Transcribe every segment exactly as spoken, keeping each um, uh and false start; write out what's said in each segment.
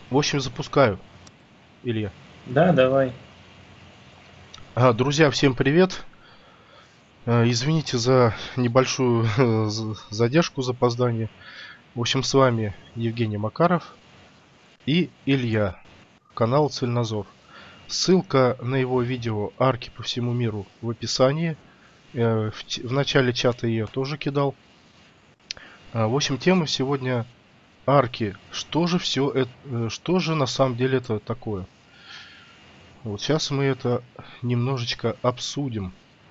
В общем, запускаю, Илья. Да, давай. А, друзья, всем привет. А, Извините за небольшую э, з- задержку, запоздание. В общем, с вами Евгений Макаров и Илья, канал Цельнозор. Ссылка на его видео «Арки по всему миру» в описании. Э, В, ч- в начале чата я тоже кидал. А, В общем, тема сегодня арки. Что же все это, что же на самом деле это такое? Вот сейчас мы это немножечко обсудим.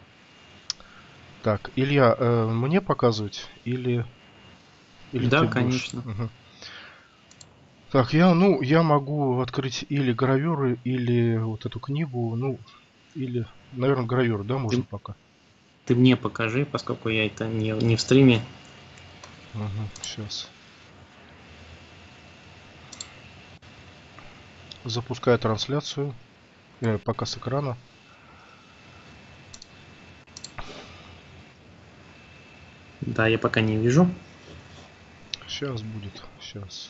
Так, Илья, э, мне показывать или, или Да, ты будешь? конечно. Мгм. Так, я, ну, я могу открыть или гравюры, или вот эту книгу, ну, или, наверное, гравюры, да, можно Ты, пока. ты мне покажи, поскольку я это не, не в стриме. Сейчас. Запускаю трансляцию. Э, пока с экрана. Да, я пока не вижу. Сейчас будет, сейчас.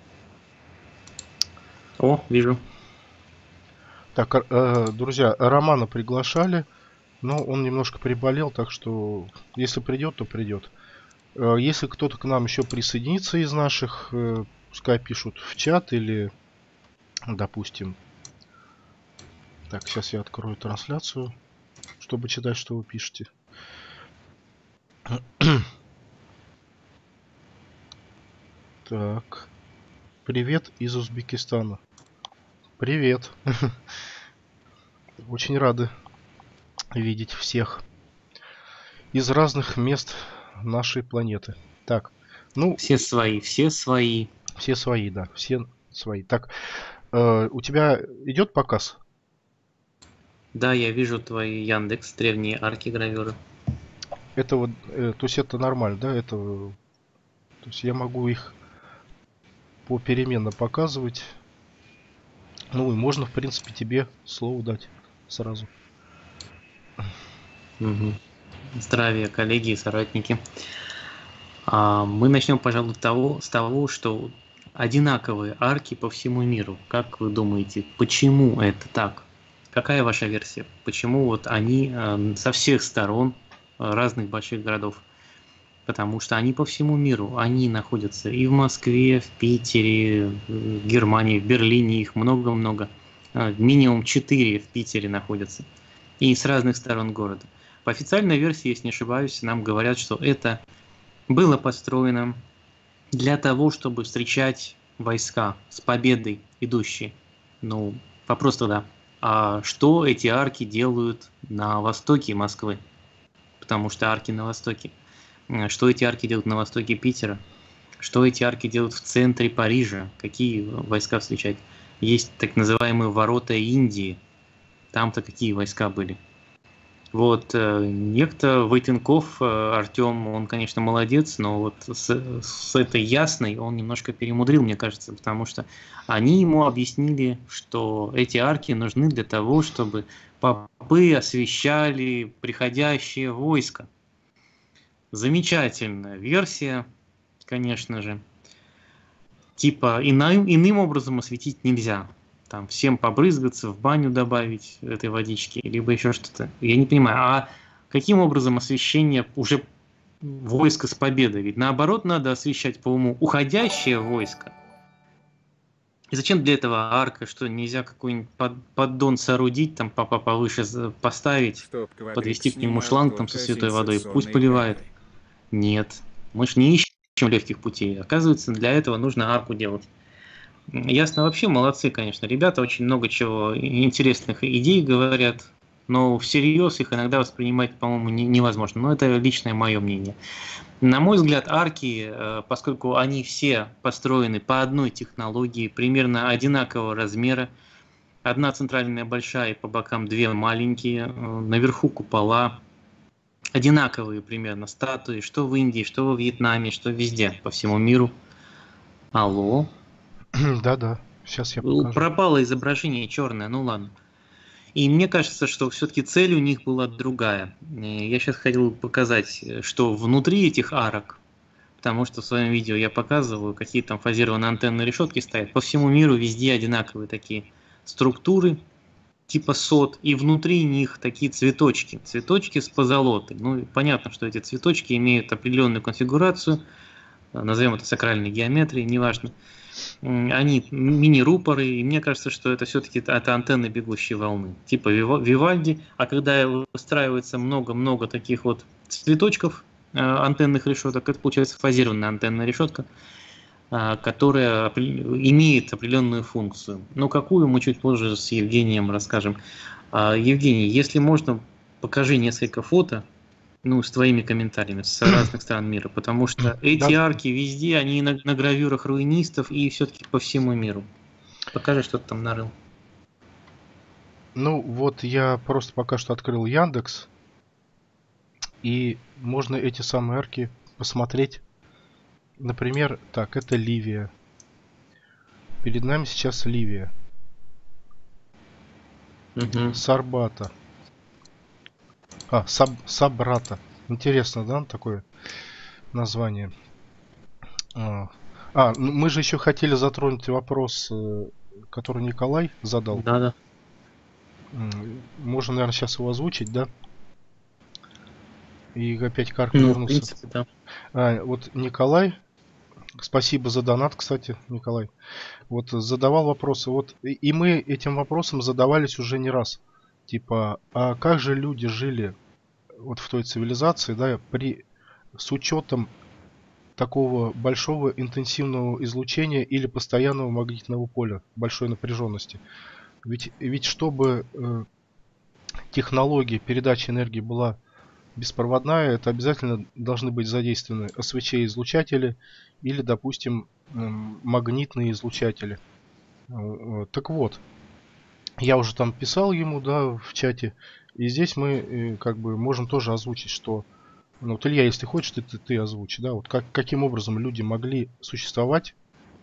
О, вижу. Так, э, друзья, Романа приглашали, но он немножко приболел, так что если придет, то придет. Э, Если кто-то к нам еще присоединится из наших, э, пускай пишут в чат или, допустим, так, сейчас я открою трансляцию, чтобы читать, что вы пишете. Так, привет из Узбекистана. Привет. Очень рады видеть всех из разных мест нашей планеты. Так, ну, Все свои, все свои. все свои, да, все свои. Так, э, у тебя идет показ? Да, я вижу твои Яндекс, древние арки гравюры. Это вот, э, то есть это нормально, да? Это, э, то есть я могу их попеременно показывать. Ну и можно, в принципе, тебе слово дать сразу. Угу. Здравия, коллеги и соратники. А, мы начнем, пожалуй, того, с того, что одинаковые арки по всему миру. Как вы думаете, почему это так? Какая ваша версия? Почему вот они э, со всех сторон э, разных больших городов? Потому что они по всему миру. Они находятся и в Москве, в Питере, в Германии, в Берлине, их много-много. А, Минимум четыре в Питере находятся. И с разных сторон города. По официальной версии, если не ошибаюсь, нам говорят, что это было построено для того, чтобы встречать войска с победой идущие. Ну, вопрос тогда, а что эти арки делают на востоке Москвы? Потому что арки на востоке. Э, Что эти арки делают на востоке Питера? Что эти арки делают в центре Парижа? Какие войска встречать? Есть так называемые ворота Индии. Там-то какие войска были? Вот э, некто Войтенков, э, Артем, он, конечно, молодец, но вот с, с этой ясной он немножко перемудрил, мне кажется, потому что они ему объяснили, что эти арки нужны для того, чтобы попы освещали приходящее войско. Замечательная версия, конечно же. Типа иным, иным образом осветить нельзя. Там всем побрызгаться, в баню добавить этой водички, либо еще что-то. Я не понимаю, а каким образом освещение уже войска с победой? Ведь наоборот надо освещать по уму уходящее войско. И зачем для этого арка? Что нельзя какой-нибудь под, поддон соорудить, там папа повыше поставить, Чтоб квадрикс подвести к нему снимал шланг там со только святой водой, пусть сенсационные поливает. кадры. Нет, мы ж не ищем легких путей. Оказывается, для этого нужно арку делать. Ясно, вообще молодцы, конечно. Ребята очень много чего интересных идей говорят, но всерьез их иногда воспринимать, по-моему, не- невозможно. Но это личное мое мнение. На мой взгляд, арки, э, поскольку они все построены по одной технологии, примерно одинакового размера, одна центральная большая и по бокам две маленькие, э, наверху купола, одинаковые примерно статуи, что в Индии, что во Вьетнаме, что везде, по всему миру. Алло, Да-да, сейчас я покажу. пропало изображение черное, ну ладно. И мне кажется, что все-таки цель у них была другая. Э, Я сейчас хотел показать, э, что внутри этих арок, потому что в своем видео я показываю, какие там фазированные антенные решетки стоят. По всему миру везде одинаковые такие структуры, типа сот, и внутри них такие цветочки, цветочки с позолотой. Ну, понятно, что эти цветочки имеют определенную конфигурацию, назовем это сакральной геометрией, неважно. Они мини-рупоры, и мне кажется, что это все-таки это антенны бегущей волны, типа Вивальди, а когда выстраивается много-много таких вот цветочков, антенных решеток, это получается фазированная антенная решетка, которая имеет определенную функцию. Но какую, мы чуть позже с Евгением расскажем. Евгений, если можно, покажи несколько фото, ну, с твоими комментариями с разных стран мира, потому что эти Да. арки везде, они на, на гравюрах руинистов и все-таки по всему миру. Покажи, что ты там нарыл. Ну, вот я просто пока что открыл Яндекс, и можно эти самые арки посмотреть. Например, так, это Ливия. Перед нами сейчас Ливия. Угу. Сарбата. А, Саб, Сабрата. Интересно, да, такое название. А, а, ну, мы же еще хотели затронуть вопрос, который Николай задал. Да, да. Можно, наверное, сейчас его озвучить, да? И опять к арку ну, вернуться. В принципе, да. А, вот Николай, спасибо за донат, кстати, Николай. Вот задавал вопросы. Вот и, и мы этим вопросом задавались уже не раз. Типа, а как же люди жили вот в той цивилизации, да, при с учетом такого большого интенсивного излучения или постоянного магнитного поля, большой напряженности? Ведь, ведь чтобы э, технология передачи энергии была беспроводная, это обязательно должны быть задействованы эс вэ че-излучатели или, допустим, магнитные излучатели. Так вот, я уже там писал ему, да, в чате, и здесь мы как бы можем тоже озвучить, что, ну, вот, Илья, если хочешь, ты, ты, ты озвучи, да, вот как, каким образом люди могли существовать,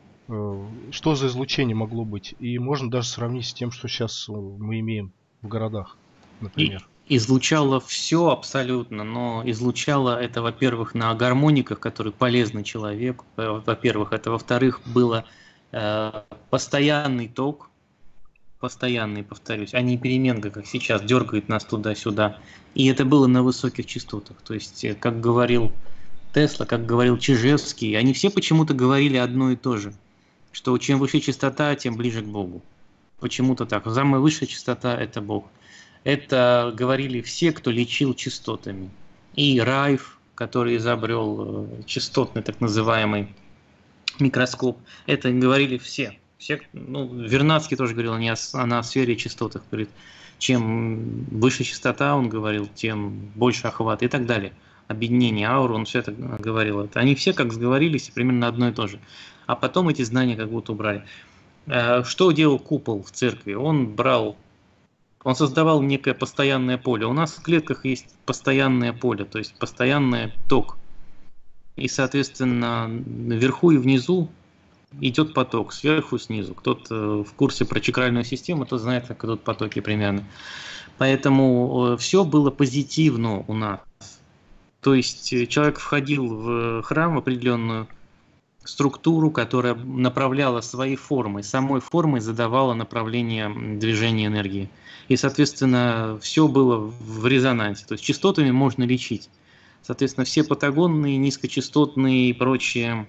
что за излучение могло быть, и можно даже сравнить с тем, что сейчас мы имеем в городах, например. И излучало все абсолютно, но излучало это, во-первых, на гармониках, которые полезны человеку, во-первых, это, во-вторых, было э, постоянный ток, постоянный, повторюсь, а не переменка, как сейчас, дергает нас туда-сюда, и это было на высоких частотах, то есть, как говорил Тесла, как говорил Чижевский, они все почему-то говорили одно и то же, что чем выше частота, тем ближе к Богу, почему-то так, самая высшая частота – это Бог. Это говорили все, кто лечил частотами. И Райф, который изобрел частотный так называемый микроскоп, это говорили все. все ну, Вернадский тоже говорил, не о, она о сфере частотах. Говорит, чем выше частота, он говорил, тем больше охват и так далее. Объединение ауры, он все это говорил. Это они все как сговорились, примерно одно и то же. А потом эти знания как будто убрали. Что делал купол в церкви? Он брал Он создавал некое постоянное поле. У нас в клетках есть постоянное поле, то есть постоянный ток. И, соответственно, наверху и внизу идет поток, сверху, снизу. Кто-то в курсе про чакральную систему, тот знает, как идут потоки примерно. Поэтому все было позитивно у нас. То есть человек входил в храм, в определенную структуру, которая направляла своей формой, самой формой задавала направление движения энергии. И, соответственно, все было в резонансе. То есть частотами можно лечить. Соответственно, все патагонные, низкочастотные и прочие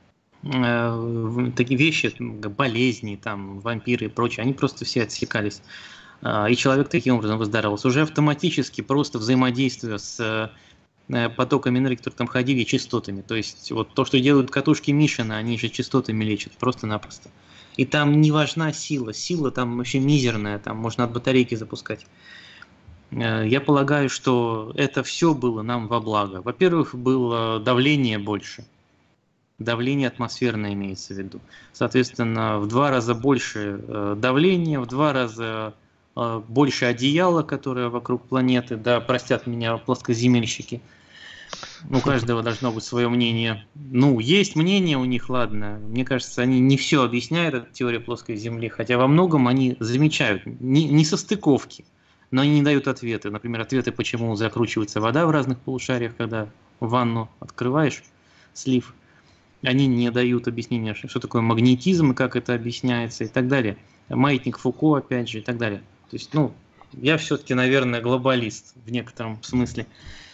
э, такие вещи, болезни, там, вампиры и прочее, они просто все отсекались. И человек таким образом выздоравливался. Уже автоматически, просто взаимодействуя с потоками энергии, которые там ходили, частотами. То есть вот то, что делают катушки Мишина, они же частотами лечат, просто-напросто. И там не важна сила. Сила там вообще мизерная, там можно от батарейки запускать. Я полагаю, что это все было нам во благо. Во-первых, было давление больше. Давление атмосферное имеется в виду. Соответственно, в два раза больше давления, в два раза больше одеяла, которое вокруг планеты. Да, простят меня плоскоземельщики. У каждого должно быть свое мнение. Ну, есть мнение у них, ладно. Мне кажется, они не все объясняют, эта теория плоской Земли, хотя во многом они замечают не, не состыковки, но они не дают ответы. Например, ответы, почему закручивается вода в разных полушариях, когда ванну открываешь слив. Они не дают объяснения, что такое магнетизм и как это объясняется и так далее. Маятник Фуко, опять же, и так далее. То есть, ну, я все-таки, наверное, глобалист в некотором смысле.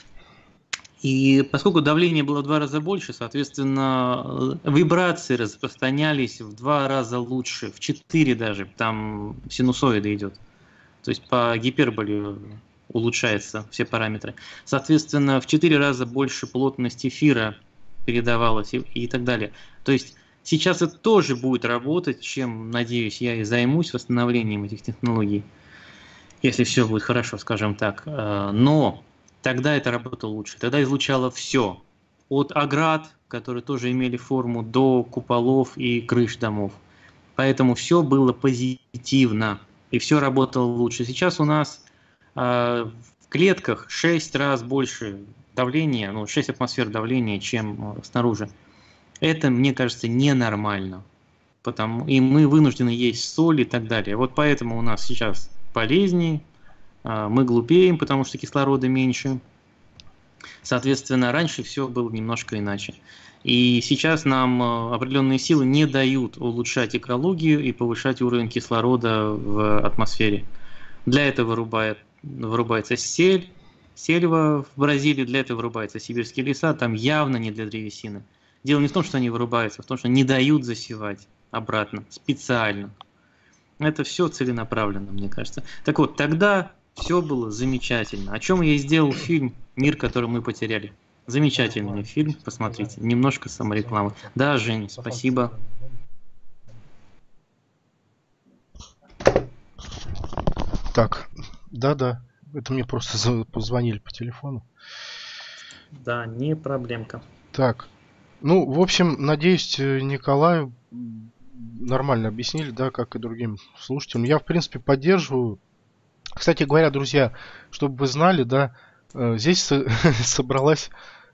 И поскольку давление было в два раза больше, соответственно, вибрации распространялись в два раза лучше, в четыре даже, там синусоида идет. То есть по гиперболе улучшаются все параметры. Соответственно, в четыре раза больше плотность эфира передавалось и, и так далее. То есть сейчас это тоже будет работать, чем, надеюсь, я и займусь восстановлением этих технологий, если все будет хорошо, скажем так. Но тогда это работало лучше. Тогда излучало все. От оград, которые тоже имели форму, до куполов и крыш домов. Поэтому все было позитивно. И все работало лучше. Сейчас у нас э, в клетках шесть раз больше давления, ну, шесть атмосфер давления, чем э, снаружи. Это, мне кажется, ненормально. Потому, и мы вынуждены есть соль и так далее. Вот поэтому у нас сейчас болезни, э, мы глупеем, потому что кислорода меньше. Соответственно, раньше все было немножко иначе. И сейчас нам определенные силы не дают улучшать экологию и повышать уровень кислорода в атмосфере. Для этого вырубает, вырубается сель, сельва в Бразилии, для этого вырубаются сибирские леса, там явно не для древесины. Дело не в том, что они вырубаются, а в том, что не дают засевать обратно, специально. Это все целенаправленно, мне кажется. Так вот, тогда все было замечательно. О чем я и сделал фильм «Мир, который мы потеряли». Замечательный фильм, посмотрите. Немножко саморекламы. Да, Жень, спасибо. Так, да-да, это мне просто позвонили по телефону. Да, не проблемка. Так, ну, в общем, надеюсь, Николаю нормально объяснили, да, как и другим слушателям. Я, в принципе, поддерживаю. Кстати говоря, друзья, чтобы вы знали, да, здесь собралась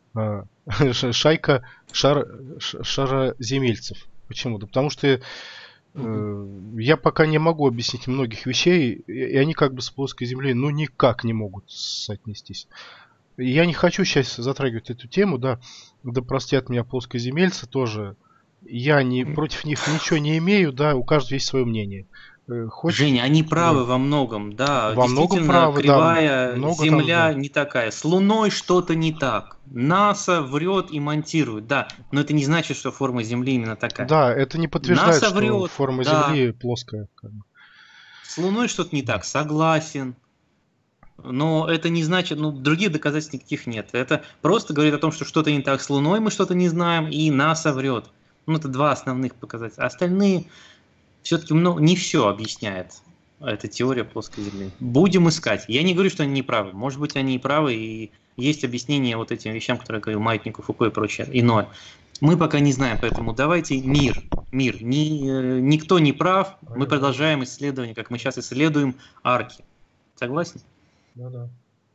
шайка шар, шароземельцев. Почему? Да потому что э, я пока не могу объяснить многих вещей, и они как бы с плоской земли, ну, никак не могут соотнестись. Я не хочу сейчас затрагивать эту тему, да, да простят меня плоскоземельцы тоже. Я не, против них ничего не имею, да, у каждого есть свое мнение. Хоть, Женя, они правы да. во многом, да. Во Действительно, многом правы, кривая да, много Земля там, да. не такая. С Луной что-то не так. НАСА врет и монтирует, да. Но это не значит, что форма Земли именно такая. Да, это не подтверждает, НАСА что врет, форма да. Земли плоская. Как бы. С Луной что-то не так, согласен. Но это не значит, ну, других доказательств никаких нет. Это просто говорит о том, что что-то не так с Луной, мы что-то не знаем, и НАСА врет. Ну, это два основных показателя. Остальные все-таки много, не все объясняет эта теория плоской Земли. Будем искать. Я не говорю, что они не правы. Может быть, они и правы, и есть объяснение вот этим вещам, которые я говорил, маятнику Фуко и прочее, иное. Мы пока не знаем, поэтому давайте мир. Мир. Ни, никто не прав. Мы продолжаем исследование, как мы сейчас исследуем арки. Согласен? Да, да.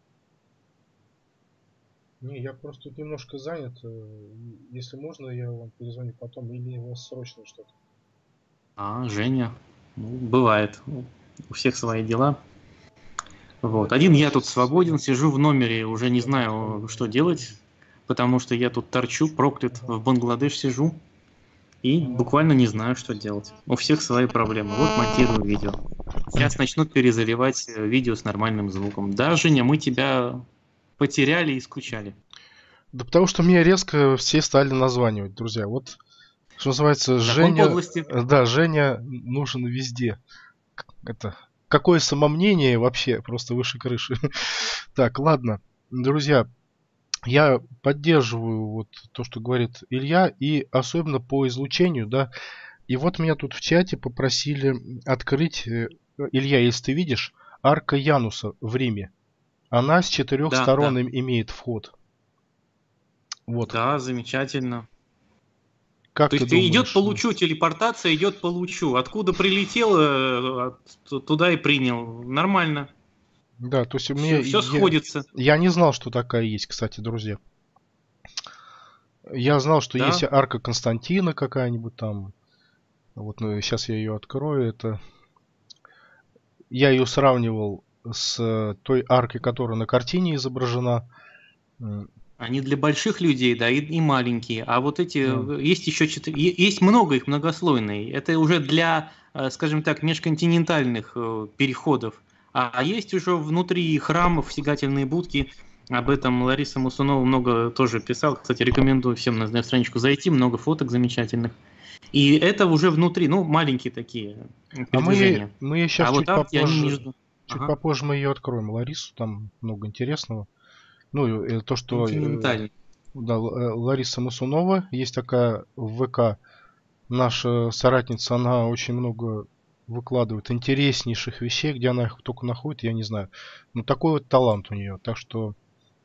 Не, я просто тут немножко занят. Если можно, я вам перезвоню потом, или у вас срочно что-то. А, Женя, ну, бывает. У всех свои дела. Вот. Один я тут свободен, сижу в номере, уже не знаю, что делать, потому что я тут торчу, проклят, в Бангладеш сижу, и буквально не знаю, что делать. У всех свои проблемы. Вот монтирую видео. Сейчас начнут перезаливать видео с нормальным звуком. Да, Женя, мы тебя потеряли и скучали. Да потому что мне резко все стали названивать, друзья. Вот, что называется, Закон Женя... подлости. Да, Женя нужен везде. Это... Какое самомнение вообще, просто выше крыши. Так, ладно, друзья, я поддерживаю вот то, что говорит Илья, и особенно по излучению, да. И вот меня тут в чате попросили открыть, Илья, если ты видишь, арка Януса в Риме. Она с четырех да, сторон да. имеет вход. Вот. Да, замечательно. Как То ты есть думаешь? идет по лучу, телепортация идет по лучу. Откуда прилетел, туда и принял. Нормально. Да, то есть у меня... Все, все я, сходится. Я не знал, что такая есть, кстати, друзья. Я знал, что да? есть арка Константина какая-нибудь там. Вот, ну, сейчас я ее открою. Это... Я ее сравнивал с той аркой, которая на картине изображена. Они для больших людей, да, и, и маленькие. А вот эти, Ну, есть еще четыре, есть много их многослойные. Это уже для, э, скажем так, межконтинентальных э, переходов. А, а есть уже внутри храмов сигательные будки. Об этом Лариса Мусунова много тоже писала. Кстати, рекомендую всем на, на страничку зайти. Много фоток замечательных. И это уже внутри, ну, маленькие такие а мы, передвижения. мы сейчас А вот чуть арки, они попозже, между... чуть Ага, попозже мы ее откроем, Ларису, там много интересного. Ну, и, э, то, что э, континентальные. да, Л- э, Лариса Масунова, есть такая в ВК, наша соратница, она очень много выкладывает интереснейших вещей, где она их только находит, я не знаю. Но такой вот талант у нее. Так что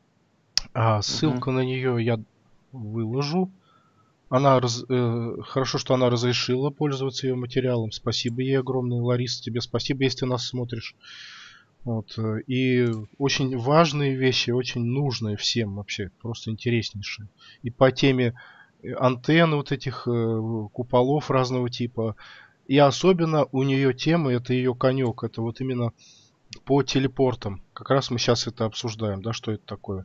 а, Угу. ссылку на нее я выложу. Она раз- э, хорошо, что она разрешила пользоваться ее материалом. Спасибо ей огромное, Лариса, тебе спасибо, если ты нас смотришь. Вот. э, И очень важные вещи, очень нужные всем вообще, просто интереснейшие. И по теме э, антенн вот этих э, куполов разного типа. И особенно у нее тема, это ее конек, это вот именно по телепортам. Как раз мы сейчас это обсуждаем, да, что это такое.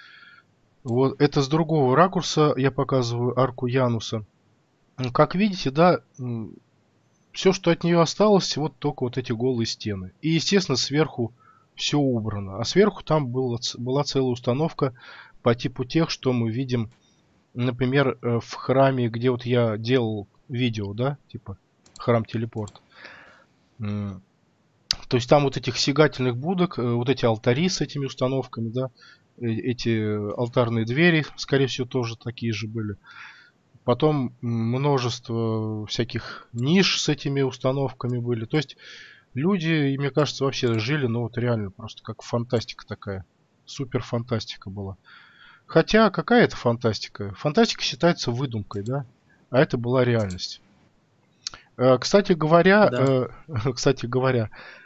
Вот это с другого ракурса я показываю арку Януса. Ну, как видите, да, все, что от нее осталось, вот только вот эти голые стены. И, естественно, сверху все убрано. А сверху там было, была целая установка по типу тех, что мы видим, например, э, в храме, где вот я делал видео, да, типа храм-телепорт. М, То есть там вот этих сигательных будок, э, вот эти алтари с этими установками, да, э, эти алтарные двери, скорее всего, тоже такие же были. Потом множество всяких ниш с этими установками были. То есть люди, и мне кажется, вообще жили, ну вот реально просто как фантастика такая. Супер фантастика была. Хотя какая это фантастика? Фантастика считается выдумкой, да? А это была реальность. Э, Кстати говоря, Да. э, кстати говоря,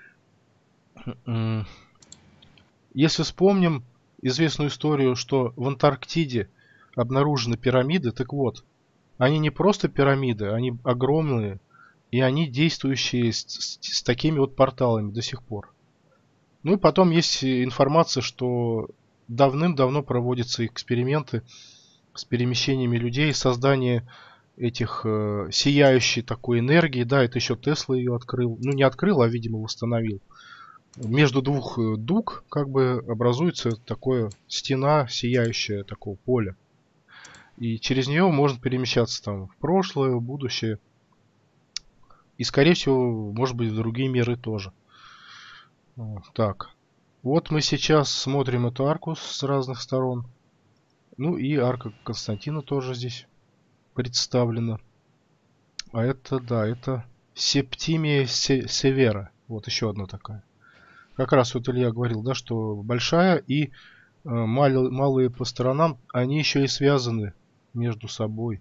м, если вспомним известную историю, что в Антарктиде обнаружены пирамиды, так вот, они не просто пирамиды, они огромные, и они действующие с, с- с такими вот порталами до сих пор. Ну и потом есть информация, что давным-давно проводятся эксперименты с перемещениями людей, создание этих э, сияющей такой энергии, да, это еще Тесла ее открыл, ну не открыл, а видимо восстановил. Между двух э, дуг как бы образуется такое стена сияющая такого поля. И через нее можно перемещаться там в прошлое, в будущее. И скорее всего, может быть, в другие миры тоже. Вот, так. Вот мы сейчас смотрим эту арку с разных сторон. Ну и арка Константина тоже здесь представлена. А это, да, это Септимия Се- Севера. Вот еще одна такая. Как раз вот Илья говорил, да, что большая и э, мал- малые по сторонам, они еще и связаны между собой.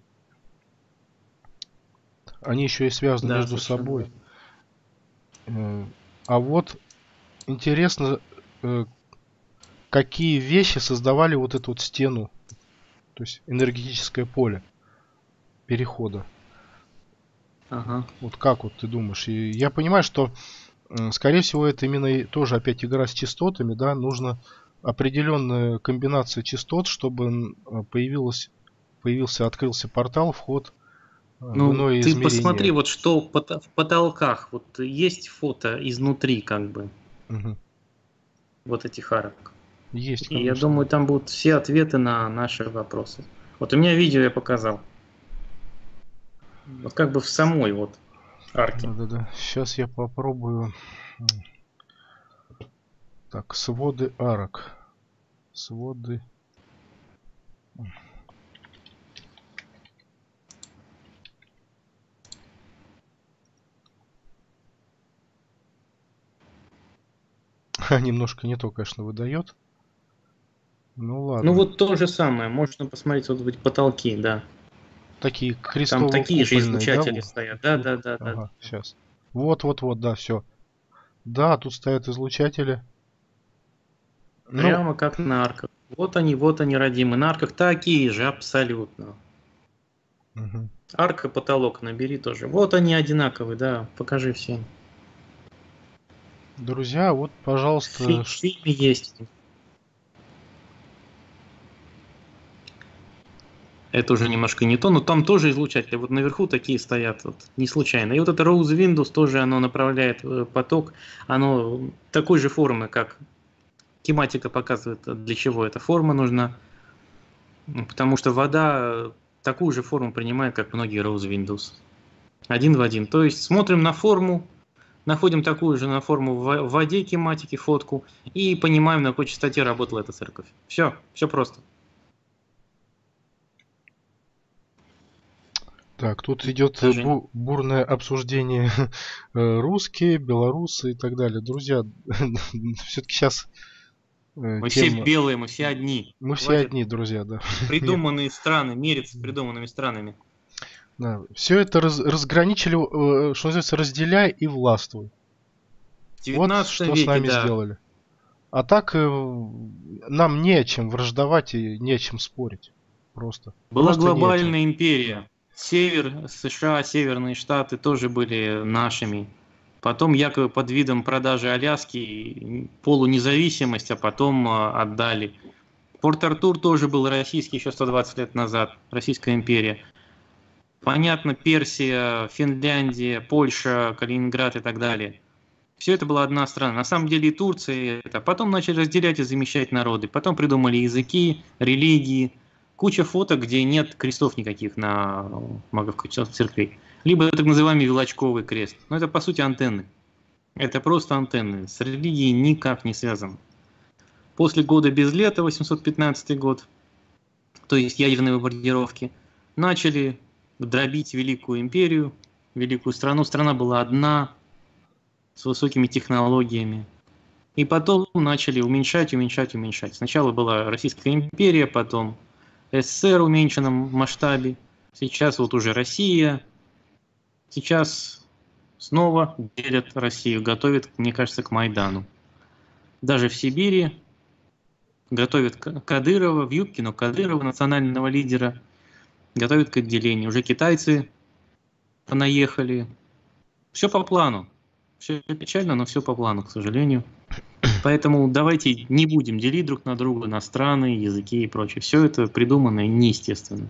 Они еще и связаны Да, между совершенно собой. верно. Э, А вот интересно, э, какие вещи создавали вот эту вот стену, то есть энергетическое поле перехода. Ага. Вот как вот ты думаешь? И я понимаю, что, м, скорее всего, это именно и тоже опять игра с частотами, да, нужно определенная комбинация частот, чтобы м, а, появилось, появился, открылся портал, вход а, в Ну, иное ты посмотри, измерение. вот что в пот- в потолках. Вот есть фото изнутри, как бы, Мгм. вот этих арок. Есть, И я конечно, думаю, да. там будут все ответы на наши вопросы. Вот у меня видео я показал. Вот как бы в самой вот арке. Да-да-да. Сейчас я попробую. М, Так, своды арок. Своды. Немножко не то, конечно, выдает. Ну Ну ладно. вот то же самое. Можно посмотреть вот эти потолки, да. Такие Там такие же крестово-купольные, да? излучатели Во. стоят. Да, Вот. да, да, да. Ага, сейчас. Вот, вот, вот, да, все. Да, тут стоят излучатели. Ну, Прямо как на арках. Вот они, вот они, родимые. На арках такие же, абсолютно. мгм. Арка, потолок набери тоже. Вот они одинаковые, да. Покажи всем. Друзья, вот, В, фи- пожалуйста, в ш- фильме есть. это уже немножко не то, но там тоже излучатели. Вот наверху такие стоят, вот, не случайно. И вот это Rose Windows тоже оно направляет поток, оно такой же формы, как тематика показывает, для чего эта форма нужна. Потому что вода такую же форму принимает, как многие Rose Windows. Один в один. То есть смотрим на форму, находим такую же на форму в воде тематики, фотку, и понимаем, на какой частоте работала эта церковь. Все, все просто. Так, тут идет бу бурное обсуждение русские, белорусы и так далее. Друзья, все-таки сейчас... Мы тема... все белые, мы все одни. Мы все Хватит одни, друзья, да. Придуманные страны, мериться с придуманными странами. Да. Все это раз, разграничили, что называется, разделяй и властвуй. Вот что веке, с нами да. сделали. А так нам не о чем враждовать и не о чем спорить. Просто. Была Просто глобальная империя. Север, США, Северные Штаты тоже были нашими. Потом якобы под видом продажи Аляски полунезависимость, а потом отдали. Порт-Артур тоже был российский еще сто двадцать лет назад. Российская империя. Понятно, Персия, Финляндия, Польша, Калининград и так далее. Все это была одна страна. На самом деле и Турция. Это. Потом начали разделять и замещать народы. Потом придумали языки, религии. Куча фоток, где нет крестов никаких на магов церквей. Либо так называемый Вилочковый крест. Но это по сути антенны. Это просто антенны. С религией никак не связано. После года без лета, восемьсот пятнадцатый год, то есть ядерной бомбардировки, начали дробить Великую империю, великую страну. Страна была одна, с высокими технологиями. И потом начали уменьшать, уменьшать, уменьшать. Сначала была Российская империя, потом СССР в уменьшенном масштабе. Сейчас вот уже Россия. Сейчас снова делят Россию, готовят, мне кажется, к Майдану. Даже в Сибири готовят Кадырова в юбке, но Кадырова, национального лидера, готовят к отделению. Уже китайцы понаехали. Все по плану. Все печально, но все по плану, к сожалению. Поэтому давайте не будем делить друг на друга на страны, языки и прочее. Все это придумано и неестественно.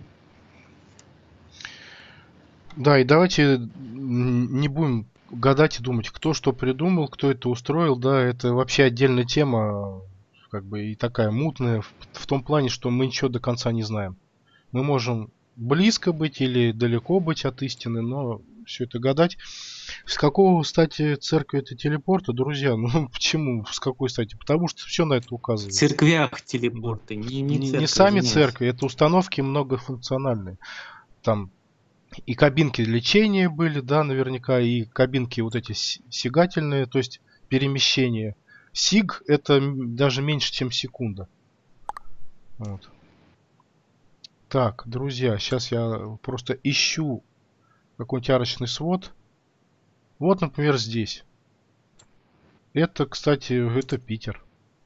Да, и давайте не будем гадать и думать, кто что придумал, кто это устроил. Да, это вообще отдельная тема, как бы и такая мутная, в, в том плане, что мы ничего до конца не знаем. Мы можем близко быть или далеко быть от истины, но все это гадать. С какого, кстати, церкви это телепорта, друзья? Ну почему? С какой стати? Потому что все на это указывает. В церквях телепорты, не, не, не, церковь, не сами извиняюсь. церкви, это установки многофункциональные. Там и кабинки лечения были, да, наверняка, и кабинки вот эти сигательные, то есть перемещения. Сиг это даже меньше, чем секунда. Вот. Так, друзья, сейчас я просто ищу какой-нибудь арочный свод. Вот, например, здесь. Это, кстати, это Питер.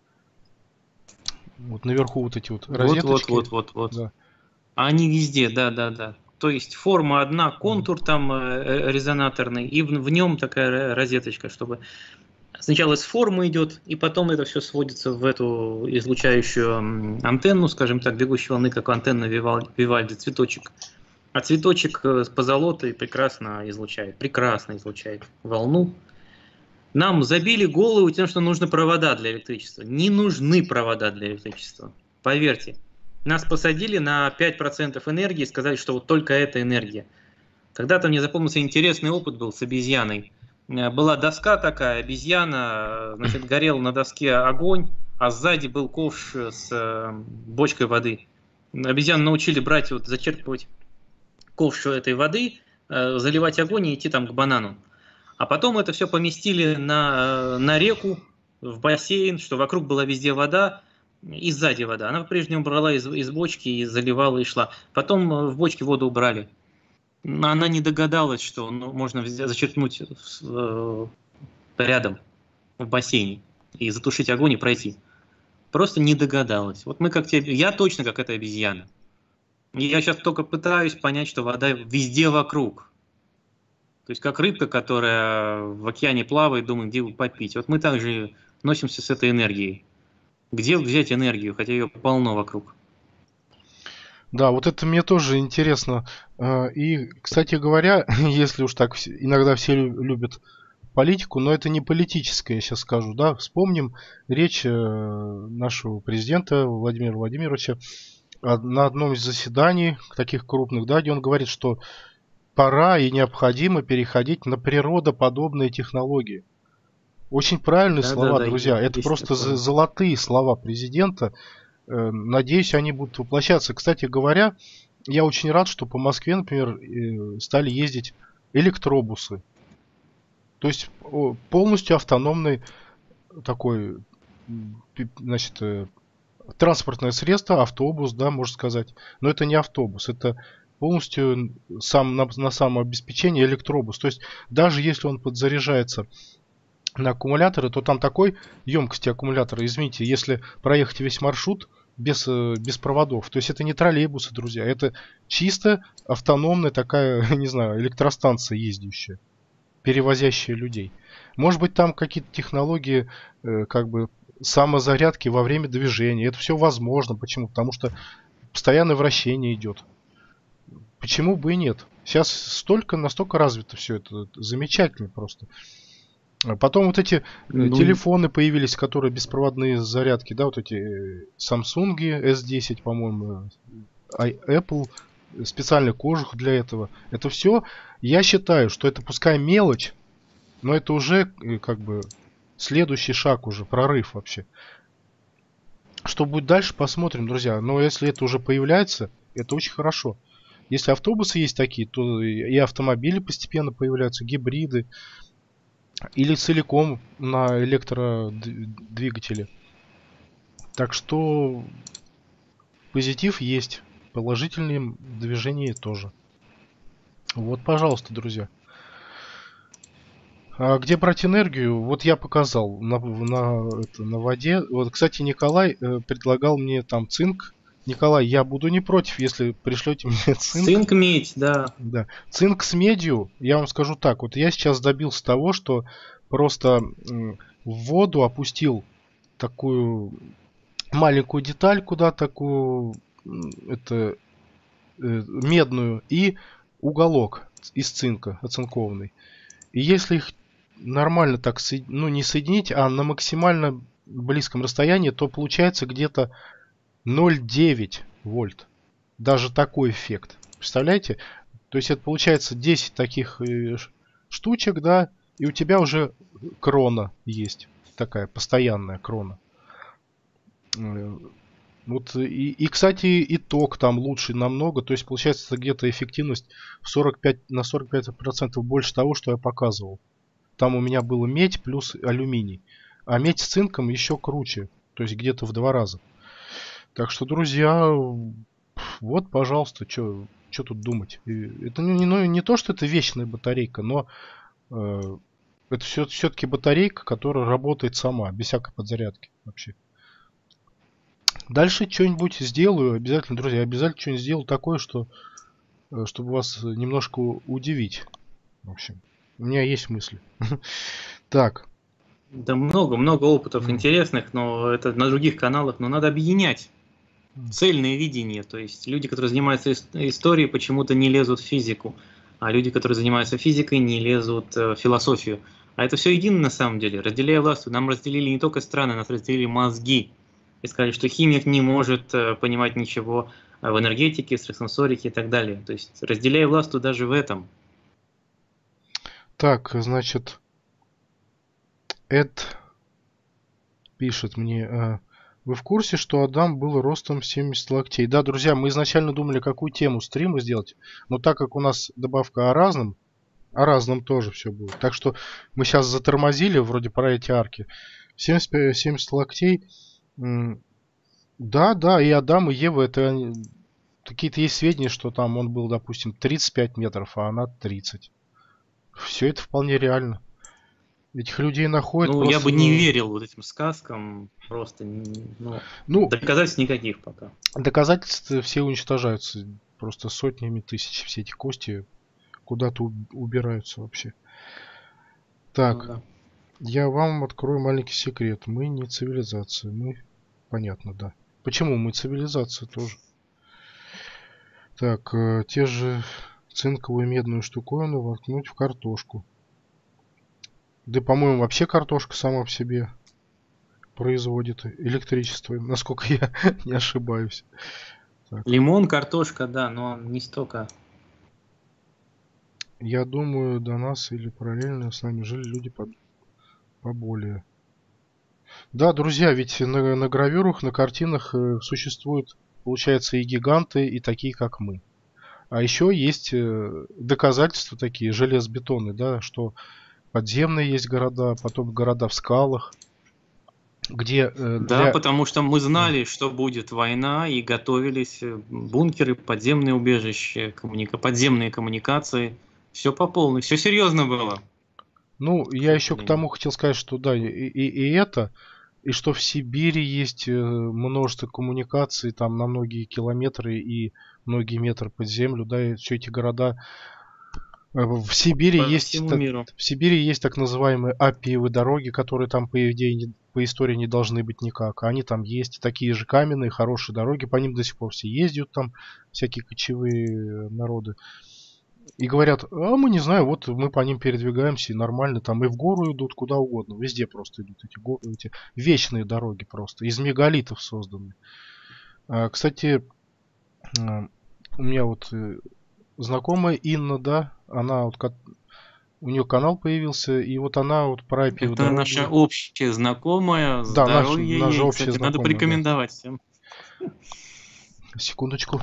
Вот наверху вот эти вот, вот розеточки. Вот, вот, вот, вот. Да. Они везде, да, да, да. То есть форма одна, контур там э, резонаторный, и в, в нем такая розеточка, чтобы сначала с формы идет, и потом это все сводится в эту излучающую антенну, скажем так, бегущей волны, как антенна Вивальди, цветочек. А цветочек с позолотой прекрасно излучает, прекрасно излучает волну. Нам забили голову тем, что нужны провода для электричества. Не нужны провода для электричества, поверьте. Нас посадили на пять процентов энергии и сказали, что вот только эта энергия. Когда-то мне запомнился интересный опыт был с обезьяной. Была доска такая, обезьяна, значит, горел на доске огонь, а сзади был ковш с бочкой воды. Обезьяну научили брать, вот, зачерпывать ковш этой воды, заливать огонь и идти там к банану. А потом это все поместили на, на реку, в бассейн, что вокруг была везде вода, и сзади вода. Она по-прежнему брала из, из бочки и заливала и шла. Потом в бочке воду убрали. Но она не догадалась, что ну, можно взять, зачерпнуть э, рядом в бассейне и затушить огонь и пройти. Просто не догадалась. Вот мы как те, я точно как эта обезьяна. И я сейчас только пытаюсь понять, что вода везде вокруг. То есть как рыбка, которая в океане плавает, думает, где бы попить. Вот мы также носимся с этой энергией. Где взять энергию, хотя ее полно вокруг? Да, вот это мне тоже интересно. А, И, кстати говоря, если уж так все- иногда все лю- любят политику, но это не политическое, я сейчас скажу, да. Вспомним речь э, нашего президента Владимира Владимировича а, на одном из заседаний, таких крупных, да, где он говорит, что пора и необходимо переходить на природоподобные технологии. Очень правильные слова, Да-да-да, друзья. Это есть просто з- такое. золотые слова президента. Э, Надеюсь, они будут воплощаться. Кстати говоря, я очень рад, что по Москве, например, э, стали ездить электробусы. То есть о, полностью автономный такой, м, пи- значит, э, транспортное средство, автобус, да, можно сказать. Но это не автобус, это полностью сам на, на самообеспечение электробус. То есть даже если он подзаряжается на аккумуляторы, то там такой емкости аккумулятора, извините, если проехать весь маршрут без, э, без проводов. То есть это не троллейбусы, друзья, это чисто автономная такая, не знаю, электростанция ездящая, перевозящая людей. Может быть, там какие-то технологии, э, как бы самозарядки во время движения. Это все возможно. Почему? Потому что постоянное вращение идет. Почему бы и нет? Сейчас столько, настолько развито все это. Замечательно просто. А потом вот эти э, Ну, и- телефоны появились, которые беспроводные зарядки, да, вот эти э, Samsung эс десять, по-моему, э, Apple, э, специальный кожух для этого. Это все, я считаю, что это пускай мелочь, но это уже э, как бы следующий шаг уже, прорыв вообще. Что будет дальше, посмотрим, друзья. Но если это уже появляется, это очень хорошо. Если автобусы есть такие, то и автомобили постепенно появляются, гибриды. Или целиком на электродвигателе. Так что позитив есть. Положительные движения тоже. Вот, пожалуйста, друзья. А где брать энергию? Вот я показал на, на, это, на воде. Вот, кстати, Николай э, предлагал мне там цинк. Николай, я буду не против, если пришлете мне цинк. цинк, медь, да. Да. Цинк с медью, я вам скажу так. Вот я сейчас добился того, что просто м, в воду опустил такую маленькую деталь, куда такую м, это э, медную и уголок из цинка оцинкованный. И если их нормально так, соед- ну не соединить, а на максимально близком расстоянии, то получается где-то ноль целых девять вольт. Даже такой эффект. Представляете? То есть это получается десять таких э, ш- штучек, да, и у тебя уже крона есть. Такая постоянная крона. Э, Вот и, и, кстати, итог там лучше намного. То есть получается где-то эффективность в сорок пять, на сорок пять процентов больше того, что я показывал. Там у меня было медь плюс алюминий. А медь с цинком еще круче. То есть где-то в два раза. Так что, друзья, вот, пожалуйста, что тут думать. И это не, ну, не то, что это вечная батарейка, но э, это все, все-таки батарейка, которая работает сама, без всякой подзарядки вообще. Дальше что-нибудь сделаю, обязательно, друзья, обязательно что-нибудь сделаю такое, что э, чтобы вас немножко удивить. В общем, у меня есть мысли. Так. Да много, много опытов М. интересных, но это на других каналах, но надо объединять цельное видение. То есть люди, которые занимаются ис- историей, почему-то не лезут в физику, а люди, которые занимаются физикой, не лезут э, в философию. А это все едино на самом деле. Разделяя власть, нам разделили не только страны, нас разделили мозги. И сказали, что химик не может э, понимать ничего э, в энергетике, экстрасенсорике и так далее. То есть разделяя власть даже в этом. Так, значит, Эд пишет мне, э, вы в курсе, что Адам был ростом семьдесят локтей? Да, друзья, мы изначально думали, какую тему стрима сделать, но так как у нас добавка о разном, о разном тоже все будет. Так что мы сейчас затормозили вроде про эти арки. семьдесят, пять семьдесят локтей. м, Да, да, и Адам, и Ева, это они- какие-то есть сведения, что там он был, допустим, тридцать пять метров, а она тридцать. Все это вполне реально. Этих людей находят Ну, я просто, бы не ну, верил вот этим сказкам, просто, н- ну, ну, доказательств никаких пока. доказательства все уничтожаются. Просто сотнями тысяч все эти кости куда-то у- убираются вообще. Ну Так, да. я вам открою маленький секрет. Мы не цивилизация. Мы, понятно, да. Почему мы цивилизация тоже? Так, э, те же цинковую медную штуковину воткнуть в картошку. Да, по-моему, вообще картошка сама по себе производит электричество, насколько я не ошибаюсь. Так. Лимон, картошка, да, но не столько. Я думаю, до нас или параллельно с нами жили люди по поболее. Да, друзья, ведь на, на гравюрах, на картинах э, существуют, получается, и гиганты, и такие, как мы. А еще есть э, доказательства такие, железобетонные, да, что подземные есть города, потом города в скалах, где э, Да, для... потому что мы знали, что будет война, и готовились э, бункеры, подземные убежища, коммуника... подземные коммуникации. Все по полной, все серьезно было, Ну, к я еще к сожалению. тому хотел сказать, что да, и, и, и это, и что в Сибири есть э, множество коммуникаций, там на многие километры и многие метры под землю, да, и все эти города. Э, В Сибири По есть, всему так, миру. в Сибири есть так называемые аппиевые дороги, которые там, по идее, не- по истории не должны быть никак. А они там есть, такие же каменные, хорошие дороги, по ним до сих пор все ездят там, всякие кочевые э, народы. И говорят, а мы не знаем, вот мы по ним передвигаемся и нормально, там и в гору идут, куда угодно, везде просто идут эти, го- эти вечные дороги просто, из мегалитов созданы. А, кстати, а, у меня вот э, знакомая Инна, да, она вот, ка- у нее канал появился, и вот она вот про Апиевы Это наша дороги, общая знакомая, да, наш, здоровье наш же ей. общий Кстати, надо знакомый, да. порекомендовать всем. Секундочку.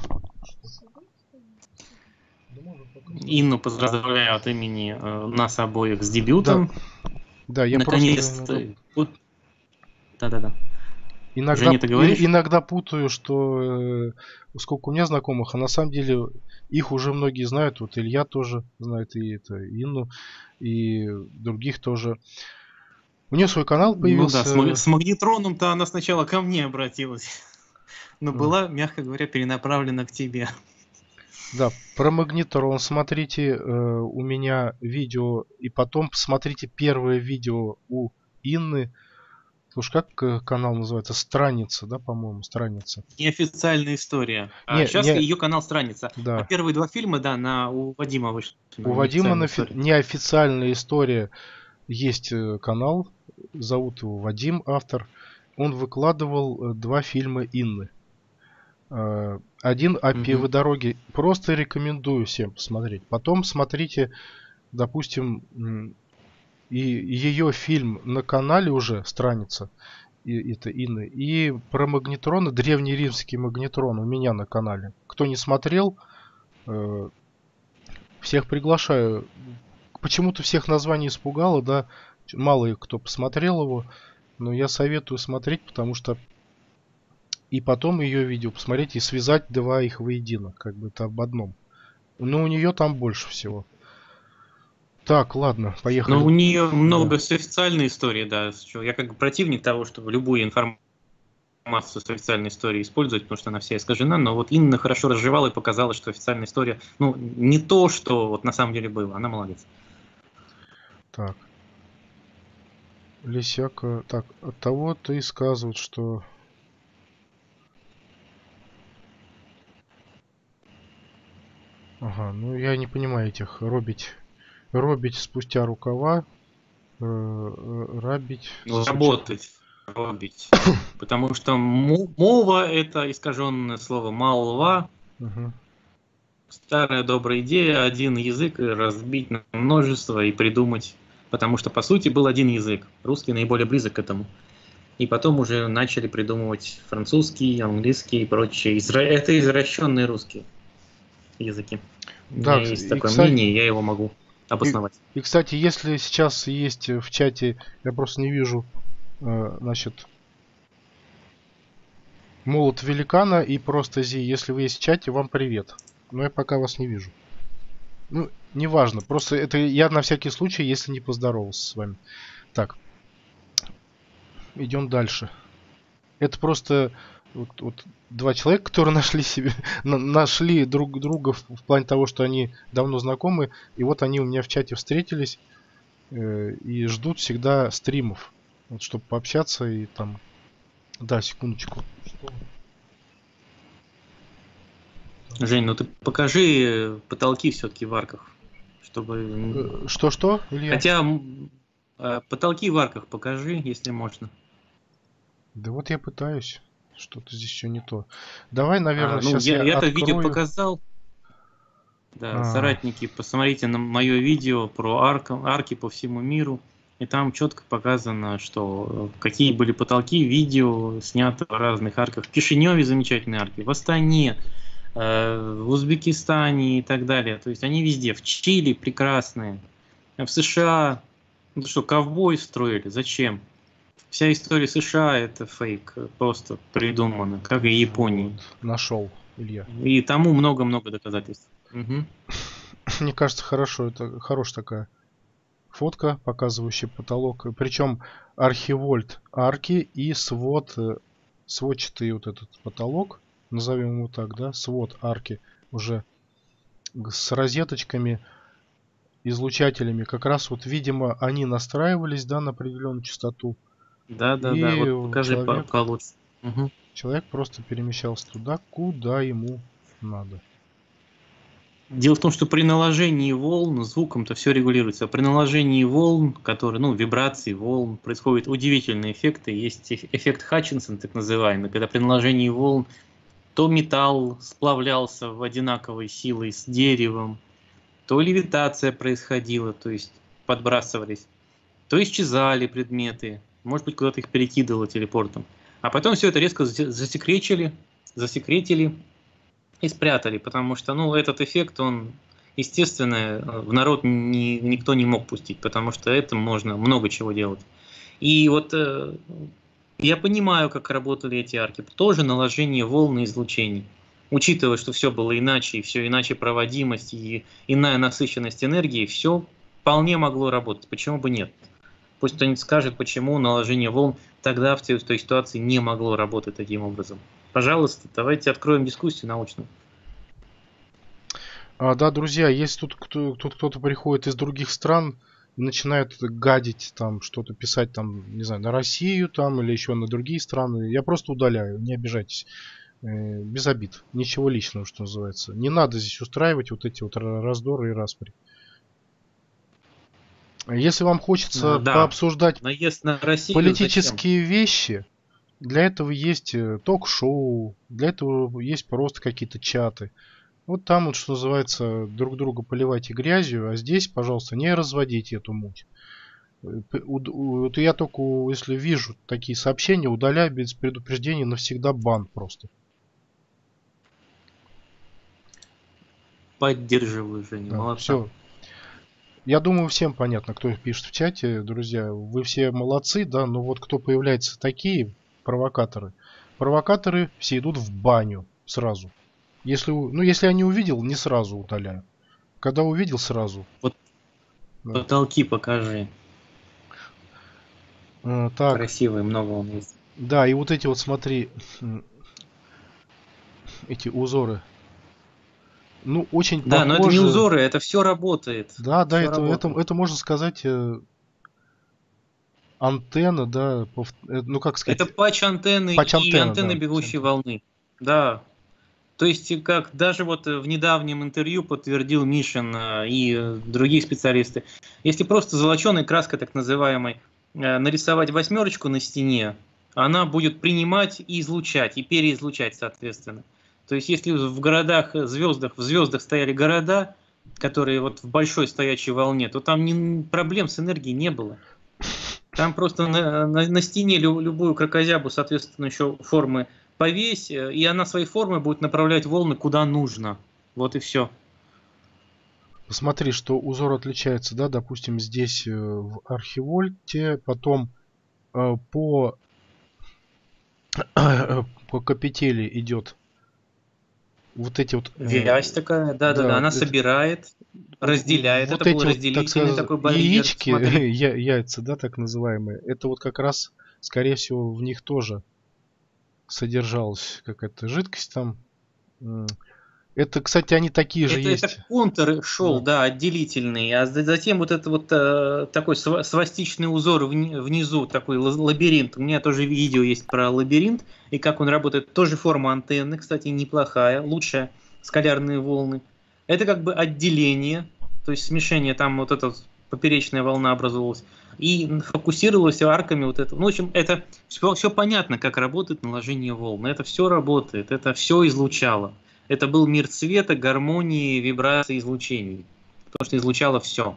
Инну поздравляю от имени э, нас обоих с Да, дебютом. да, я просто иногда, Наконец-то. Вот. Да-да-да. иногда, Женя, ты и- говоришь? иногда путаю, что э, сколько у меня знакомых, а на самом деле их уже многие знают. Вот Илья тоже знает, и это Инну, и других тоже. У нее свой канал Ну да, с, маг- появился. с магнитроном-то она сначала ко мне обратилась, но э, была, мягко говоря, перенаправлена к тебе. Да, про магнитрон смотрите э, у меня видео, и потом посмотрите первое видео у Инны. Слушай, как э, канал называется? Страница, да, по-моему, страница. Неофициальная история. А Не, сейчас не, ее канал странится. А да. первые два фильма, да, на, у Вадима вышли У на Вадима неофициальную нафи- историю. неофициальная история. Есть э, канал, зовут его Вадим, автор. Он выкладывал э, два фильма Инны. Э, Один о Мгм. Певой дороге. Просто рекомендую всем посмотреть. Потом смотрите, допустим, м, и ее фильм на канале уже, страница, и, это Инны. И про магнитроны, древнеримский магнитрон у меня на канале. Кто не смотрел, э, всех приглашаю. Почему-то всех названий испугало, да. Мало кто посмотрел его. Но я советую смотреть, потому что и потом ее видео посмотреть и связать два их воедино. Как бы это об одном. Но у нее там больше всего. Так, ладно, Но поехали. у нее Да. много с официальной историей, да. с чего- Я как бы противник того, чтобы любую информацию с официальной историей использовать, потому что она вся искажена, но вот Инна хорошо разжевала и показала, что официальная история, ну, не то, что вот на самом деле было. Она молодец. Так. Лисяка. Так, от того-то и сказывают, что... Ага, ну я не понимаю этих робить. Робить спустя рукава. э, э, Рабить Ну, засучив. работать, робить. Потому что мо- мова – это искаженное слово «малва», Угу. старая добрая идея, один язык разбить на множество и придумать. Потому что, по сути, был один язык. Русский наиболее близок к этому. И потом уже начали придумывать французский, английский и прочие. Изра... Это извращенные русские языки. У Да, меня кс- есть и, такое кстати, мнение, и я его могу и, обосновать. и, кстати, если сейчас есть в чате, я просто не вижу, э, значит, молот великана и просто Зи, если вы есть в чате, вам привет. Но я пока вас не вижу. Ну, неважно, просто это я на всякий случай, если не поздоровался с вами. Так, идем дальше. Это просто вот, вот два человека, которые нашли себе, на- нашли друг друга в, в плане того, что они давно знакомы, и вот они у меня в чате встретились э, и ждут всегда стримов, вот, чтобы пообщаться и там. Да, секундочку. Что? Жень, ну ты покажи потолки все-таки в арках, чтобы... Что-что, Илья? Хотя потолки в арках покажи, если можно. Да вот я пытаюсь. Что-то здесь еще не то. Давай, наверное, А, ну, сейчас я, я я-то открою... видео показал. Да, А. соратники, посмотрите на мое видео про арк, арки по всему миру. И там четко показано, что какие были потолки, видео снято в разных арках. В Кишиневе замечательные арки, в Астане, э, в Узбекистане и так далее. То есть они везде. В Чили прекрасные, в США. Ну что, ковбой строили? Зачем? Вся история США это фейк, просто придумано, как и Японии. Вот, нашел, Илья. И тому много-много доказательств. Угу. Мне кажется, хорошо, это хорошая такая фотка, показывающая потолок. Причем архивольт арки и свод, сводчатый вот этот потолок, назовем его так, да, свод арки, уже с розеточками, излучателями. Как раз вот, видимо, они настраивались, да, на определенную частоту. Да, да, да, вот покажи человек, получше. Угу. Человек просто перемещался туда, куда ему надо. Дело в том, что при наложении волн звуком-то все регулируется. При наложении волн, которые, ну, вибрации волн, происходят удивительные эффекты. Есть эффект Хатчинсон, так называемый, когда при наложении волн то металл сплавлялся в одинаковой силой с деревом, то левитация происходила, то есть подбрасывались, то исчезали предметы, может быть, куда-то их перекидывало телепортом. А потом все это резко засекречили, засекретили и спрятали, потому что, ну, этот эффект, он, естественно, в народ ни, никто не мог пустить, потому что этим можно много чего делать. И вот э, я понимаю, как работали эти арки. Тоже наложение волн и излучений. Учитывая, что все было иначе, и все иначе проводимость, и иная насыщенность энергии, все вполне могло работать. Почему бы нет? Пусть кто-нибудь скажет, почему наложение волн тогда в той, в той ситуации не могло работать таким образом. Пожалуйста, давайте откроем дискуссию научную. А, да, друзья, если тут, кто, тут кто-то приходит из других стран и начинает гадить, там, что-то писать, там, не знаю, на Россию там или еще на другие страны, я просто удаляю, не обижайтесь. Э, без обид, ничего личного, что называется. Не надо здесь устраивать вот эти вот раздоры и распри. Если вам хочется а, да. пообсуждать на Россию, политические зачем? Вещи, для этого есть ток-шоу, для этого есть просто какие-то чаты. Вот там вот, что называется, друг друга поливайте грязью, а здесь, пожалуйста, не разводите эту муть. Вот я только, если вижу такие сообщения, удаляю без предупреждения, навсегда бан просто. Поддерживаю, Женя, да, молодца. Все. Я думаю, всем понятно, кто пишет в чате, друзья. Вы все молодцы, да, но вот кто появляется такие провокаторы. Провокаторы все идут в баню сразу. Если, ну, если я не увидел, не сразу удаляю. Когда увидел, сразу. Вот да. Потолки покажи. А, так. Красивые, много он есть. Да, и вот эти вот, смотри, эти узоры. Ну, очень да, похоже... но это не узоры, это все работает. Да, да, все это, это, это можно сказать э, антенна, да, пов... ну как сказать... Это патч антенны патч и антенна, антенны да, бегущей волны. Да. То есть, как даже вот в недавнем интервью подтвердил Мишин и другие специалисты, если просто золоченой краской, так называемой, нарисовать восьмерочку на стене, она будет принимать и излучать, и переизлучать, соответственно. То есть, если в городах, звездах, в звездах стояли города, которые вот в большой стоячей волне, то там ни, проблем с энергией не было. Там просто на, на, на стене лю, любую кракозябу, соответственно, еще формы повесь, и она своей формой будет направлять волны куда нужно. Вот и все. Посмотри, что узор отличается, да, допустим, здесь в архивольте, потом э, по, по капители идет вот эти вот... Вязь такая, да-да-да, да, она это, собирает, разделяет, вот это эти был разделительный вот, так сказать, такой барьер. Яички, я, яйца, да, так называемые, это вот как раз, скорее всего, в них тоже содержалась какая-то жидкость там. Это, кстати, они такие же это, есть. Это контур шел, да. да, отделительный, а затем вот это вот э, такой свастичный узор внизу, такой лабиринт. У меня тоже видео есть про лабиринт, и как он работает. Тоже форма антенны, кстати, неплохая, лучше скалярные волны. Это как бы отделение, то есть смешение, там вот эта поперечная волна образовалась. И фокусировалась арками вот это. Ну, в общем, это все, все понятно, как работает наложение волн. Это все работает, это все излучало. Это был мир цвета, гармонии, вибраций, излучений. Потому что излучало все.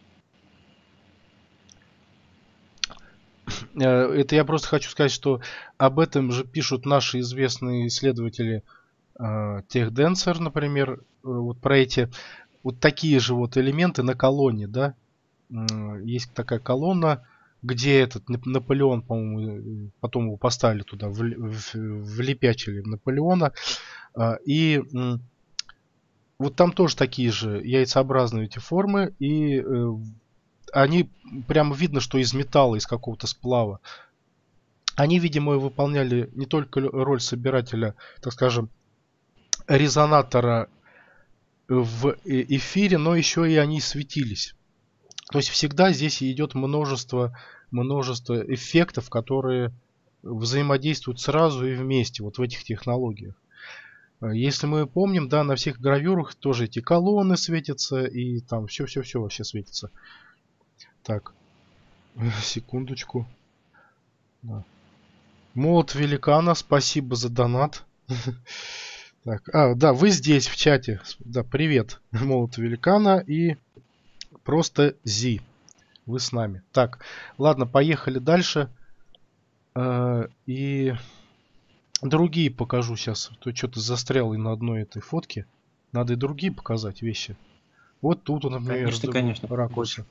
Это я просто хочу сказать, что об этом же пишут наши известные исследователи TechDancer, например, вот про эти вот такие же вот элементы на колонне, да. Есть такая колонна, где этот Наполеон, по-моему, потом его поставили туда, влепячили Наполеона. И вот там тоже такие же яйцеобразные эти формы, и они прямо видно, что из металла, из какого-то сплава. Они, видимо, выполняли не только роль собирателя, так скажем, резонатора в эфире, но еще и они светились. То есть всегда здесь идет множество, множество эффектов, которые взаимодействуют сразу и вместе вот в этих технологиях. Если мы помним, да, на всех гравюрах тоже эти колонны светятся и там все-все-все вообще светится. Так, секундочку. Да. Молот великана, спасибо за донат. Так, а, да, вы здесь в чате. Да, привет, Молот великана и просто Зи. Вы с нами. Так, ладно, поехали дальше. Э, и другие покажу сейчас. То что-то застрял и на одной этой фотке. Надо и другие показать вещи. Вот тут, например, конечно, конечно, ракурсы.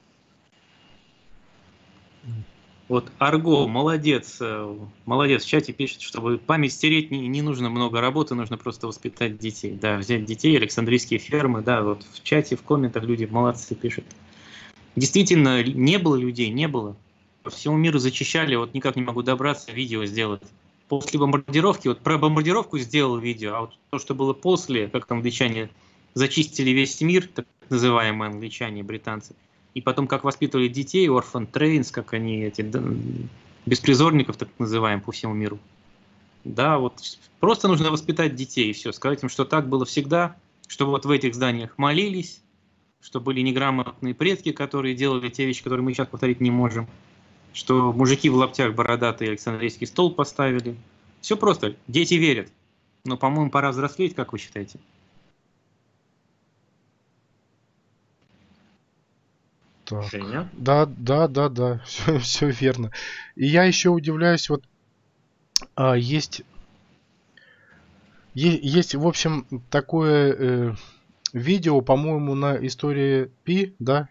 Вот Арго, молодец, молодец, в чате пишет, чтобы память стереть не, не нужно много работы, нужно просто воспитать детей. Да, взять детей, Александрийские фермы, да, вот в чате, в комментах люди молодцы пишут. Действительно, не было людей, не было. По всему миру зачищали, вот никак не могу добраться, видео сделать. После бомбардировки, вот про бомбардировку сделал видео, а вот то, что было после, как там англичане зачистили весь мир, так называемые англичане, британцы, и потом, как воспитывали детей, orphan trains, как они, эти беспризорников, так называем, по всему миру. Да, вот просто нужно воспитать детей, и все, сказать им, что так было всегда, чтобы вот в этих зданиях молились, что были неграмотные предки, которые делали те вещи, которые мы сейчас повторить не можем, что мужики в лаптях бородатые Александрийский стол поставили. Все просто, дети верят. Но, по-моему, пора взрослеть, как вы считаете? Так. Женя? Да, да, да, да, все, все верно. И я еще удивляюсь, вот а, есть, е- есть, в общем, такое э, видео, по-моему, на истории Пи, да,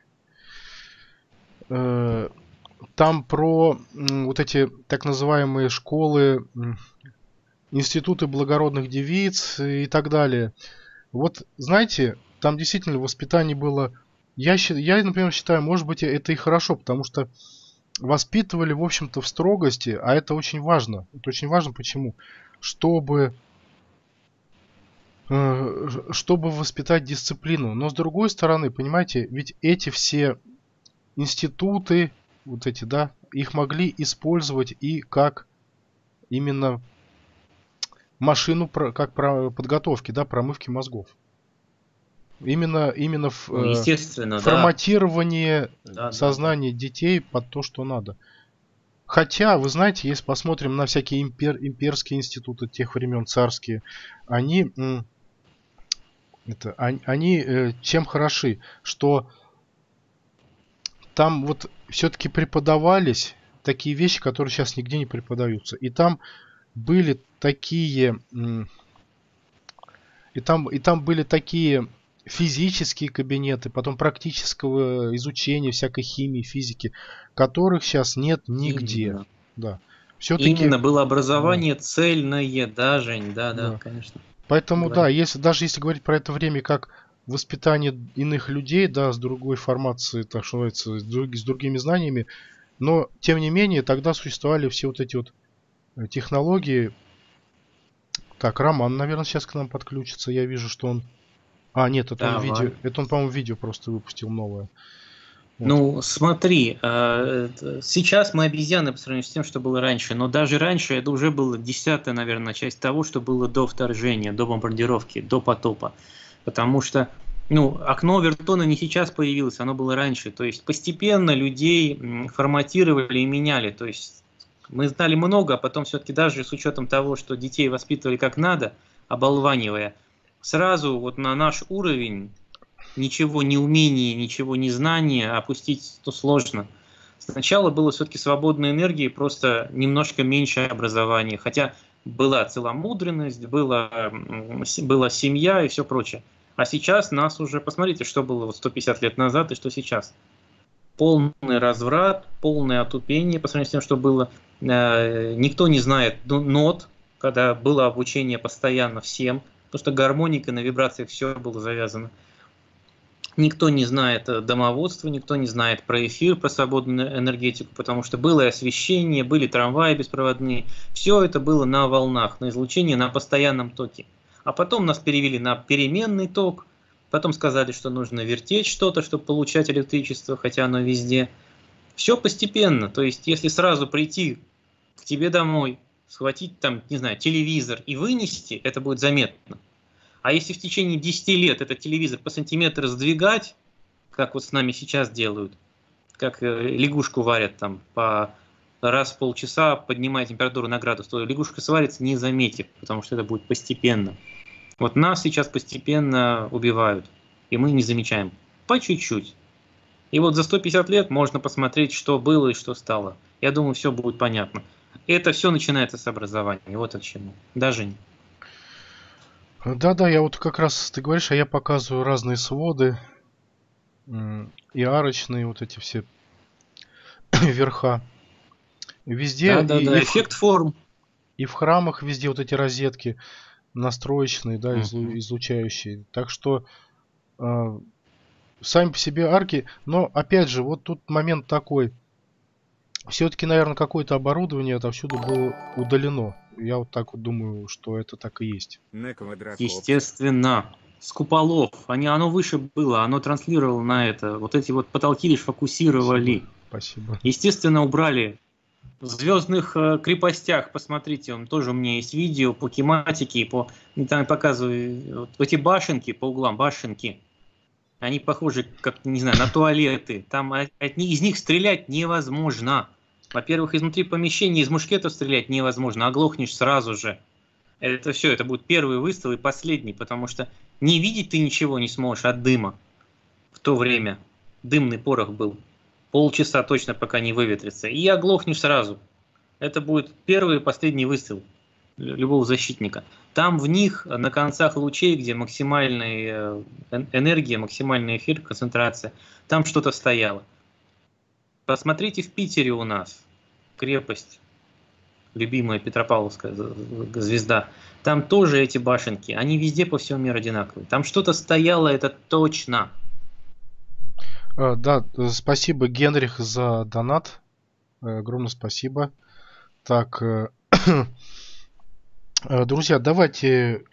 э, там про м, вот эти так называемые школы, м, институты благородных девиц и так далее. Вот, знаете, там действительно воспитание было. Я, щи- я, например, считаю, может быть, это и хорошо, потому что воспитывали, в общем-то, в строгости, а это очень важно. Это очень важно, почему? Чтобы, э, чтобы воспитать дисциплину. Но с другой стороны, понимаете, ведь эти все институты, вот эти, да, их могли использовать и как именно машину, про- как про подготовки, да, промывки мозгов. Именно, именно в Ну, э, естественно, да. форматирование Да, да, сознания детей под то, что надо. Хотя, вы знаете, если посмотрим на всякие импер, имперские институты тех времен, царские, они, м, это, они, они э, чем хороши, что там вот все-таки преподавались такие вещи, которые сейчас нигде не преподаются. И там были такие, м, и там, и там были такие физические кабинеты, потом практического изучения всякой химии, физики, которых сейчас нет нигде. именно. Да. Все-таки, Именно было да, образование цельное, да, Жень, да, да, да. конечно. Поэтому, да, Говори. если, даже если говорить про это время как воспитание иных людей, да, с другой формацией, так что называется, с, друг- с другими знаниями, но, тем не менее, тогда существовали все вот эти вот э, технологии. Так, Роман, наверное, сейчас к нам подключится. Я вижу, что он... А, нет, это он видео... Давай. Это он, по-моему, видео просто выпустил новое. Вот. Ну, смотри, э, это- сейчас мы обезьяны по сравнению с тем, что было раньше, но даже раньше это уже было десятая, наверное, часть того, что было до вторжения, до бомбардировки, до потопа. Потому что, ну, окно Овертона не сейчас появилось, оно было раньше. То есть постепенно людей м, форматировали и меняли. То есть мы знали много, а потом все-таки даже с учетом того, что детей воспитывали как надо, оболванивая, сразу вот на наш уровень ничего не умение, ничего не знание опустить то сложно. Сначала было все-таки свободной энергии, просто немножко меньше образования. Хотя была целомудренность, была, м, с- была семья и все прочее. А сейчас нас уже, посмотрите, что было вот сто пятьдесят лет назад и что сейчас. Полный разврат, полное отупение по сравнению с тем, что было. Э, Никто не знает ну, нот, когда было обучение постоянно всем, потому что гармоника на вибрациях все было завязано. Никто не знает э, домоводство, никто не знает про эфир, про свободную энергетику, потому что было и освещение, были трамваи беспроводные. Все это было на волнах, на излучении, на постоянном токе. А потом нас перевели на переменный ток, потом сказали, что нужно вертеть что-то, чтобы получать электричество, хотя оно везде. Все постепенно, то есть если сразу прийти к тебе домой, схватить там, не знаю, телевизор и вынести, это будет заметно. А если в течение десяти лет этот телевизор по сантиметру сдвигать, как вот с нами сейчас делают, как э, лягушку варят там по раз в полчаса, поднимая температуру на градус, то лягушка сварится, не заметив, потому что это будет постепенно. Вот нас сейчас постепенно убивают, и мы не замечаем. По чуть-чуть. И вот за сто пятьдесят лет можно посмотреть, что было и что стало. Я думаю, все будет понятно. И это все начинается с образования. Вот от чему. Даже не. Да-да, я вот как раз, ты говоришь, а я показываю разные своды, м, и арочные вот эти все верха. Везде, Да, да, и, и, да. в, х- Эффект форм. и в храмах везде вот эти розетки настроечные, да, излу- Мгм. излучающие. Так что э, сами по себе арки, но опять же, вот тут момент такой. Все-таки, наверное, какое-то оборудование отовсюду было удалено. Я вот так вот думаю, что это так и есть. Естественно. С куполов. Они, оно выше было, оно транслировало на это. Вот эти вот потолки лишь Спасибо. фокусировали. Спасибо. Естественно, убрали. В звездных э, крепостях, посмотрите, он тоже у меня есть видео по кематике, и по, и там я показываю вот эти башенки по углам, башенки. Они похожи, как, не знаю, на туалеты. Там от, от них, из них стрелять невозможно. Во-первых, изнутри помещения из мушкетов стрелять невозможно, оглохнешь сразу же. Это все, это будет первый выстрел и последний, потому что не видеть ты ничего не сможешь от дыма в то время. Дымный порох был. Полчаса точно, пока не выветрится. И оглохнешь сразу. Это будет первый и последний выстрел любого защитника. Там в них на концах лучей, где максимальная энергия, максимальный эфир, концентрация, там что-то стояло. Посмотрите в Питере у нас крепость, любимая Петропавловская звезда. Там тоже эти башенки, они везде по всему миру одинаковые. Там что-то стояло, это точно. А, да, э, спасибо, Генрих, за донат. Э, Огромное спасибо. Так, э, э, друзья, давайте.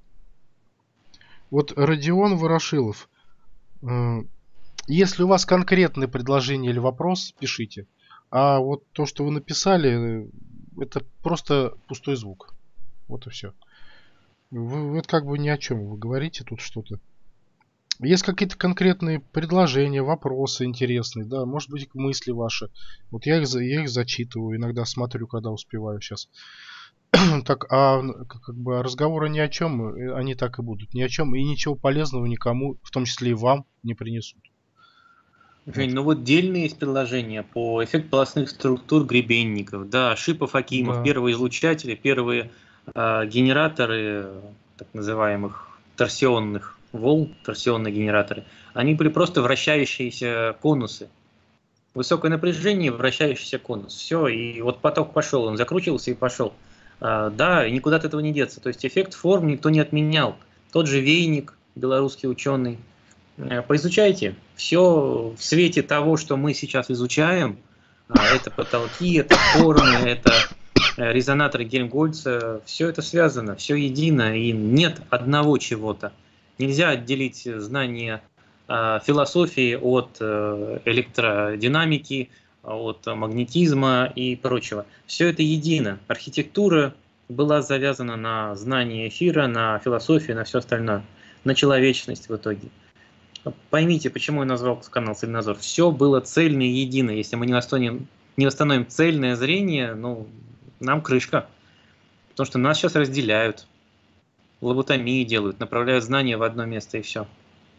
Вот Родион Ворошилов. э, Если у вас конкретное предложение или вопрос, пишите. А вот то, что вы написали, э, это просто пустой звук. Вот и все. Вы, это как бы ни о чем. Вы говорите тут что-то. Есть какие-то конкретные предложения, вопросы интересные, да, может быть, мысли ваши. Вот я их, за- я их зачитываю, иногда смотрю, когда успеваю сейчас. Так, а н- к- как бы разговоры ни о чем, э, они так и будут. Ни о чем и ничего полезного никому, в том числе и вам, не принесут. Жень, Вот. ну вот дельные есть предложения по эффекту полостных структур гребенников. Да, Шипов, Акимов, Да. первые излучатели, первые э, генераторы э, так называемых торсионных волн, торсионные генераторы, они были просто вращающиеся конусы. Высокое напряжение, вращающийся конус. Все, и вот поток пошел, он закручивался и пошел. А, да, и никуда от этого не деться. То есть эффект форм никто не отменял. Тот же Вейник, белорусский ученый. Э, Поизучайте. Все в свете того, что мы сейчас изучаем, а, это потолки, это формы, это э, резонаторы Гельмгольца, все это связано, все едино, и нет одного чего-то. Нельзя отделить знание философии, от электродинамики, от магнетизма и прочего. Все это едино. Архитектура была завязана на знании эфира, на философии, на все остальное, на человечность в итоге. Поймите, почему я назвал канал Цельнозор. Все было цельно и едино. Если мы не восстановим, не восстановим цельное зрение, ну, нам крышка. Потому что нас сейчас разделяют, лоботомию делают, направляют знания в одно место и все.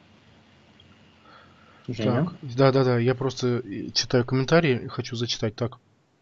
Так, да-да-да, я просто читаю комментарии, хочу зачитать. Так,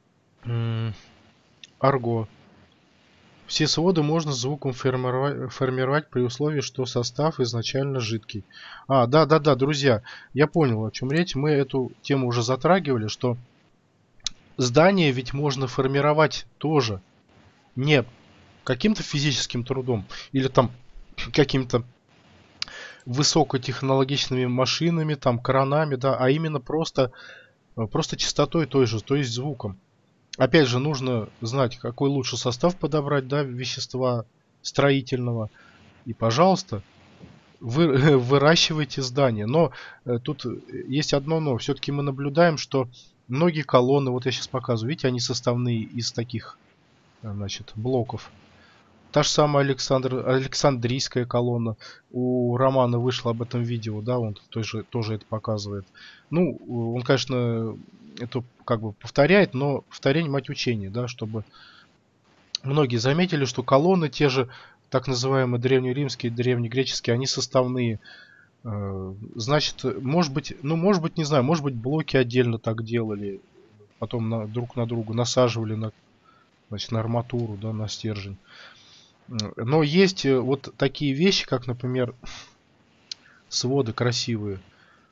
Арго. Все своды можно звуком формировать, формировать при условии, что состав изначально жидкий. А, да-да-да, друзья, я понял, о чем речь. Мы эту тему уже затрагивали, что здание ведь можно формировать тоже не каким-то физическим трудом или там каким-то высокотехнологичными машинами, там кранами, да, а именно просто, просто частотой той же, то есть звуком. Опять же, нужно знать, какой лучше состав подобрать, да, вещества строительного. И, пожалуйста, вы выращивайте здание. Но э, тут есть одно но. Все-таки мы наблюдаем, что многие колонны, вот я сейчас показываю, видите, они составные из таких, значит, блоков. Та же самая Александр, Александрийская колонна. У Романа вышло об этом видео, да, он тоже, тоже это показывает. Ну, он, конечно, это как бы повторяет, но повторение мать учения, да, чтобы многие заметили, что колонны, те же так называемые древнеримские, древнегреческие, они составные. Значит, может быть, ну, может быть, не знаю, может быть, блоки отдельно так делали, потом на, друг на друга насаживали на, значит, на арматуру, да, на стержень. Но есть вот такие вещи, как, например, своды красивые.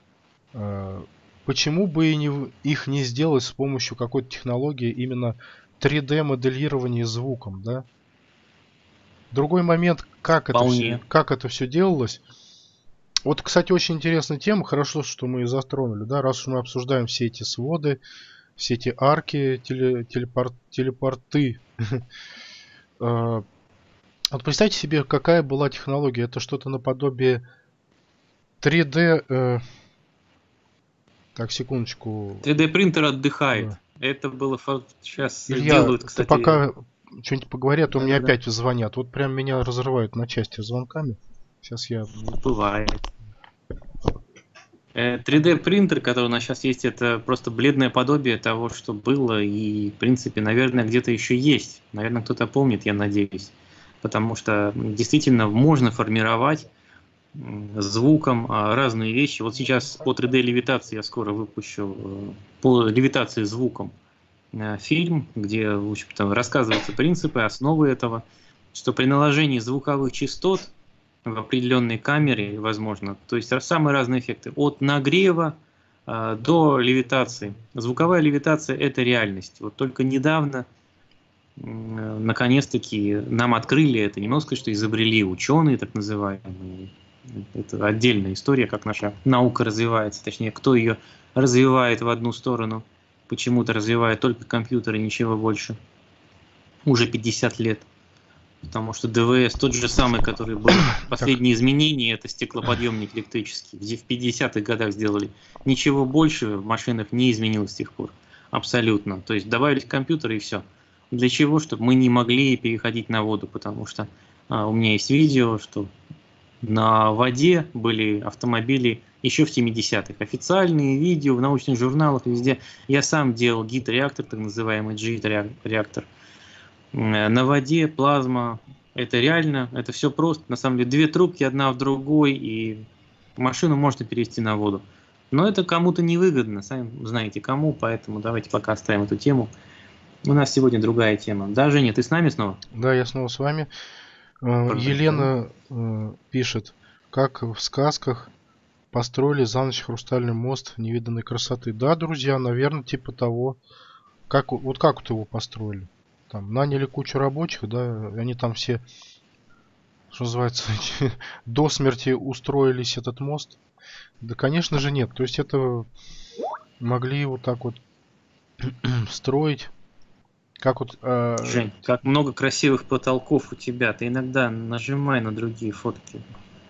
Почему бы и не, их не сделать с помощью какой-то технологии именно три дэ моделирования звуком, да? Другой момент, как это, все, как это все делалось. Вот, кстати, очень интересная тема. Хорошо, что мы ее затронули, да, раз уж мы обсуждаем все эти своды, все эти арки, теле, телепорт, телепорты. Вот представьте себе, какая была технология. Это что-то наподобие три дэ... Э... Так, секундочку. три дэ принтер отдыхает. Да. Это было... Сейчас Илья, делают, кстати... ты пока что-нибудь поговори, а то да, мне да, опять да. звонят. Вот прям меня разрывают на части звонками. Сейчас я... Бывает. три дэ принтер, который у нас сейчас есть, это просто бледное подобие того, что было. И, в принципе, наверное, где-то еще есть. Наверное, кто-то помнит, я надеюсь. Потому что действительно можно формировать звуком разные вещи. Вот сейчас по три дэ левитации я скоро выпущу по левитации звуком фильм, где, в общем-то, рассказываются принципы, основы этого, что при наложении звуковых частот в определенной камере, возможно, то есть самые разные эффекты, от нагрева до левитации. Звуковая левитация – это реальность. Вот только недавно наконец-таки нам открыли это, не могу сказать, что изобрели ученые, так называемые. Это отдельная история, как наша наука развивается, точнее, кто ее развивает в одну сторону, почему-то развивает только компьютеры, ничего больше. Уже пятьдесят лет. Потому что дэ вэ эс тот же самый, который был. Последние изменения, это стеклоподъемник электрический, где в пятидесятых годах сделали. Ничего больше в машинах не изменилось с тех пор. Абсолютно. То есть добавились компьютеры и все. Для чего? Чтобы мы не могли переходить на воду, потому что а, у меня есть видео, что на воде были автомобили еще в семидесятых. Официальные видео в научных журналах везде. Я сам делал гид-реактор, так называемый джи-реактор. На воде плазма. Это реально, это все просто. На самом деле две трубки, одна в другой, и машину можно перевести на воду. Но это кому-то невыгодно, сами знаете кому, поэтому давайте пока оставим эту тему. У нас сегодня другая тема. Да, Женя, ты с нами снова? Да, я снова с вами. Правда, Елена э, пишет, как в сказках построили за ночь хрустальный мост невиданной красоты. Да, друзья, наверное, типа того. Как, вот как вот его построили? Там наняли кучу рабочих, да, они там все, что называется, до смерти устроились этот мост. Да, конечно же, нет. То есть это могли вот так вот строить. Как вот, э... Жень, как много красивых потолков у тебя. Ты иногда нажимай на другие фотки.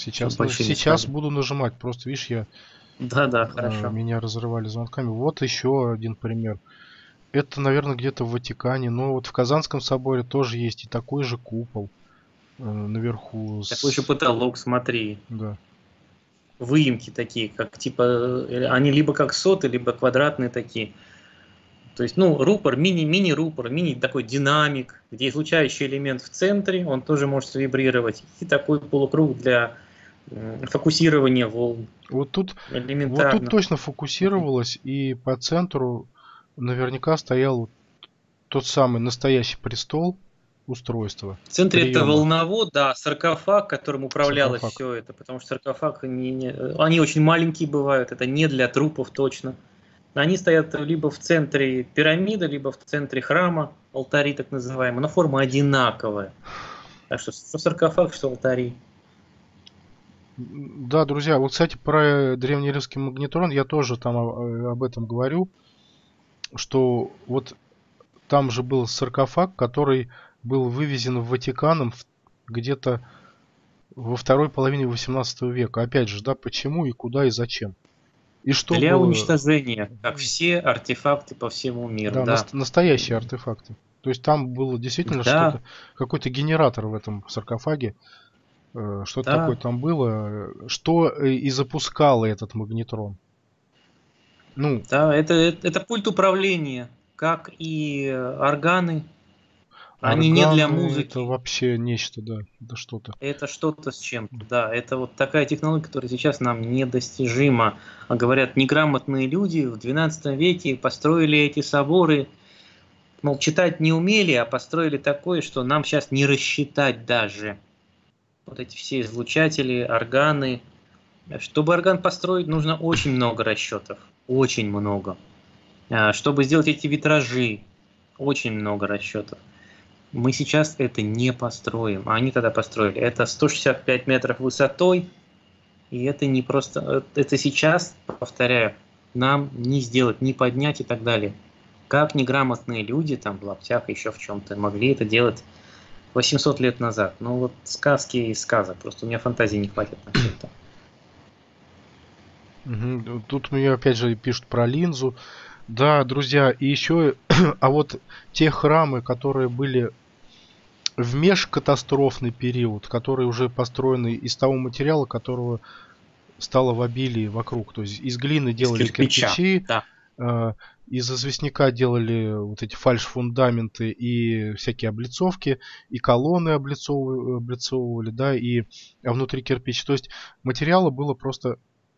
Сейчас, большими сейчас стали. буду нажимать. Просто, видишь, я Да, да, э, хорошо. меня разрывали звонками. Вот еще один пример. Это, наверное, где-то в Ватикане. Но вот в Казанском соборе тоже есть и такой же купол э, наверху. Такой же С... потолок, смотри. Да. Выемки такие, как типа, э, они либо как соты, либо квадратные такие. То есть, ну, рупор, мини-мини-рупор, мини такой динамик, где излучающий элемент в центре, он тоже может вибрировать. И такой полукруг для м, фокусирования волн. Вот тут, вот тут Элементарно. точно фокусировалось, и по центру наверняка стоял вот тот самый настоящий престол устройства В центре это приема. волновод, да, саркофаг, которым управлялось Саркофаг. все это, потому что саркофаг, не, не, они очень маленькие бывают, это не для трупов точно. Они стоят либо в центре пирамиды, либо в центре храма, алтари так называемые, но форма одинаковая. Так что что саркофаг, что алтари. Да, друзья, вот, кстати, про древнеримский магнетрон я тоже там о- об этом говорю, что вот там же был саркофаг, который был вывезен в Ватиканом в- где-то во второй половине восемнадцатого века. Опять же, да, почему и куда и зачем. И что Для было, уничтожения, как все артефакты по всему миру, да, да. нас- настоящие артефакты. То есть там было действительно Да, что-то, какой-то генератор в этом саркофаге, э, что-то такое да, там было, э, что э, и запускало этот магнетрон. Ну, да, это, это, это пульт управления, как и органы, они не для органы это музыки. вообще нечто, да, это что-то. Это что-то с чем-то, да. Это вот такая технология, которая сейчас нам недостижима. А говорят, неграмотные люди в двенадцатом веке построили эти соборы, мол, читать не умели, а построили такое, что нам сейчас не рассчитать даже. Вот эти все излучатели, органы. Чтобы орган построить, нужно очень много расчетов. Очень много. А, Чтобы сделать эти витражи, очень много расчетов. Мы сейчас это не построим, а они тогда построили. Это сто шестьдесят пять метров высотой, и это не просто... Это сейчас, повторяю, нам не сделать, не поднять и так далее. Как неграмотные люди там в лаптях, еще в чем-то, могли это делать восемьсот лет назад. Ну вот сказки и сказок, просто у меня фантазии не хватит на все это. Мгм. Тут мне опять же пишут про линзу. Да, друзья, и еще, а вот те храмы, которые были в межкатастрофный период, которые уже построены из того материала, которого стало в обилии вокруг. То есть из глины Из делали кирпича, кирпичи, да. э, из известняка делали вот эти фальш-фундаменты и всякие облицовки, и колонны облицовывали, облицовывали, да, и а внутри кирпич. То есть материала было просто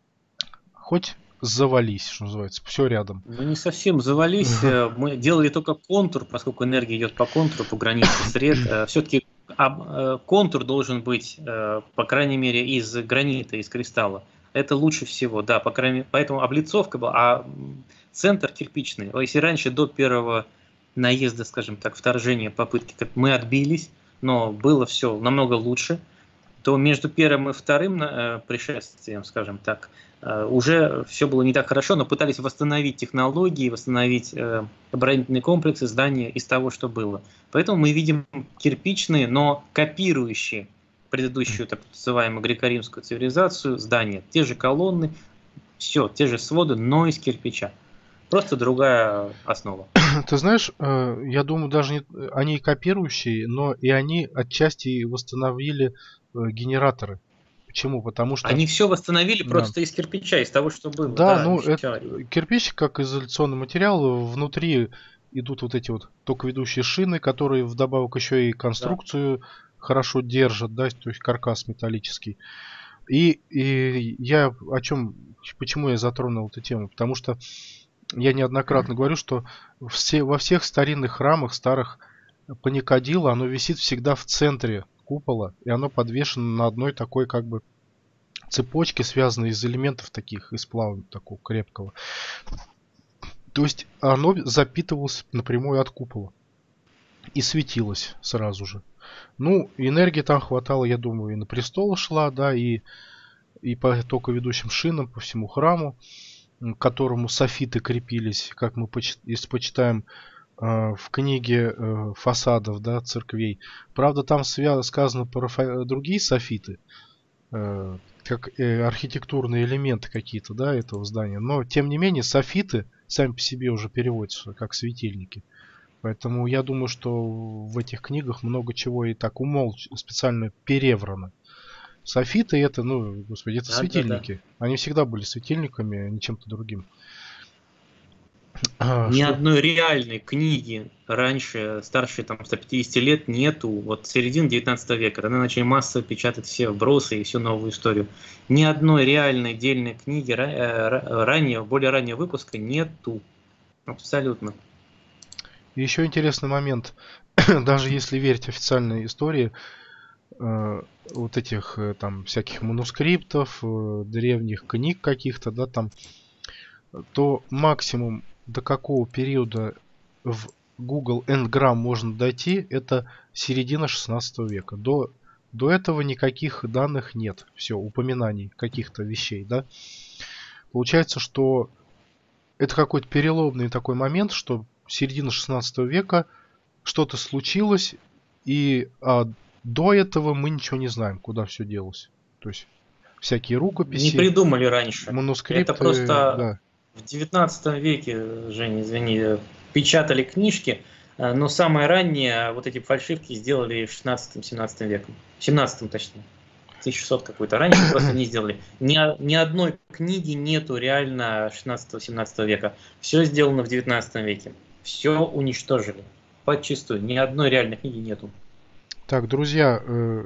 хоть завались, что называется, все рядом. Мы не совсем завались, э, мы делали только контур, поскольку энергия идет по контуру, по границе сред. Все-таки контур должен быть, э, по крайней мере, из гранита, из кристалла. Это лучше всего, да, по крайней мере, поэтому облицовка была, а м, центр кирпичный. Если раньше до первого наезда, скажем так, вторжения, попытки, как мы отбились, но было все намного лучше, то между первым и вторым э, пришествием, скажем так, э, уже все было не так хорошо, но пытались восстановить технологии, восстановить э, оборонительные комплексы, здания из того, что было. Поэтому мы видим кирпичные, но копирующие предыдущую так называемую греко-римскую цивилизацию здания. Те же колонны, все, те же своды, но из кирпича. Просто другая основа. Ты знаешь, э, я думаю, даже не, они и копирующие, но и они отчасти восстановили э, генераторы. Почему? Потому что, Они все восстановили да, просто из кирпича, из того, что было. да, Да, ну, это, всё. кирпич как изоляционный материал, внутри идут вот эти вот токоведущие шины, которые вдобавок еще и Да. конструкцию хорошо держат, да, то есть каркас металлический. И, и я о чем, почему я затронул эту тему? Потому что я неоднократно говорю, что все, во всех старинных храмах, старых, паникадило, оно висит всегда в центре купола, и оно подвешено на одной такой как бы цепочке, связанной из элементов таких, из сплава такого крепкого. То есть оно запитывалось напрямую от купола и светилось сразу же. Ну, энергии там хватало, я думаю, и на престол шла, да, и, и по токоведущим шинам по всему храму, к которому софиты крепились, как мы почит, если почитаем э, в книге э, фасадов, да, церквей. Правда, там свя- сказано про фа- другие софиты. э, как э, архитектурные элементы какие-то, да, этого здания. Но, тем не менее, софиты сами по себе уже переводятся как светильники. Поэтому я думаю, что в этих книгах много чего и так умолч специально переврано. Софиты это, ну, господи, это Да, да, да. светильники. Они всегда были светильниками, а не чем-то другим. А, Ни что? одной реальной книги раньше, старше там ста пятидесяти лет, нету. Вот середины девятнадцатого века, тогда начали массово печатать все вбросы и всю новую историю. Ни одной реальной отдельной книги ра- э, ра- ранее, более раннего выпуска нету. Абсолютно. И еще интересный момент. Даже если верить официальной истории, э, вот этих э, там всяких манускриптов, э, древних книг каких-то, да, там, то максимум до какого периода в Google Ngram можно дойти, это середина шестнадцатого века. До, до этого никаких данных нет. Все, упоминаний каких-то вещей, да. Получается, что это какой-то переломный такой момент, что середина шестнадцатого века что-то случилось, и а, до этого мы ничего не знаем, куда все делось. То есть всякие Не рукописи, придумали раньше. Это манускрипты, просто да. в девятнадцатом веке, Женя, извини, печатали книжки, э, но самое раннее вот эти фальшивки сделали в шестнадцатом-семнадцатом веком. В семнадцатом точнее. тысяча шестьсот какой-то. Раньше просто не сделали. Ни, ни одной книги нету реально шестнадцатого-семнадцатого века. Все сделано в девятнадцатом веке. Все уничтожили. Подчистую. Ни одной реальной книги нету. Так, друзья, э,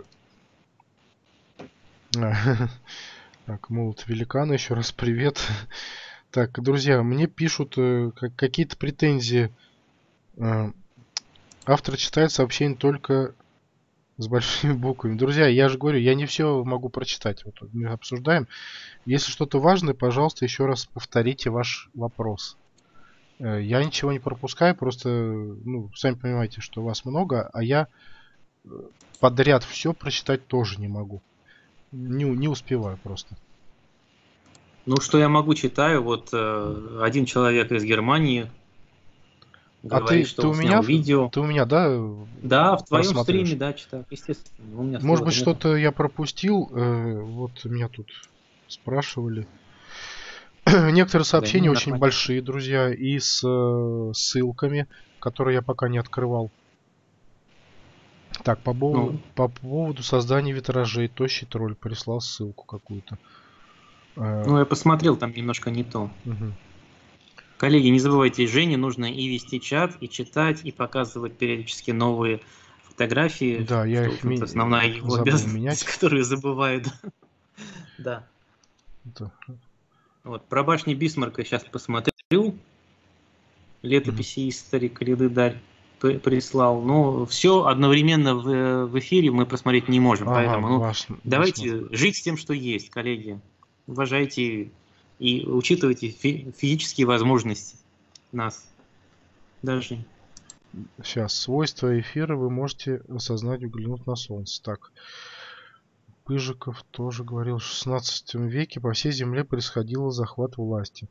так, молот великана, еще раз привет. Так, друзья, мне пишут э, как- какие-то претензии. Э, автор читает сообщение только с большими буквами. Друзья, я же говорю, я не все могу прочитать. Вот мы обсуждаем. Если что-то важное, пожалуйста, еще раз повторите ваш вопрос. Э, Я ничего не пропускаю, просто, ну, сами понимаете, что вас много, а я э, подряд все прочитать тоже не могу. Не, у- не успеваю просто. Ну, что я могу, читаю. Вот э, один человек из Германии А ты, говорит, ты что у он меня, снял в- видео. ты у меня, да, Да, в твоем стриме, просматриваешь? да, читаю. Естественно, у меня Может быть, слова-то нету. что-то я пропустил. э, Вот меня тут спрашивали. Некоторые Да не, сообщения очень нормально. большие, друзья, и с э, ссылками, которые я пока не открывал. Так, по, бо- Ну, по поводу создания витражей, тощий тролль прислал ссылку какую-то. Э, ну, я посмотрел, там немножко не то. мгм. Коллеги, не забывайте, Жене нужно и вести чат, и читать, и показывать периодически новые фотографии, Да, я что, в их ми- общем-то, основная его забыл обязанность, менять. которую забывает. Да. Это- Вот, про башни Бисмарка сейчас посмотрю. мгм. Летописи истории Коляды Даль п- прислал. Но все одновременно в, в эфире мы просмотреть не можем. Ага, Поэтому ну, баш... Бисмарк. давайте жить с тем, что есть, коллеги. Уважайте и учитывайте фи- физические возможности нас. Даже. Сейчас. Свойства эфира вы можете осознать, взглянув на солнце. Так. Пыжиков тоже говорил, что в шестнадцатом веке по всей земле происходил захват власти.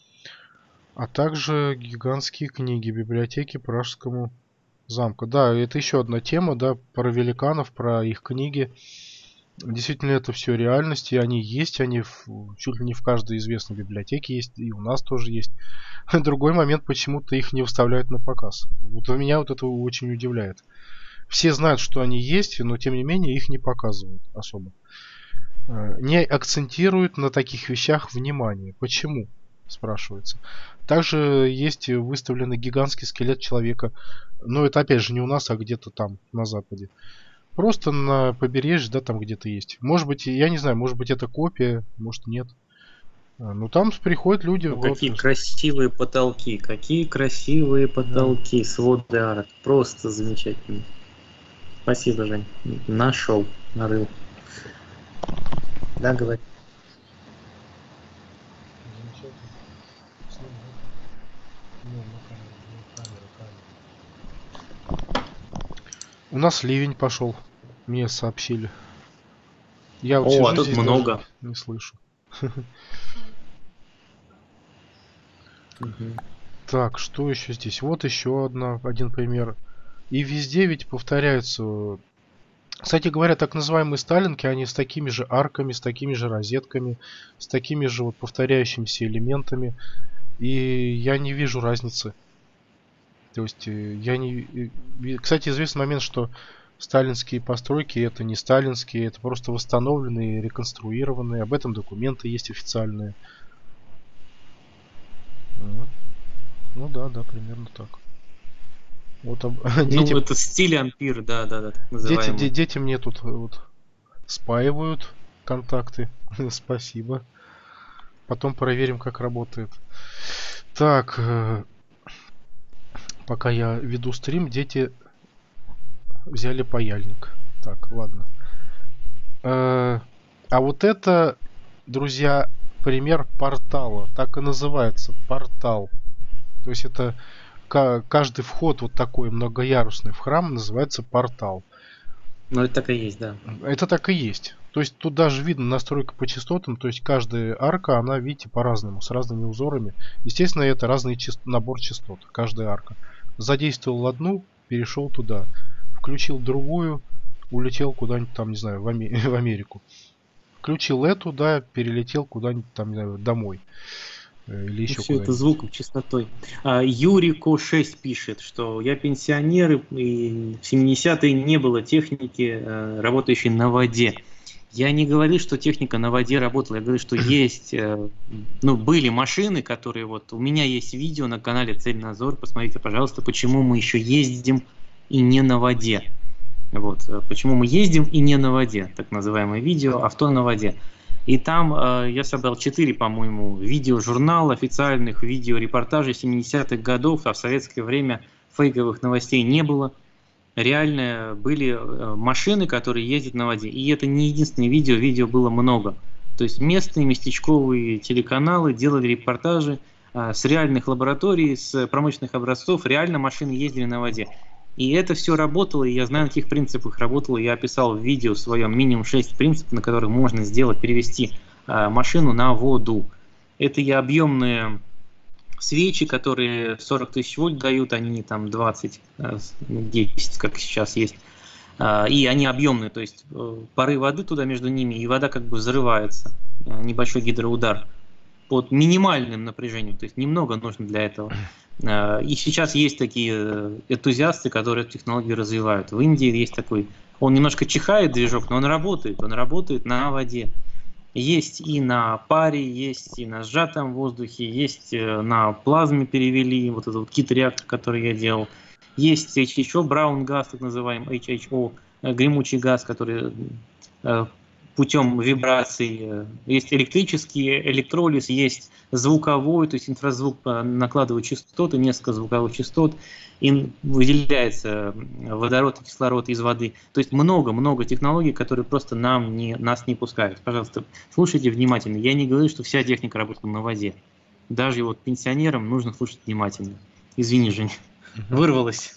А также гигантские книги библиотеки Пражскому замку. Да, это еще одна тема, да, про великанов, про их книги. Действительно, это все реальность, и они есть, они в- чуть ли не в каждой известной библиотеке есть, и у нас тоже есть. Другой момент, почему-то их не выставляют на показ. Вот меня вот это очень удивляет. Все знают, что они есть, но тем не менее их не показывают особо. Э, Не акцентируют на таких вещах внимание. Почему? Спрашивается. Также есть выставленный гигантский скелет человека. Но это опять же не у нас, а где-то там, на западе. Просто на побережье, да, там где-то есть. Может быть, я не знаю, может быть это копия, может нет. А, Ну там приходят люди, Ну, вот. какие красивые потолки, какие красивые Да. потолки, своды арок. Просто замечательно. Спасибо, Жень. Нашел, нарыл. Да, говори. Замечательно. Снег, да? Ну, на камеру, ну, камера, камера. У нас ливень пошел. Мне сообщили. Я вот О, а сижу тут здесь, даже много. не слышу. Мгм. Так, что еще здесь? Вот еще одна, один пример. И везде ведь повторяются Кстати говоря, так называемые сталинки, они с такими же арками, с такими же розетками, с такими же вот повторяющимися элементами. И я не вижу разницы. То есть э, я не... э, Кстати, известный момент, что сталинские постройки это не сталинские, это просто восстановленные, реконструированные. Об этом документы есть официальные. Мгм. Ну да, да, примерно так. Вот об- Ну, дети, это стиль ампир, да, да, да, так дети, де- называемый. дети мне тут э, вот спаивают контакты. Спасибо. Потом проверим, как работает. Так, э, пока я веду стрим, дети взяли паяльник. Так, ладно. Э, А вот это, друзья, пример портала. Так и называется, портал. То есть это ка- каждый вход вот такой многоярусный в храм называется портал. Ну, это так и есть, да. Это так и есть. То есть тут даже видно настройка по частотам, то есть каждая арка, она, видите, по-разному, с разными узорами. Естественно, это разный част- набор частот, каждая арка. Задействовал одну, перешел туда. Включил другую, улетел куда-нибудь там, не знаю, в, Аме- в Америку. Включил эту, да, перелетел куда-нибудь там, не знаю, домой. Э, Или И еще все это куда-нибудь. звуком, частотой. А, Юрико шесть пишет, что я пенсионер, и в семидесятые не было техники, э, работающей на воде. Я не говорю, что техника на воде работала, я говорю, что есть, э, ну, были машины, которые вот, у меня есть видео на канале Цельнозор, посмотрите, пожалуйста, почему мы еще ездим и не на воде. Вот, э, почему мы ездим и не на воде, так называемое видео, авто на воде. И там э, я собрал четыре, по-моему, видеожурнала, официальных видеорепортажей семидесятых годов, а в советское время фейковых новостей не было. Реально были э, машины, которые ездят на воде. И это не единственное видео, видео было много. То есть местные местечковые телеканалы делали репортажи э, с реальных лабораторий, с промышленных образцов, реально машины ездили на воде. И это все работало, и я знаю, на каких принципах работало. Я описал в видео в своем минимум шесть принципов, на которых можно сделать, перевести э, машину на воду. Это и объемные свечи, которые сорок тысяч вольт дают, они там двадцать, э, десять, как сейчас есть. А, И они объемные, то есть э, пары воды туда между ними, и вода как бы взрывается. Э, Небольшой гидроудар под минимальным напряжением, то есть немного нужно для этого. Э, И сейчас есть такие э, энтузиасты, которые эту технологию развивают. В Индии есть такой, он немножко чихает движок, но он работает, он работает на воде. Есть и на паре, есть и на сжатом воздухе, есть э, на плазме перевели, вот этот вот кит-реактор, который я делал. Есть эйч эйч о, браун газ, так называемый эйч эйч о, э, гремучий газ, который э, путем вибраций. э, Есть электрический электролиз, есть звуковой, то есть инфразвук э, накладывает частоты, несколько звуковых частот, и выделяется водород и кислород из воды. То есть много-много технологий, которые просто нам не, нас не пускают. Пожалуйста, слушайте внимательно. Я не говорю, что вся техника работает на воде. Даже вот пенсионерам нужно слушать внимательно. Извини, Жень, Мгм. вырвалось.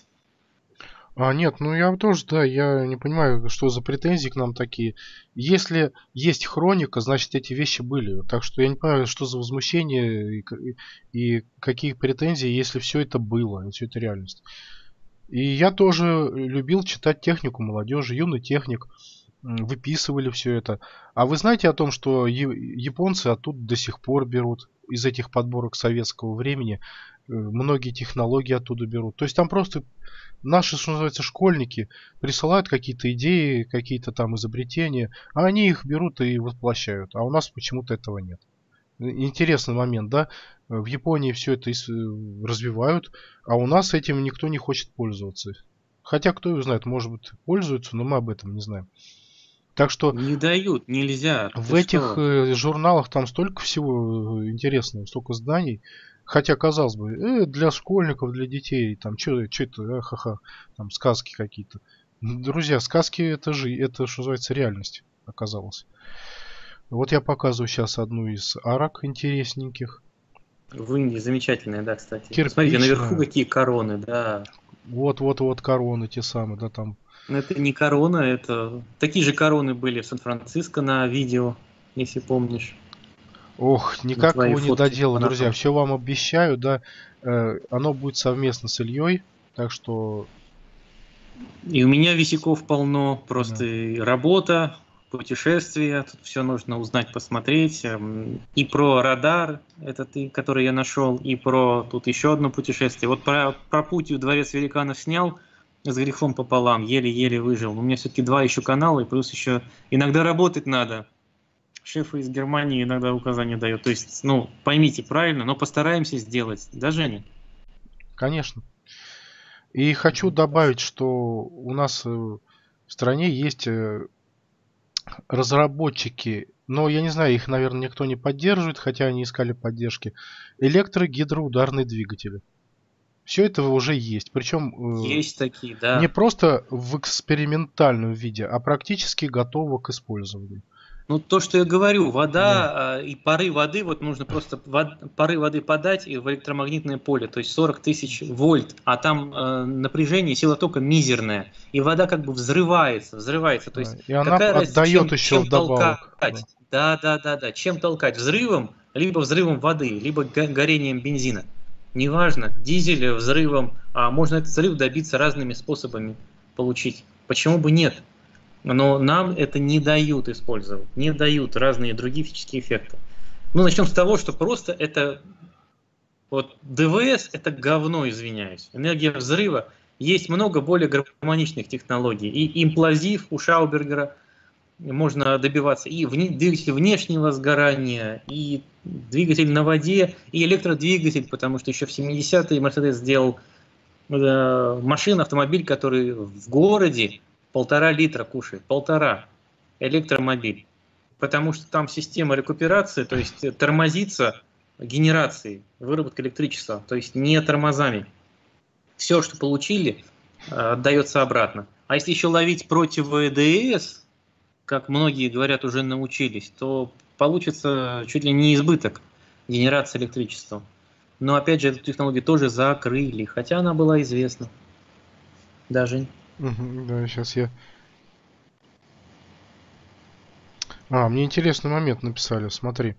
А, нет, ну я тоже, да, я не понимаю, что за претензии к нам такие. Если есть хроника, значит эти вещи были. Так что я не понимаю, что за возмущение и, к- и- и какие претензии, если все это было, все это реальность. И я тоже любил читать технику молодежи, юный техник, м, выписывали все это. А вы знаете о том, что я- японцы оттуда до сих пор берут из этих подборок советского времени, э, многие технологии оттуда берут. То есть там просто наши, что называется, школьники присылают какие-то идеи, какие-то там изобретения, а они их берут и воплощают. А у нас почему-то этого нет. Интересный момент, да? В Японии все это ис- э, развивают, а у нас этим никто не хочет пользоваться. Хотя, кто его знает, может быть, пользуются, но мы об этом не знаем. Так что Не дают, нельзя. в Ты этих что? э, журналах там столько всего э, интересного, столько зданий. Хотя, казалось бы, э, для школьников, для детей, там, что это, э, ха-ха, там, сказки какие-то. Друзья, сказки это же, это, что называется, реальность оказалась. Вот я показываю сейчас одну из арок интересненьких. В Индии замечательная, да, кстати. Посмотрите, наверху Кирпичная. какие короны, да. Вот-вот-вот короны те самые, да, там. Но это не корона, это... Такие же короны были в Сан-Франциско на видео, если помнишь, Ох, на никак твоей его не фотке доделал, друзья. фотографом. Все вам обещаю, да. Э, оно будет совместно с Ильей. Так что И у меня висяков полно, просто Да. и работа, путешествия, тут все нужно узнать, посмотреть. эм, И про радар, это ты, который я нашел, и про тут еще одно путешествие. Вот про, про путь в Дворец великанов снял с грехом пополам, еле-еле выжил. У меня все-таки два еще канала, и плюс еще иногда работать надо. Шеф из Германии иногда указания дает. То есть, ну, поймите правильно, но постараемся сделать. Да, Женя? Конечно. И хочу Мгм. добавить, что у нас э, в стране есть э, разработчики, но я не знаю, их, наверное, никто не поддерживает, хотя они искали поддержки. Электрогидроударные двигатели. Все это уже есть. Причем э, Есть такие, не да. просто в экспериментальном виде, а практически готово к использованию. Ну, то, что я говорю, Да. вода а, и пары воды, вот нужно просто вод- пары воды подать и в электромагнитное поле, то есть сорок тысяч вольт, а там э, напряжение, сила тока мизерная, и вода как бы взрывается, взрывается, то Да. есть И она какая разница, отдает чем, еще чем толкать? вдобавок. Да. Да, да, да, да, чем толкать? Взрывом, либо взрывом воды, либо го- горением бензина. Неважно, дизель, взрывом, а можно этот взрыв добиться разными способами получить. Почему бы нет? Но нам это не дают использовать, не дают разные другие физические эффекты. Ну, начнем с того, что просто это, вот ДВС это говно, извиняюсь. Энергия взрыва, есть много более гармоничных технологий. И имплазив у Шаубергера можно добиваться, и вне, двигатель внешнего сгорания, и двигатель на воде, и электродвигатель, потому что еще в семидесятые Мерседес сделал э, машину, автомобиль, который в городе полтора литра кушает, полтора, электромобиль. Потому что там система рекуперации, то есть тормозится генерацией, выработка электричества, то есть не тормозами. Все, что получили, э, отдается обратно. А если еще ловить против ЭДС, как многие говорят, уже научились, то получится чуть ли не избыток генерации электричества. Но опять же, эту технологию тоже закрыли, хотя она была известна. Даже. Мгм, да, сейчас я... А, мне интересный момент написали, смотри.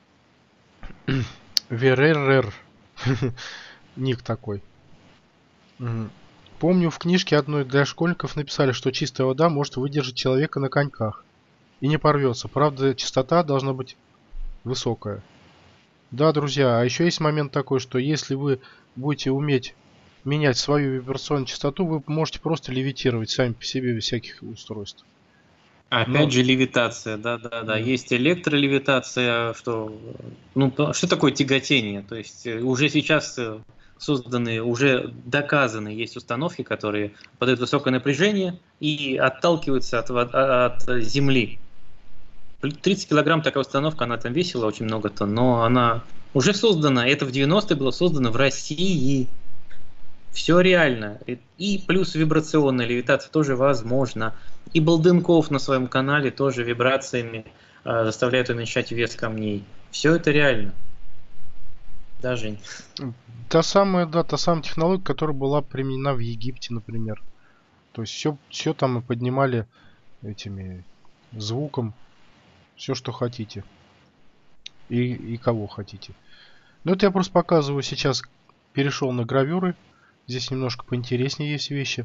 Веререр. Ник такой. Мгм. Помню, в книжке одной для школьников написали, что чистая вода может выдержать человека на коньках и не порвется. Правда, частота должна быть высокая. Да, друзья, а еще есть момент такой, что если вы будете уметь менять свою вибрационную частоту, вы можете просто левитировать сами по себе без всяких устройств. Опять Но, же, левитация, да-да-да. да. Есть электролевитация, что, ну, что такое тяготение? То есть э, уже сейчас э, созданы, уже доказаны, есть установки, которые подают высокое напряжение и отталкиваются от, вод- от Земли. тридцать килограмм такая установка, она там весила очень много тонн, но она уже создана, это в девяностые было создано в России. Все реально. И плюс вибрационная левитация тоже возможна. И Балденков на своем канале тоже вибрациями э, заставляет уменьшать вес камней. Все это реально. Да, Жень? Та самая, да, та самая технология, которая была применена в Египте, например. То есть все, все там мы поднимали этими звуком, все, что хотите. И, и кого хотите. Ну, это я просто показываю сейчас. Перешел на гравюры. Здесь немножко поинтереснее есть вещи.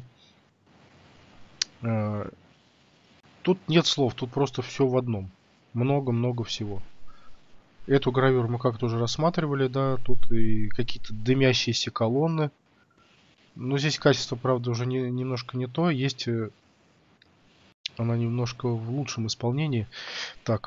Э, Тут нет слов, тут просто все в одном. Много-много всего. Эту гравюру мы как-то уже рассматривали, да. Тут и какие-то дымящиеся колонны. Но здесь качество, правда, уже не, немножко не то. Есть э, она немножко в лучшем исполнении. Так.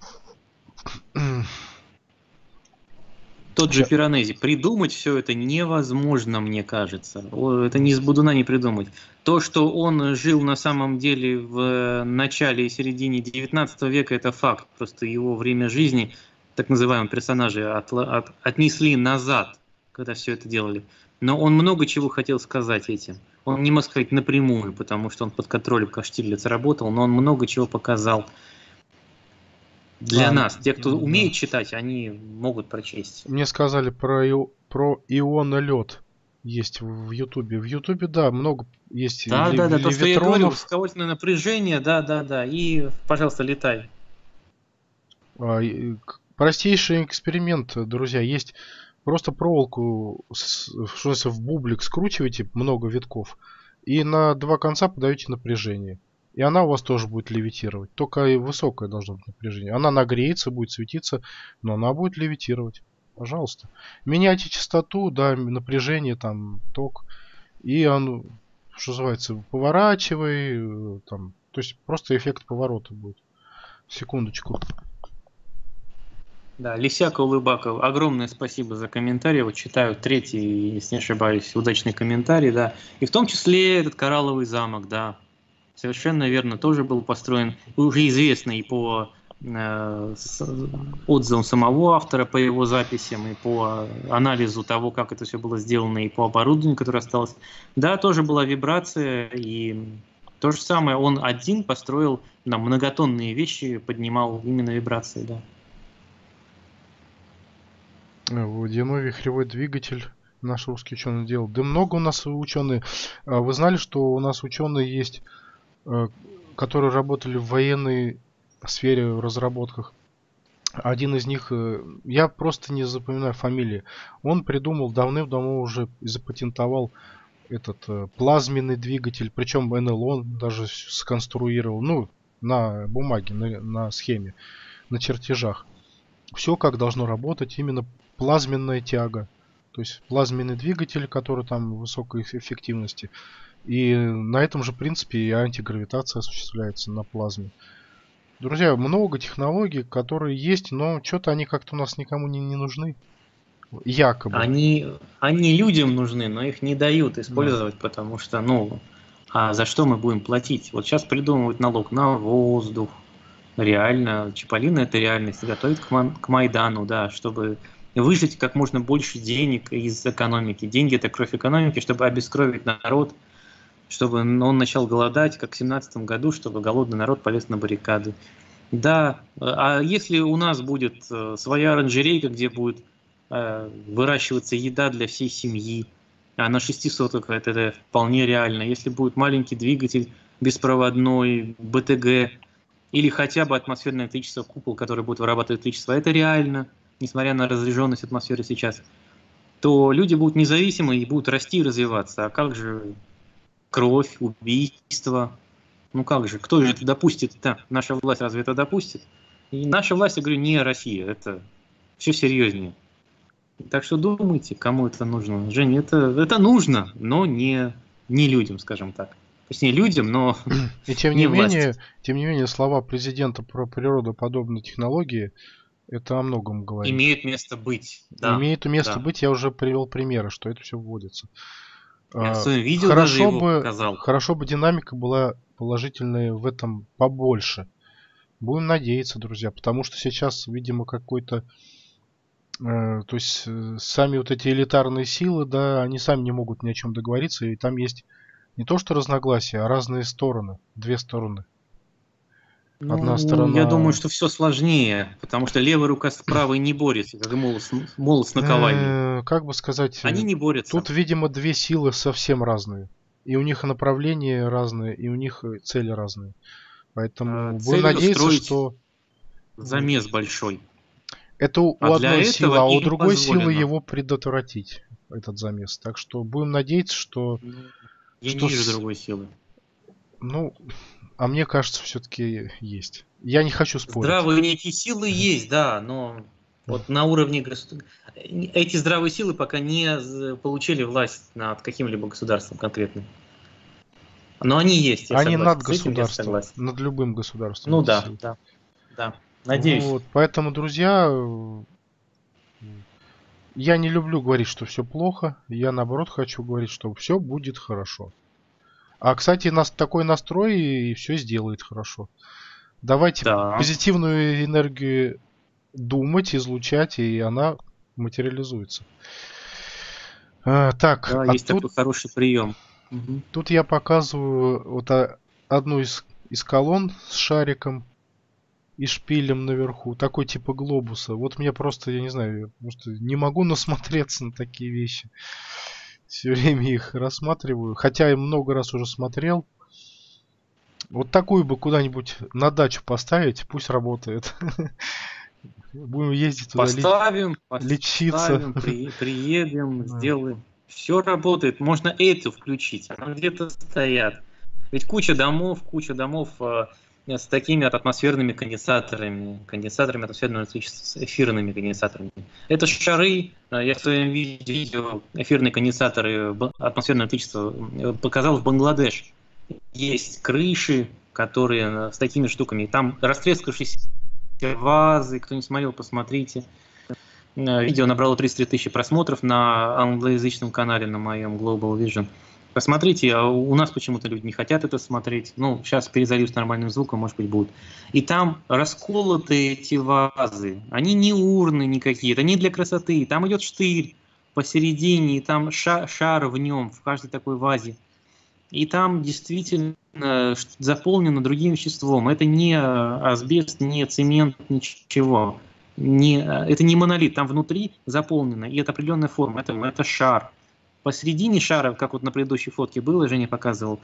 Тот же Ща- Пиранези. Придумать все это невозможно, мне кажется. О, это не из Будуна не придумать. То, что он жил на самом деле в начале и середине девятнадцатого века, это факт. Просто его время жизни, так называемые персонажи, отла- от- отнесли назад, когда все это делали. Но он много чего хотел сказать этим. Он не мог сказать напрямую, потому что он под контролем, как Штирлиц, работал, но он много чего показал для А, нас. Те, кто да. умеет читать, они могут прочесть. Мне сказали про, ио- про ионолет. Есть в в Ютубе. В Ютубе, да, много есть Да, лев- да, да, то, что я говорю, левитронов. высоковольтное напряжение, да, да, да, и, пожалуйста, летай. А, и, к- Простейший эксперимент, друзья. Есть просто проволоку с- что называется, в бублик скручиваете много витков. и на два конца подаете напряжение. И она у вас тоже будет левитировать. Только и высокое должно быть напряжение. Она нагреется, будет светиться, но она будет левитировать. Пожалуйста. Меняйте частоту, да, напряжение, там, ток. И он, что называется, поворачивай. Там, то есть просто эффект поворота будет. Секундочку. Да, Лисяка Улыбаков, огромное спасибо за комментарий. Вот читаю третий, если не ошибаюсь, удачный комментарий, да. И в том числе этот коралловый замок, да. Совершенно верно, тоже был построен, уже известный и по э, с, отзывам самого автора, по его записям, и по анализу того, как это все было сделано, и по оборудованию, которое осталось. Да, тоже была вибрация, и то же самое, он один построил, да, многотонные вещи, поднимал именно вибрации, да. Водяной вихревой двигатель наш русский ученый делал. Да много у нас ученые. Вы знали, что у нас ученые есть, которые работали в военной сфере, в разработках. Один из них, я просто не запоминаю фамилии, он придумал давным-давно уже и запатентовал этот плазменный двигатель, причем эн эл он даже сконструировал, ну, на бумаге, на, на схеме, на чертежах. Все как должно работать, именно плазменная тяга. То есть плазменный двигатель, который там высокой эффективности. И на этом же принципе и антигравитация осуществляется на плазме. Друзья, много технологий, которые есть, но что-то они как-то у нас никому не, не нужны. Якобы. Они, они людям нужны, но их не дают использовать, да. Потому что, ну, а за что мы будем платить? Вот сейчас придумывают налог на воздух. Реально, Чиполлино это реальность, готовит к, к Майдану, да, чтобы выжать как можно больше денег из экономики. Деньги – это кровь экономики, чтобы обескровить народ, чтобы он начал голодать, как в семнадцатом году, чтобы голодный народ полез на баррикады. Да, а если у нас будет своя оранжерейка, где будет выращиваться еда для всей семьи, а на шести сотках это, это вполне реально. Если будет маленький двигатель беспроводной, бэ тэ гэ, или хотя бы атмосферное электричество, купол, который будет вырабатывать электричество, это реально, несмотря на разряженность атмосферы сейчас, то люди будут независимы и будут расти и развиваться. А как же кровь, убийство? Ну как же, кто же это допустит? Да, наша власть разве это допустит? И наша власть, я говорю, не Россия, это все серьезнее. Так что думайте, кому это нужно. Женя, это, это нужно, но не, не людям, скажем так. Точнее, людям, но и тем не, не менее, тем не менее, слова президента про природоподобные технологии, это о многом говорит. Имеет место быть. Да, Имеет место да. быть, я уже привел примеры, что это все вводится. Я в своем видео хорошо даже его бы, показал. Хорошо бы динамика была положительная в этом побольше. Будем надеяться, друзья, потому что сейчас, видимо, какой-то... Э, то есть, э, сами вот эти элитарные силы, да, они сами не могут ни о чем договориться, и там есть не то что разногласия, а разные стороны, две стороны. Ну, одна сторона... Я думаю, что все сложнее, потому что левая рука с правой не борется, как молот, молот с наковальней. Э, как бы сказать... Они не борются. Тут, видимо, две силы совсем разные. И у них направления разные, и у них цели разные. Поэтому а, будем надеяться, что... Замес большой. Это у а одной силы, а у другой позволено. силы его предотвратить, этот замес. Так что будем надеяться, что... Я что не вижу с... другой силы. Ну, а мне кажется, все-таки есть. Я не хочу спорить. Здравые некие силы есть, да, но вот на уровне государства... Эти здравые силы пока не получили власть над каким-либо государством конкретным. Но они есть, я Они согласен. над государством, над любым государством. Ну да, да, да. Надеюсь. Вот, поэтому, друзья, я не люблю говорить, что все плохо. Я, наоборот, хочу говорить, что все будет хорошо. А, кстати, у нас такой настрой, и все сделает хорошо. Давайте да. позитивную энергию думать, излучать, и она материализуется. А, так, да, а есть тут, такой хороший прием. Угу. Тут я показываю вот одну из, из колонн с шариком и шпилем наверху, такой типа глобуса. Вот мне просто, я не знаю, я просто не могу насмотреться на такие вещи. Все время их рассматриваю, хотя я много раз уже смотрел. Вот такую бы куда-нибудь на дачу поставить, пусть работает. Будем ездить туда, поставим, лечиться. Поставим, при, приедем, сделаем. Все работает, можно эту включить, она где-то стоят. Ведь куча домов, куча домов э, с такими от атмосферными конденсаторами, конденсаторами атмосферного электричества, с эфирными конденсаторами. Это шары, э, я в своем видео эфирные конденсаторы б- атмосферного электричества э, показал в Бангладеш. Есть крыши, которые э, с такими штуками, там растрескавшиеся вазы, кто не смотрел, посмотрите. Э, Видео набрало тридцать три тысячи просмотров на англоязычном канале на моем Global Vision. Посмотрите, а у нас почему-то люди не хотят это смотреть. Ну, сейчас перезалью с нормальным звуком, может быть, будут. И там расколотые эти вазы. Они не урны никакие, это не для красоты. Там идет штырь посередине, и там ша- шар в нем, в каждой такой вазе. И там действительно заполнено другим веществом. Это не асбест, не цемент, ничего. Не, это не монолит, там внутри заполнено, и это определенная форма, это, это шар. Посередине шара, как вот на предыдущей фотке было, Женя показывал,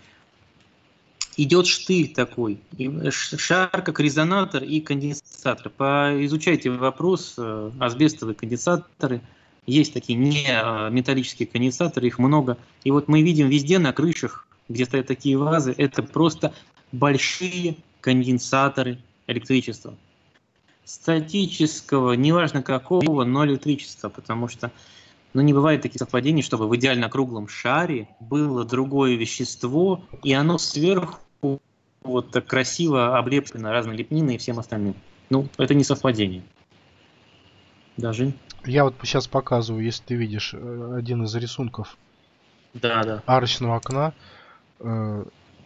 идет штырь такой. И шар как резонатор и конденсатор. Поизучайте вопрос, асбестовые конденсаторы. Есть такие не металлические конденсаторы, их много. И вот мы видим везде на крышах, где стоят такие вазы, это просто большие конденсаторы электричества. Статического, неважно какого, но электричества, потому что ну, не бывает таких совпадений, чтобы в идеально круглом шаре было другое вещество, и оно сверху вот так красиво облеплено разной лепниной и всем остальным. Ну, это не совпадение. Даже. Я вот сейчас показываю, если ты видишь э, один из рисунков Да, да. арочного окна, э,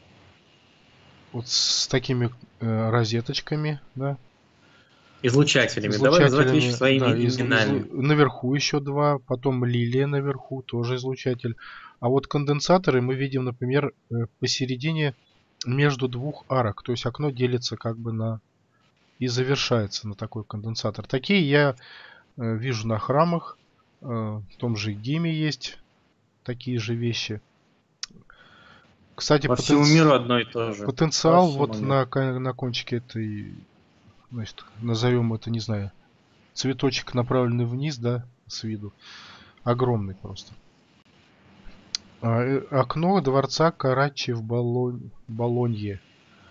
вот с такими э, розеточками, да, Излучателями. Давай называть вещи своими да, из- именами. из- наверху еще два, потом лилия наверху, тоже излучатель. А вот конденсаторы мы видим, например, э, посередине между двух арок. То есть окно делится как бы на... и завершается на такой конденсатор. Такие я э, вижу на храмах. Э, в том же Гиме есть такие же вещи. Кстати, По потенци... всему миру одно и то же. потенциал вот на, на кончике этой, значит, назовем это, не знаю, цветочек, направленный вниз, да, с виду. Огромный просто. А, э, окно дворца Карачи в Болонь... Болонье.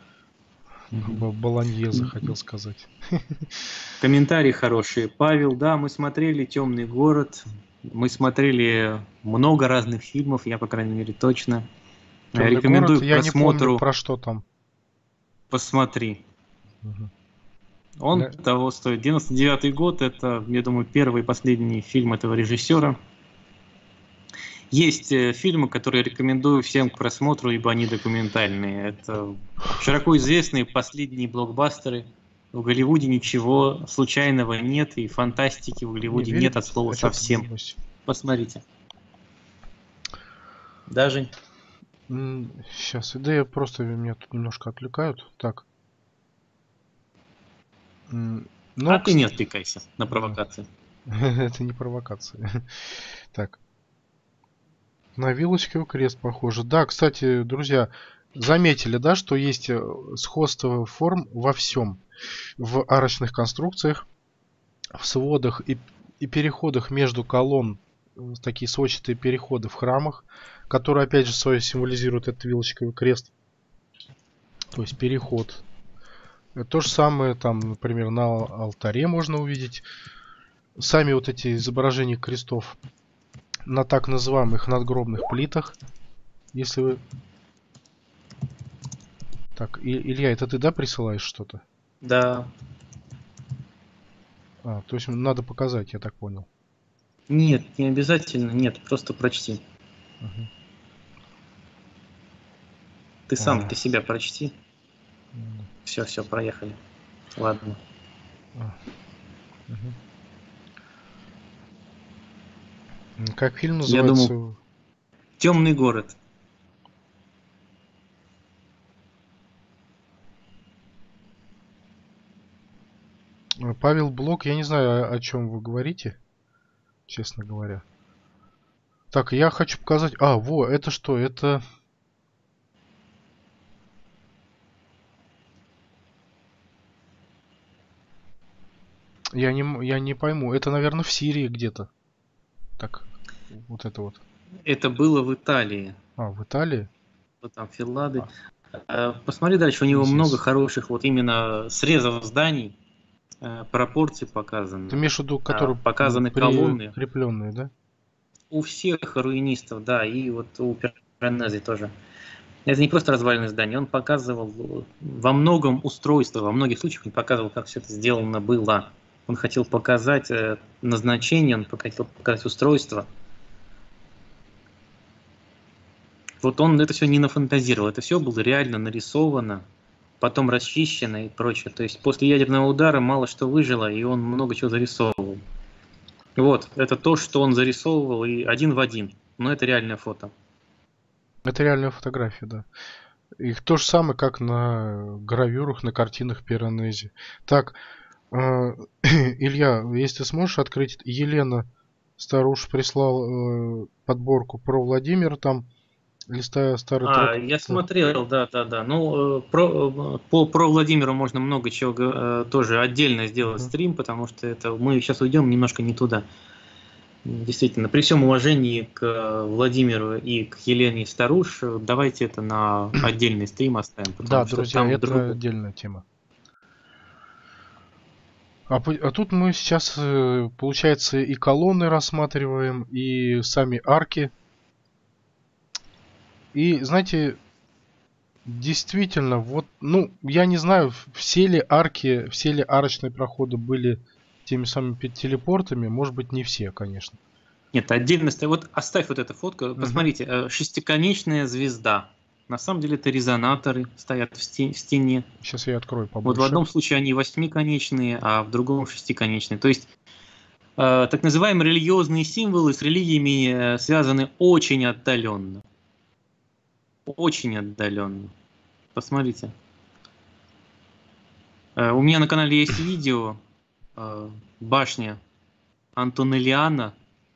Угу. Болонье захотел сказать. Комментарии хорошие. Павел, да, мы смотрели «Темный город», мы смотрели много разных фильмов, я, по крайней мере, точно. Темный Рекомендую город, к я не помню, просмотру. про что там. Посмотри. Угу. Он Да. того стоит. девяносто девятый год, это, я думаю, первый и последний фильм этого режиссера. Есть э, фильмы, которые рекомендую всем к просмотру, ибо они документальные. Это широко известные последние блокбастеры. В Голливуде ничего случайного нет, и фантастики в Голливуде Не, нет от слова а чё ты совсем. думаешь? Посмотрите. Даже. Сейчас, да, я просто меня тут немножко отвлекают. Так. М, Но, А ты не отвлекайся на провокации. это не провокация. Так. На вилочке крест похоже. Да, кстати, друзья, заметили, да, что есть э, сходство форм во всем. В арочных конструкциях, в сводах и, и переходах между колонн, э, такие сводчатые переходы в храмах, которые опять же свое символизируют этот вилочковый крест. То есть переход. Э, То же самое там, например, на ал- алтаре можно увидеть. Сами вот эти изображения крестов на так называемых надгробных плитах. Если вы... Так, И- Илья, это ты, да, присылаешь что-то? Да. А, то есть надо показать, я так понял. Нет, не обязательно, нет, просто прочти. Угу. Ты сам, А. ты себя прочти. М, Все, все, проехали. Ладно. а, мгм. М, Как фильм Я называется? думал, «Темный город». А, Павел Блок, я не знаю, о, о чем вы говорите, честно говоря. Так, я хочу показать... А, во, это что? Это... Я не, м- я не пойму. Это, наверное, в Сирии где-то. Так, вот это вот. Это было в Италии. А, в Италии? Вот там Филады. А, Э, Посмотри дальше, у него много Пизис. хороших вот именно срезов зданий, э, пропорций Ты показано, имеешь в виду, э, которые показаны колонны. прикрепленные, да? У всех руинистов, да, и вот у Пиранези тоже. Это не просто разваленное здание, он показывал во многом устройство, во многих случаях он показывал, как все это сделано было. Он хотел показать э, назначение, он хотел показать устройство. Вот он это все не нафантазировал, это все было реально нарисовано, потом расчищено и прочее. То есть после ядерного удара мало что выжило, и он много чего зарисовывал. Вот, это то, что он зарисовывал, и один в один. Но это реальное фото. Это реальная фотография, да. Их то же самое, как на гравюрах, на картинах Пиранези. Так, э, Илья, если сможешь открыть, Елена Старуш прислал э, подборку про Владимира, там листая старый А, трек. я Да. смотрел, да, да, да. Ну, э, про, э, по, про Владимира можно много чего э, тоже отдельно сделать Мгм. стрим, потому что это мы сейчас уйдем немножко не туда. Действительно, при всем уважении к э, Владимиру и к Елене Старуш, э, давайте это на отдельный стрим оставим, Да, потому что друзья, там это друг... отдельная тема. А, по- а тут мы сейчас, э, получается, и колонны рассматриваем, и сами арки. И, знаете, действительно, вот, ну, я не знаю, в- все ли арки, все ли арочные проходы были теми самыми пи- телепортами. Может быть, не все, конечно. Нет, отдельно стоит. Вот оставь вот эту фотку. Мгм. Посмотрите, э, шестиконечная звезда. На самом деле это резонаторы стоят в стен- в стене. Сейчас я открою Вот в побольше. одном случае они восьмиконечные, а в другом шестиконечные. То есть э, так называемые религиозные символы с религиями э, связаны очень отдаленно. Очень отдаленно. Посмотрите. Э, у меня на канале есть видео э, башня Антонелиана,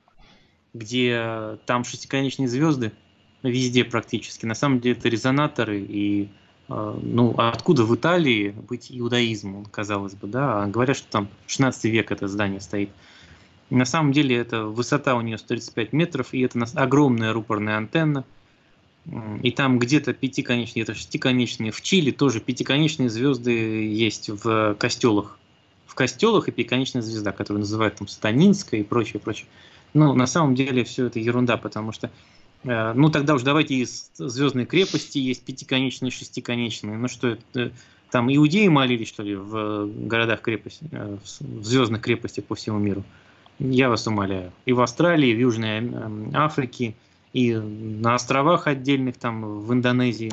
где там шестиконечные звезды везде практически. На самом деле это резонаторы, и э, ну, а откуда в Италии быть иудаизму, казалось бы, да? А говорят, что там шестнадцатый век это здание стоит. На самом деле это высота у нее сто тридцать пять метров, и это огромная рупорная антенна. И там где-то пятиконечные, где-то шестиконечные. В Чили тоже пятиконечные звезды есть в костелах. В костелах и пятиконечная звезда, которую называют там Сатанинская и прочее, прочее. Но на самом деле все это ерунда, потому что, э, ну тогда уж давайте из звездной крепости есть пятиконечные, шестиконечные. Ну что это, там иудеи молились, что ли, в городах крепости, э, в звездных крепостях по всему миру? Я вас умоляю. И в Австралии, и в Южной Африке, и на островах отдельных, там в Индонезии.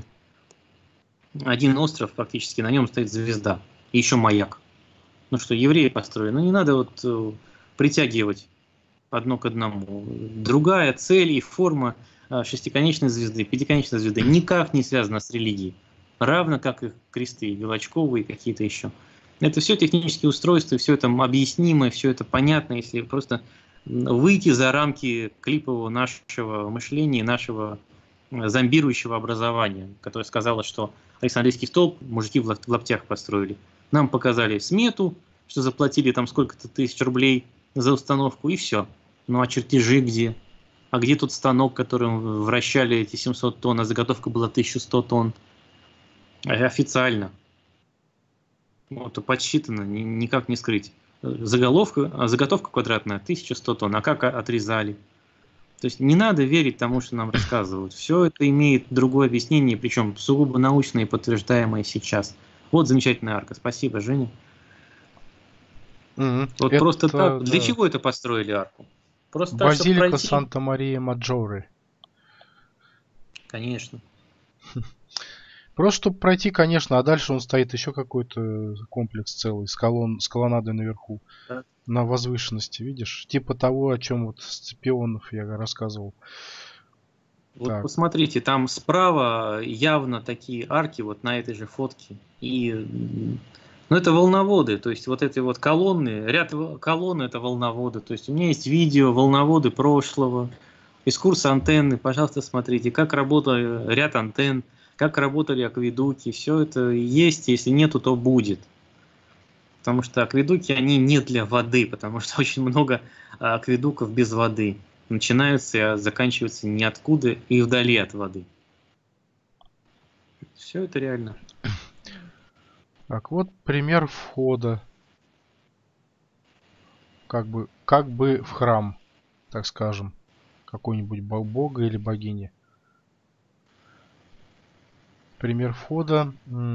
Один остров практически, на нем стоит звезда. И еще маяк. Ну что, евреи построили. Ну не надо вот э, притягивать одно к одному. Другая цель и форма э, шестиконечной звезды, пятиконечной звезды никак не связана с религией. Равно как и кресты, велочковые какие-то еще. Это все технические устройства, все это объяснимо, все это понятно, если просто выйти за рамки клипового нашего мышления, нашего зомбирующего образования, которое сказало, что Александрийский столб мужики в лаптях построили. Нам показали смету, что заплатили там сколько-то тысяч рублей за установку, и все. Ну а чертежи где? А где тот станок, которым вращали эти семьсот тонн, а заготовка была тысяча сто тонн? Официально. Вот, подсчитано, никак не скрыть. Заголовка, заготовка квадратная, тысяча сто тонн, а как отрезали? То есть не надо верить тому, что нам рассказывают. Все это имеет другое объяснение, причем сугубо научное и подтверждаемое сейчас. Вот замечательная арка. Спасибо, Женя. Мгм. Вот Это, просто так. Для да. чего это построили арку? Просто так, чтобы Базилика пройти? Санта-Мария-Маджоре. Конечно. Просто чтобы пройти, конечно, а дальше он стоит еще какой-то комплекс целый с, колонн, с колоннадой наверху. Да. На возвышенности, видишь? Типа того, о чем вот Сципионов я рассказывал. Вот Так. посмотрите, там справа явно такие арки вот на этой же фотке. И ну, это волноводы, то есть вот эти вот колонны, ряд колонн это волноводы. То есть у меня есть видео волноводы прошлого, из курса антенны, пожалуйста, смотрите, как работал ряд антенн, как работали акведуки, все это есть, если нету, то будет. Потому что акведуки, они не для воды, потому что очень много акведуков без воды. начинаются, а заканчиваются ниоткуда и вдали от воды. Все это реально. Так, вот пример входа. Как бы, как бы в храм, так скажем, какой-нибудь бога или богини. Пример входа.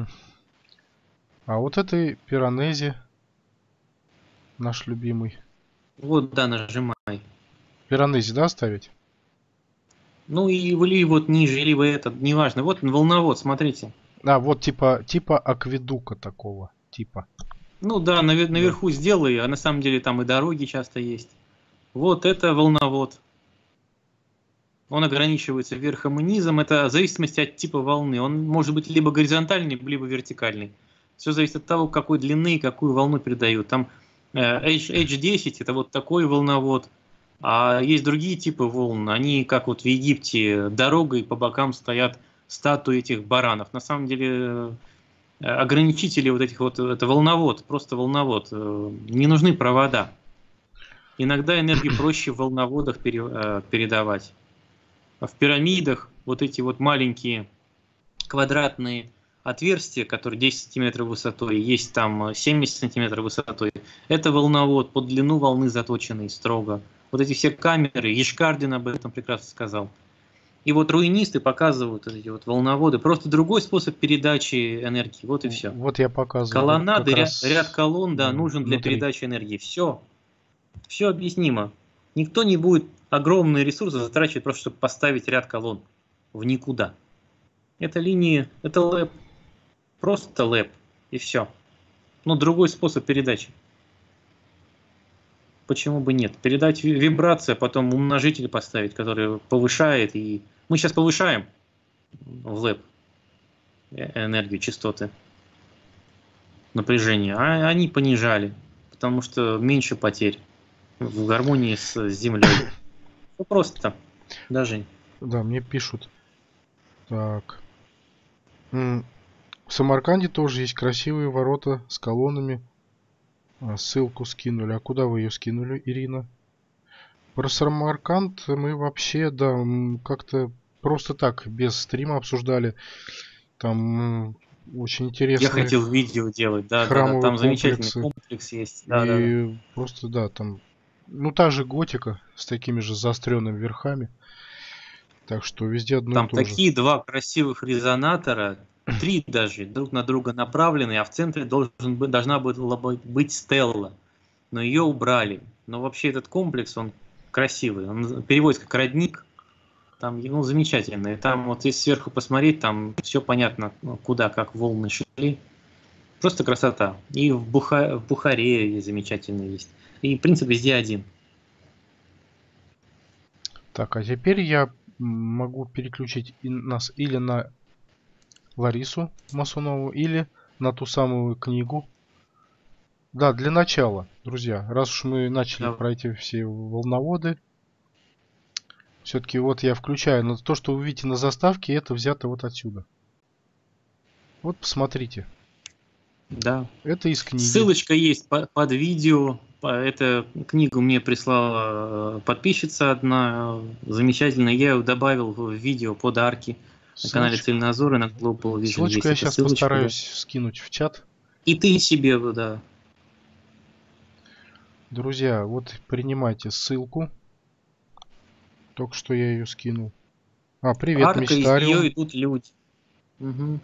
А вот этой Пиранези, наш любимый. Вот, да, нажимай. Пиранези, да, ставить? Ну и или вот ниже, или вы этот, неважно. Вот волновод, смотрите. А, вот типа, типа акведука такого, типа. Ну да, навер- наверху да. Сделай, а на самом деле там и дороги часто есть. Вот это волновод. Он ограничивается верхом и низом. Это в зависимости от типа волны. Он может быть либо горизонтальный, либо вертикальный. Все зависит от того, какой длины и какую волну передают. Там эйч десять это вот такой волновод. А есть другие типы волн. Они, как вот в Египте, дорогой по бокам стоят статуи этих баранов. На самом деле ограничители вот этих вот, это волновод, просто волновод. Не нужны провода. Иногда энергию проще в волноводах пере, передавать. В пирамидах вот эти вот маленькие квадратные отверстия, которые десять сантиметров высотой, есть там семьдесят сантиметров высотой, это волновод, под длину волны заточенный строго. Вот эти все камеры, Ешкардин об этом прекрасно сказал. И вот руинисты показывают эти вот волноводы, просто другой способ передачи энергии, вот и все. Вот я показываю. Колоннады, ряд, ряд колонн, да, нужен для внутри. передачи энергии. Все, все объяснимо. Никто не будет огромные ресурсы затрачивать просто, чтобы поставить ряд колонн в никуда. Это линии, это лэп, просто лэп, и все. Но другой способ передачи. Почему бы нет? Передать вибрацию, а потом умножитель поставить, который повышает. И мы сейчас повышаем в лэп энергию, частоты, напряжение, а они понижали, потому что меньше потерь в гармонии с Землей. Ну просто, даже. Да, мне пишут. Так. В Самарканде тоже есть красивые ворота с колоннами. Ссылку скинули. А куда вы ее скинули, Ирина? Про Самарканд мы вообще, да, как-то просто так, без стрима обсуждали. Там очень интересно. Я хотел видео делать, да, да, да. Там замечательный комплекс есть. Да, и да, да. просто, да, там, ну, та же готика с такими же заостренными верхами. Так что везде одно там и то такие же. два красивых резонатора, три даже, друг на друга направлены, а в центре должен быть, должна была быть стелла. Но ее убрали. Но вообще этот комплекс, он красивый. Он переводится как родник. Там, ну, замечательно. И там вот если сверху посмотреть, там все понятно, куда, как волны шли. Просто красота. И в, Буха... в Бухаре замечательно есть. И принцип везде один. Так, а теперь я могу переключить нас или на Ларису Масунову, или на ту самую книгу. Да, для начала, друзья, раз уж мы начали да. про эти все волноводы, все-таки вот я включаю, но то, что вы видите на заставке, это взято вот отсюда. Вот посмотрите. Да. Это из книги. Ссылочка есть под видео. Эту книгу мне прислала подписчица одна, замечательная. Я ее добавил в видео подарки на канале Цельнозор и на Global Vision. Ссылочку я сейчас ссылочка, постараюсь да. скинуть в чат. И ты себе, да. Друзья, вот принимайте ссылку. Только что я ее скинул. А, привет, Арка, Мечтариум. из нее идут люди. Угу.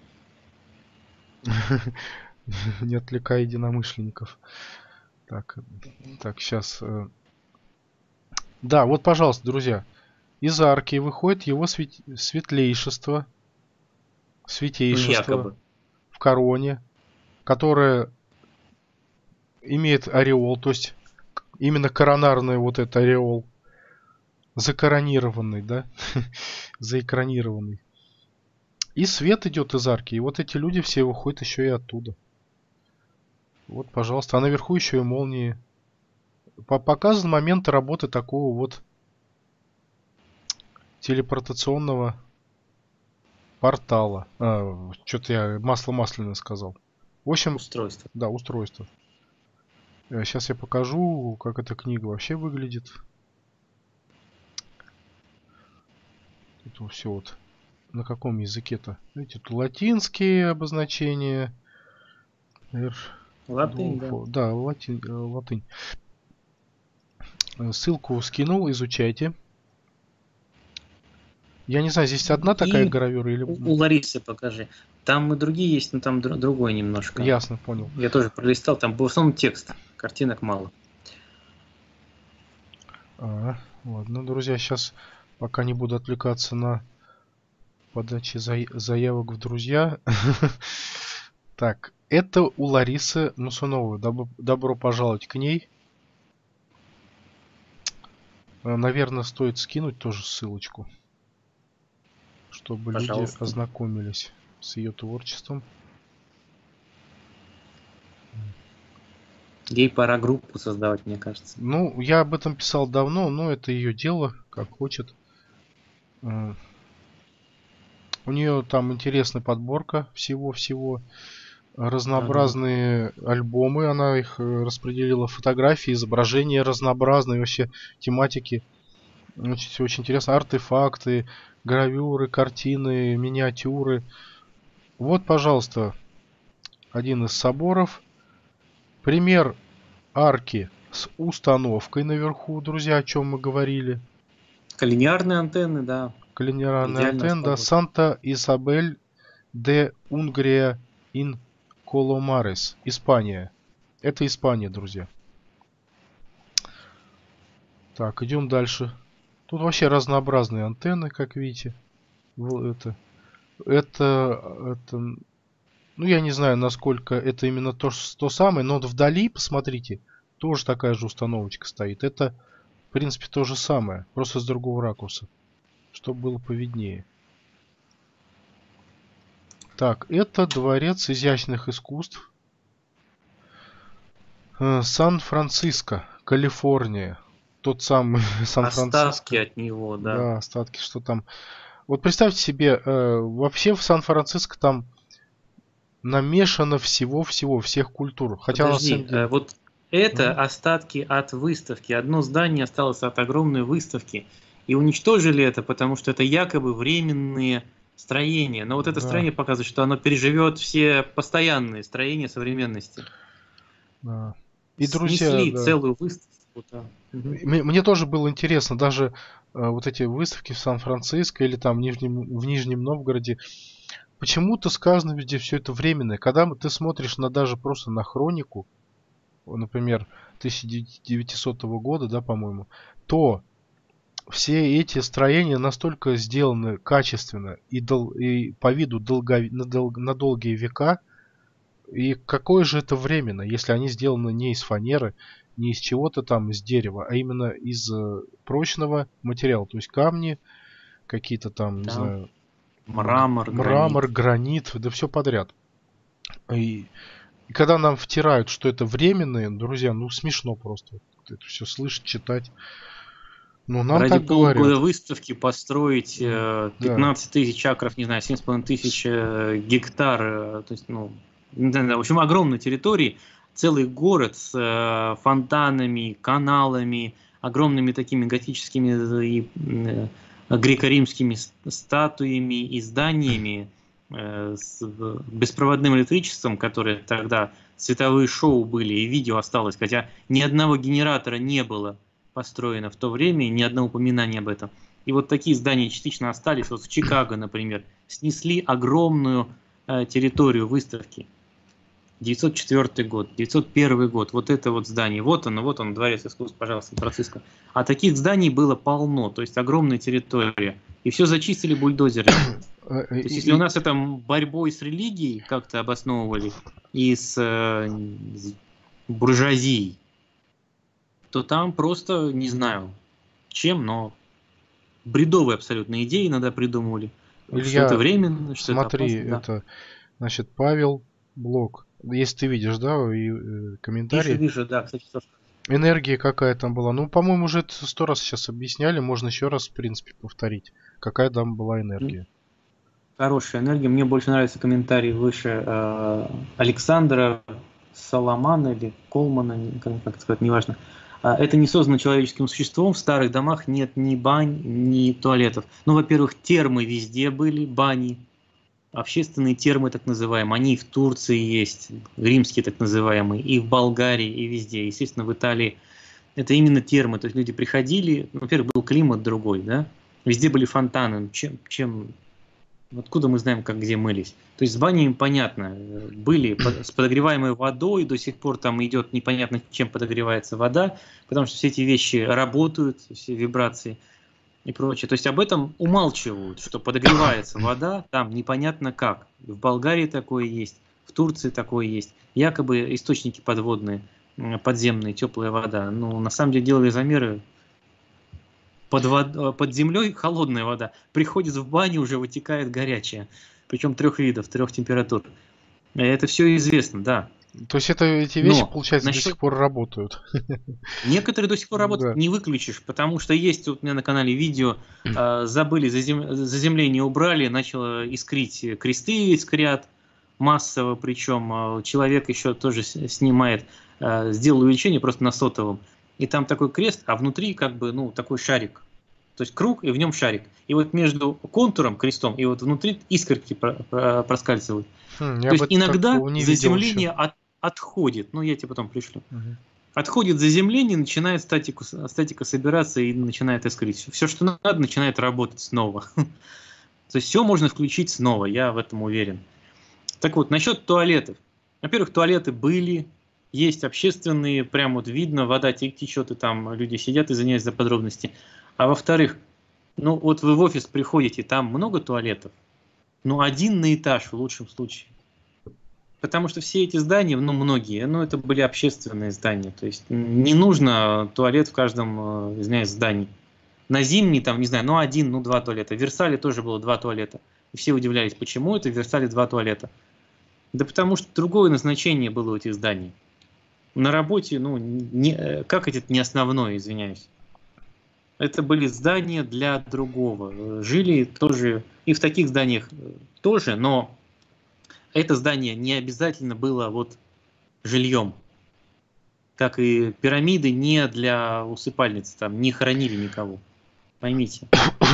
Не отвлекай единомышленников. Так, так, сейчас. Да, вот, пожалуйста, друзья. Из арки выходит его свет... светлейшество. Святейшество. Якобы. В короне. Которое имеет ореол. То есть, именно коронарный вот этот ореол. Закоронированный, да? Заэкранированный. И свет идет из арки. И вот эти люди все выходят еще и оттуда. Вот, пожалуйста. А наверху еще и молнии. Показан момент работы такого вот телепортационного портала. А, что-то я масло масляное сказал. В общем, устройство. Да, устройство. Сейчас я покажу, как эта книга вообще выглядит. Тут все вот на каком языке-то? Видите, тут латинские обозначения. R, Латынь, да. Dolfo. Да, латин, э, латынь. Э, Ссылку скинул, изучайте. Я не знаю, здесь одна такая И гравюра или... у, у Ларисы покажи. Там и другие есть, но там др- другой немножко. Ясно, понял. Я тоже пролистал, там был в основном текст, картинок мало. А, ладно, друзья, сейчас пока не буду отвлекаться на подачи зай- заявок в друзья. Так, это у Ларисы Мусуновой. Добро, добро пожаловать к ней. Э, Наверное, стоит скинуть тоже ссылочку, чтобы люди Пожалуйста. ознакомились с ее творчеством. Ей пора группу создавать, мне кажется. Ну, я об этом писал давно, но это ее дело, как хочет. Э, У нее там интересная подборка всего-всего. Разнообразные альбомы, она их э, распределила, фотографии, изображения разнообразные, вообще тематики. Очень, всё очень интересно. Артефакты, гравюры, картины, миниатюры. Вот, пожалуйста, один из соборов. Пример арки с установкой наверху, друзья, о чем мы говорили. Линейные антенны, да. Коллинеарная Идеально антенна, да, сработало. Санта Изабель де Унгрия ин Коломарес, Испания. Это Испания, друзья. Так, идем дальше. Тут вообще разнообразные антенны, как видите. Вот это, это, это, ну я не знаю, насколько это именно то, с- то самое, но вот вдали, посмотрите, тоже такая же установочка стоит. Это, в принципе, то же самое, просто с другого ракурса, чтобы было повиднее. Так, это дворец изящных искусств. Э, Сан-Франциско, Калифорния. Тот самый Остатки Сан-Франциско. от него, да. Да, остатки, что там. Вот представьте себе, э, вообще в Сан-Франциско там намешано всего-всего, всех культур. Хотя на Подожди, самом э, деле... вот это Мгм. остатки от выставки. Одно здание осталось от огромной выставки. И уничтожили это, потому что это якобы временные строения. Но вот это Да, строение показывает, что оно переживет все постоянные строения современности. да. И, друзья, Снесли да. целую выставку. Да. Мгм. Мне, мне тоже было интересно, даже э, вот эти выставки в Сан-Франциско или там в Нижнем, в Нижнем Новгороде, почему-то сказано везде все это временное. Когда ты смотришь на даже просто на хронику, например, тысяча девятисотого года, да, по-моему, то все эти строения настолько сделаны качественно и, дол- и по виду долго- на, дол- на долгие века, и какое же это временно, если они сделаны не из фанеры, не из чего-то там из дерева, а именно из э, прочного материала, то есть камни, какие-то там, не Да. знаю, г- Мрамор, мрамор, гранит. гранит, да все подряд. И, и когда нам втирают, что это временные, друзья, ну смешно просто вот это все слышать, читать. Ну, нам Ради так говорят. полгода выставки построить М, э, Да. пятнадцать тысяч акров, не знаю, семь с половиной тысяч э, гектар, э, то есть, ну, не знаю, в общем, огромной территории, целый город с э, фонтанами, каналами, огромными такими готическими и э, греко-римскими с- статуями и зданиями э, с э, беспроводным электричеством, которые тогда световые шоу были и видео осталось, хотя ни одного генератора не было построено в то время, ни одного упоминания об этом. И вот такие здания частично остались. Вот в Чикаго, например, снесли огромную э, территорию выставки. девятьсот четвёртый год, девятьсот первый год, вот это вот здание, вот оно, вот он, дворец искусств, пожалуйста, Сан-Франциско. А таких зданий было полно, то есть огромная территория. И все зачистили бульдозерами. Э, То есть и- если у и- нас это борьбой с религией как-то обосновывали и с, э, с буржуазией, то там просто, не знаю, чем, но бредовые абсолютно идеи иногда придумывали, что это Илья, временно, что это смотри, опасно, да. это, значит, Павел Блок. Если ты видишь, да, и, э, Вижу, комментарии. вижу, да, кстати, тоже. Энергия какая там была. Ну, по-моему, уже это сто раз сейчас объясняли. Можно еще раз, в принципе, повторить. Какая там была М, энергия. Хорошая энергия. Мне больше нравится комментарий выше э, Александра Соломана или Колмана, не- как как сказать, неважно. А, это не создано человеческим существом, в старых домах нет ни бань, ни туалетов. Ну, во-первых, термы везде были, бани, общественные термы так называемые, они и в Турции есть, римские так называемые, и в Болгарии, и везде, естественно, в Италии. Это именно термы, то есть люди приходили, во-первых, был климат другой, да, везде были фонтаны, чем, чем, откуда мы знаем, как где мылись. То есть с банями понятно, были под, с подогреваемой водой, до сих пор там идет непонятно, чем подогревается вода, потому что все эти вещи работают, все вибрации и прочее. То есть об этом умалчивают, что подогревается вода, там непонятно как. В Болгарии такое есть, в Турции такое есть, якобы источники подводные, подземная теплая вода. Ну, на самом деле делали замеры, под, вод... под землей холодная вода, приходит в баню, уже вытекает горячая, причем трех видов, трех температур. Это все известно, да. То есть это, эти вещи, Но получается, насчет... до сих пор работают. Некоторые до сих пор работают, Да. не выключишь, потому что есть у меня на канале видео, э, забыли, зазем... заземление убрали, начало искрить, кресты искрят массово, причем э, человек еще тоже снимает, э, сделал увеличение просто на сотовом, и там такой крест, а внутри как бы, ну, такой шарик, то есть круг, и в нем шарик. И вот между контуром, крестом, и вот внутри искорки проскальзывают. Хм, То есть иногда заземление от, отходит, ну я тебе потом пришлю. Угу. Отходит заземление, начинает статику, статика собираться и начинает искрить. Все, что надо, начинает работать снова. То есть все можно включить снова, я в этом уверен. Так вот, насчет туалетов. Во-первых, туалеты были, есть общественные, прям вот видно, вода течет, и там люди сидят, извиняюсь за подробности. А во-вторых, ну вот вы в офис приходите, там много туалетов, ну один на этаж в лучшем случае. Потому что все эти здания, ну многие, ну это были общественные здания. То есть не нужно туалет в каждом, извиняюсь, здании. На Зимней там, не знаю, ну один, ну два туалета. В Версале тоже было два туалета. И все удивлялись, почему это в Версале два туалета. Да потому что другое назначение было у этих зданий. На работе, ну, не, как это не основное, извиняюсь. Это были здания для другого. Жили тоже, и в таких зданиях тоже, но это здание не обязательно было вот жильем. Как и пирамиды не для усыпальниц, там не хоронили никого. Поймите.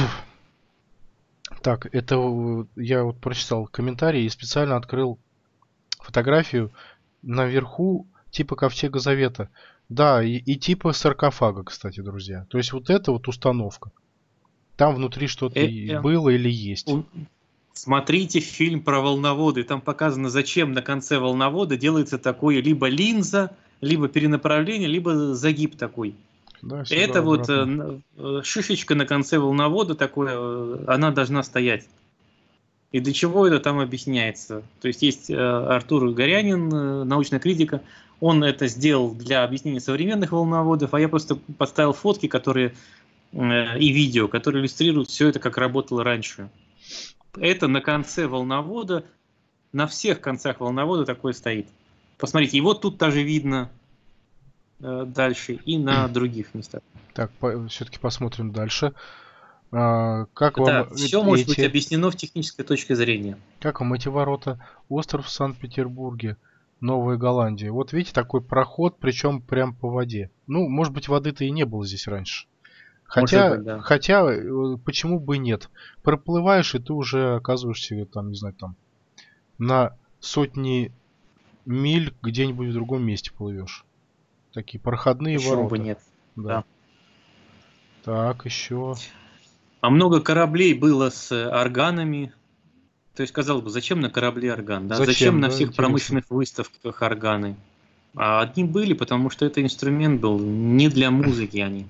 Так, это я вот прочитал комментарий и специально открыл фотографию. Наверху типа ковчега завета. Да, и, и типа саркофага, кстати, друзья. То есть вот это вот установка. Там внутри что-то Это... было или есть. Смотрите фильм про волноводы. Там показано, зачем на конце волновода делается такое либо линза, либо перенаправление, либо загиб такой. Да, это вот обратно. шишечка на конце волновода такое, она должна стоять. И для чего это там объясняется? То есть есть Артур Горянин, научная критика, он это сделал для объяснения современных волноводов, а я просто подставил фотки, которые и видео, которые иллюстрируют все это, как работало раньше. Это на конце волновода, на всех концах волновода такое стоит. Посмотрите, и вот тут даже видно э, дальше, и на других местах. Так, по- все-таки посмотрим дальше. А, как Да, вам все эти... может быть объяснено в технической точке зрения. Как вам эти ворота? Остров в Санкт-Петербурге, Новая Голландия. Вот видите, такой проход, причем прям по воде. Ну, может быть, воды-то и не было здесь раньше. Хотя, быть, да. хотя, почему бы и нет? Проплываешь, и ты уже оказываешься, там, не знаю, там, на сотни миль где-нибудь в другом месте плывешь. Такие проходные Почему ворота. бы нет? Да. Да. Так, еще. А много кораблей было с органами. То есть, казалось бы, зачем на корабле орган? Да? Зачем, зачем на да, всех интересно. промышленных выставках органы? А одни были, потому что это инструмент был не для музыки они.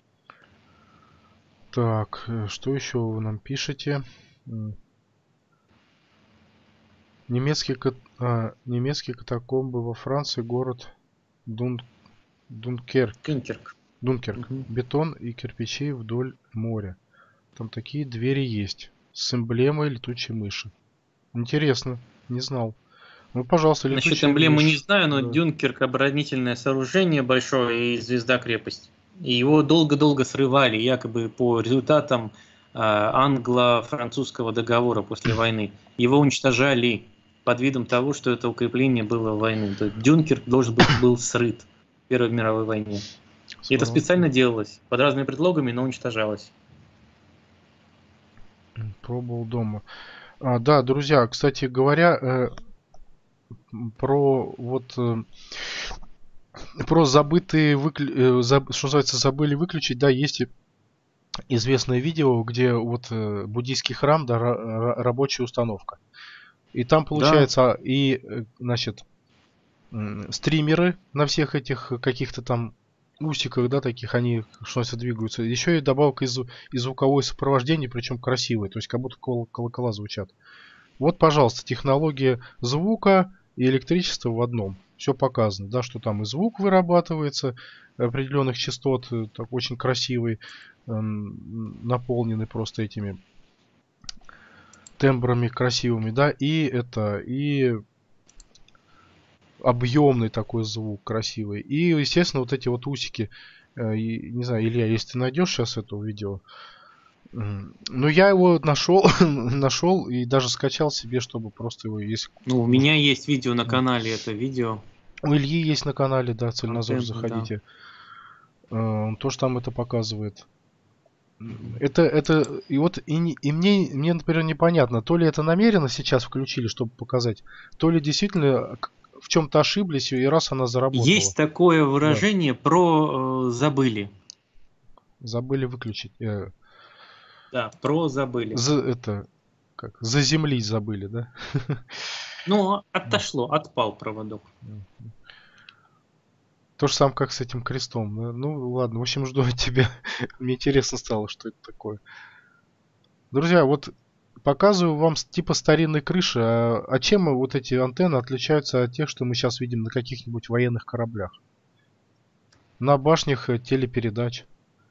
Так, что еще вы нам пишете? Немецкие, а, немецкие катакомбы во Франции, город Дун, Дункерк. Дюнкерк. Дункерк. Угу. Бетон и кирпичи вдоль моря. Там такие двери есть. С эмблемой летучей мыши. Интересно, не знал. Ну, пожалуйста, летучая Насчет эмблемы мышь. не знаю, но Да. Дюнкерк оборонительное сооружение большое и звезда-крепость. И его долго-долго срывали, якобы по результатам э, англо-французского договора после войны. Его уничтожали под видом того, что это укрепление было войны. То есть Дюнкерк должен быть был срыт в Первой мировой войне. И это специально делалось, под разными предлогами, но уничтожалось. Пробовал дома. А, да, друзья, кстати говоря, э, про вот э, про забытые выклю... э, заб... что называется, забыли выключить, да, есть известное видео, где вот э, буддийский храм, да, ра- рабочая установка. И там получается да. и, э, значит, э, стримеры на всех этих каких-то там усиках, да, таких, они, что называется, двигаются. Еще и добавка из, из звуковое сопровождение, причем красивое, то есть как будто кол- колокола звучат. Вот, пожалуйста, технология звука и электричества в одном. Все показано, да, что там и звук вырабатывается определенных частот, так очень красивый, наполненный просто этими тембрами красивыми, да, и это, и объемный такой звук красивый. И, естественно, вот эти вот усики, и, не знаю, Илья, если ты найдешь сейчас это видео, ну, я его нашел, нашел и даже скачал себе, чтобы просто его есть. Ну, у меня есть видео на канале, это видео. У Ильи есть на канале, да, Цельнозор, заходите. Да. Он тоже там это показывает. Это, это, и вот, и, и мне, мне, например, непонятно, то ли это намеренно сейчас включили, чтобы показать, то ли действительно в чем-то ошиблись, и раз она заработала. Есть такое выражение да. про э, забыли. Забыли выключить. Э, да, про забыли. За, это, как, заземлить забыли, да? Ну, отошло, отпал проводок. То же самое, как с этим крестом. Да? Ну, ладно, в общем, жду от тебя. Мне интересно стало, что это такое. Друзья, вот показываю вам типа старинной крыши. А, а чем вот эти антенны отличаются от тех, что мы сейчас видим на каких-нибудь военных кораблях? На башнях телепередач.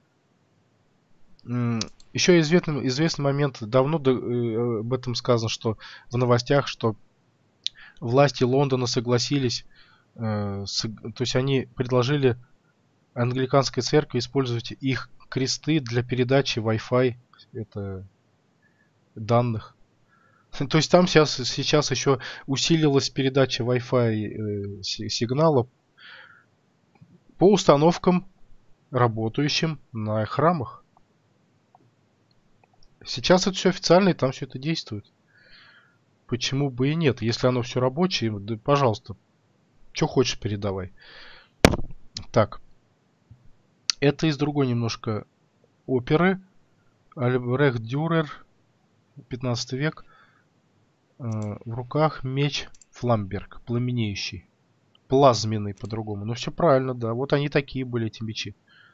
Еще известный, известный момент, давно э, об этом сказано, что в новостях, что власти Лондона согласились, э, с, то есть они предложили англиканской церкви использовать их кресты для передачи Wi-Fi это, данных. То есть там сейчас, сейчас еще усилилась передача Wi-Fi э, сигнала по установкам, работающим на храмах. Сейчас это все официально, и там все это действует. Почему бы и нет? Если оно все рабочее, да, пожалуйста, что хочешь передавай. Так. Это из другой немножко оперы. Альбрехт Дюрер, пятнадцатый век. В руках меч Фламберг, пламенеющий. Плазменный по-другому. Ну все правильно, да. Вот они такие были, эти мечи.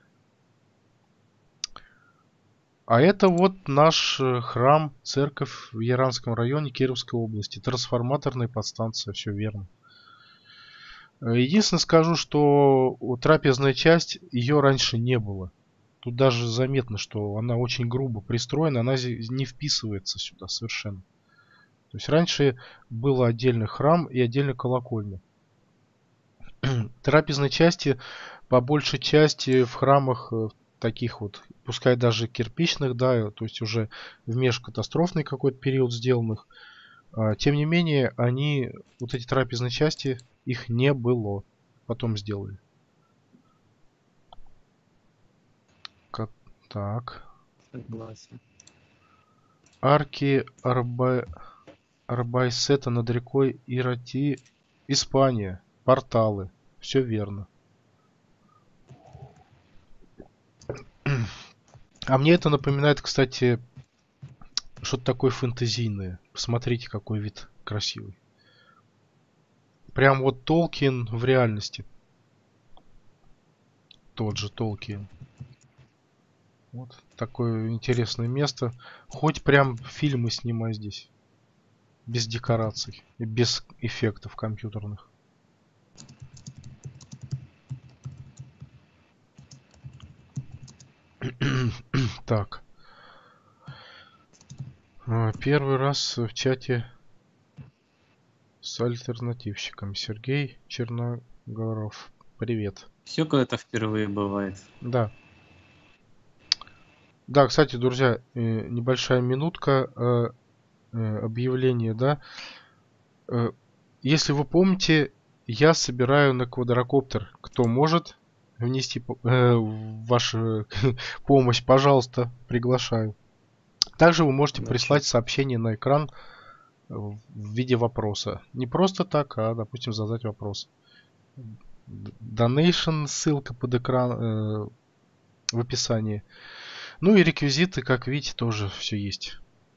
А это вот наш храм, церковь в Яранском районе Кировской области. Трансформаторная подстанция, все верно. Единственное скажу, что трапезная часть, ее раньше не было. Тут даже заметно, что она очень грубо пристроена, она не вписывается сюда совершенно. То есть раньше был отдельный храм и отдельная колокольня. Трапезной части по большей части в храмах таких вот, пускай даже кирпичных, да, то есть уже в межкатастрофный какой-то период сделанных. Тем не менее, они, вот эти трапезные части, их не было. Потом сделали. Как так. Согласен. Арки Арба... Арбайсета над рекой Ирати, Испания. Порталы. Все верно. А мне это напоминает, кстати, что-то такое фэнтезийное. Посмотрите, какой вид красивый. Прям вот Толкин в реальности. Тот же Толкин. Вот такое интересное место. Хоть прям фильмы снимай здесь. Без декораций. И без эффектов компьютерных. Так. Первый раз в чате с альтернативщиком. Сергей Черногоров. Привет. Все когда-то впервые бывает. Да. Да, кстати, друзья, небольшая минутка объявления, да. Если вы помните, я собираю на квадрокоптер. Кто может, внести э, вашу помощь, пожалуйста, приглашаю. Также вы можете Значит, прислать сообщение на экран в виде вопроса. Не просто так, а, допустим, задать вопрос. Donation, ссылка под экран э, в описании. Ну и реквизиты, как видите, тоже все есть.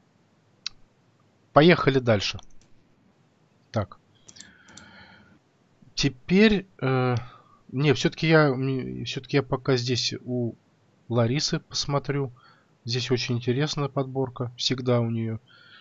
Поехали дальше. Так. Теперь... Э, не, все-таки я, все-таки я пока здесь у Ларисы посмотрю. Здесь очень интересная подборка. Всегда у нее.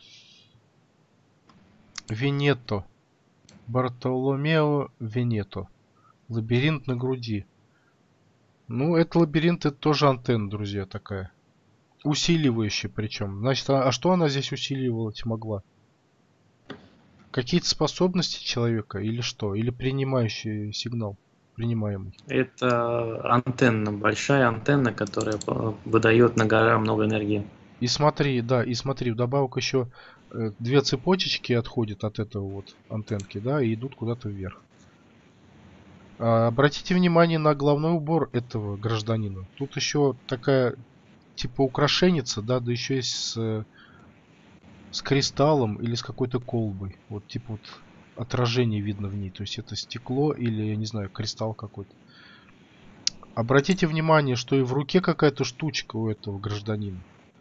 Венето. Бартоломео Венето. Лабиринт на груди. Ну, это лабиринт, это тоже антенна, друзья, такая. Усиливающая причем. Значит, а, а что она здесь усиливать могла? Какие-то способности человека или что? Или принимающий сигнал? Принимаемый. это антенна, большая антенна, которая выдает на гора много энергии. И смотри, да, и смотри, вдобавок еще э, две цепочечки отходят от этого вот антенки, да, и идут куда-то вверх. А, обратите внимание на головной убор этого гражданина. Тут еще такая типа украшенница, да, да еще есть с, с кристаллом или с какой-то колбой. Вот типа вот отражение видно в ней. То есть это стекло или, я не знаю, кристалл какой-то. Обратите внимание, что и в руке какая-то штучка у этого гражданина.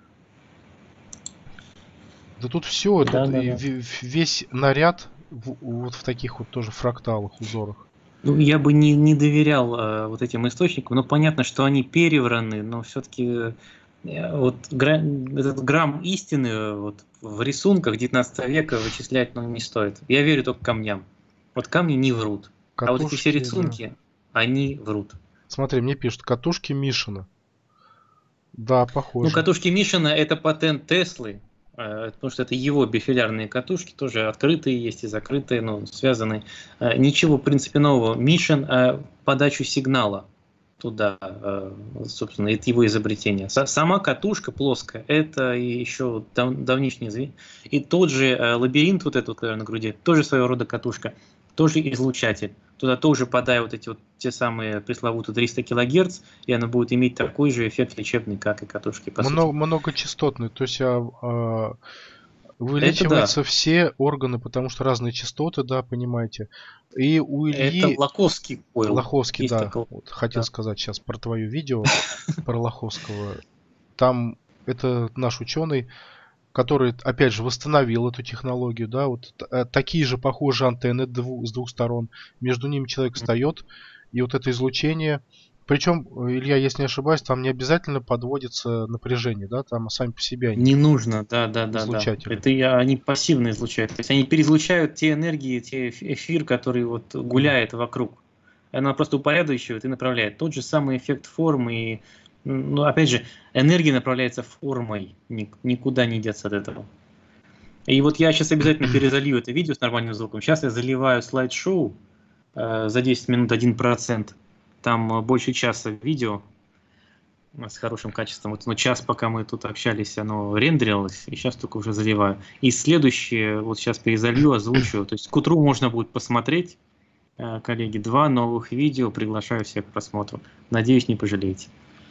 Да тут все, Да, тут да, и да. весь наряд в, вот в таких вот тоже фракталах, узорах. Ну, я бы не, не доверял э, вот этим источникам, но понятно, что они перевраны, но все-таки э, вот гра... этот грамм истины э, вот, в рисунках девятнадцатого века вычислять, ну, не стоит. Я верю только камням. Вот камни не врут, а вот эти все Катушки, да. рисунки, они врут. Смотри, мне пишут, катушки Мишина. Да, Ну, похоже. катушки Мишина – это патент Теслы, э, потому что это его бифилярные катушки, тоже открытые есть и закрытые, но связанные. Э, Ничего, в принципе, нового. Мишин э, подачу сигнала туда, э, собственно, это его изобретение. Са- Сама катушка плоская – это еще дав- давнишний звен. И тот же э, лабиринт, вот этот, который на груди, тоже своего рода катушка, тоже излучатель. Туда тоже подая вот эти вот те самые пресловутые триста килогерц, и она будет иметь такой же эффект лечебный, как и катушки, по Много, сути. многочастотный, то есть а, а, Это да. вылечиваются все органы, потому что разные частоты, да, понимаете. И у Это Ильи Лаковский койл. Лоховский, Есть да, такой. вот хотел Да. сказать сейчас про твое видео, про Лоховского. Там это наш ученый, который, опять же, восстановил эту технологию, да, вот э, такие же похожие антенны дву- с двух сторон, между ними человек встает, и вот это излучение, причем, э, Илья, если не ошибаюсь, там не обязательно подводится напряжение, да, там сами по себе они, Не нужно, да, да, да, да. излучатели. Это и они пассивно излучают. То есть они переизлучают те энергии, те эф- эфир, который вот Мгм. гуляет вокруг. Она просто упорядочивает и направляет. Тот же самый эффект формы. И, ну, опять же, энергия направляется формой. Ник- Никуда не деться от этого. И вот я сейчас обязательно перезалью это видео с нормальным звуком. Сейчас я заливаю слайд-шоу э, за десять минут один процент. Там э, больше часа видео э, с хорошим качеством. Вот, ну, час, пока мы тут общались, оно рендерилось, и сейчас только уже заливаю. И следующее, вот сейчас перезалью, озвучу. То есть к утру можно будет посмотреть, э, коллеги, два новых видео. Приглашаю всех к просмотру. Надеюсь, не пожалеете.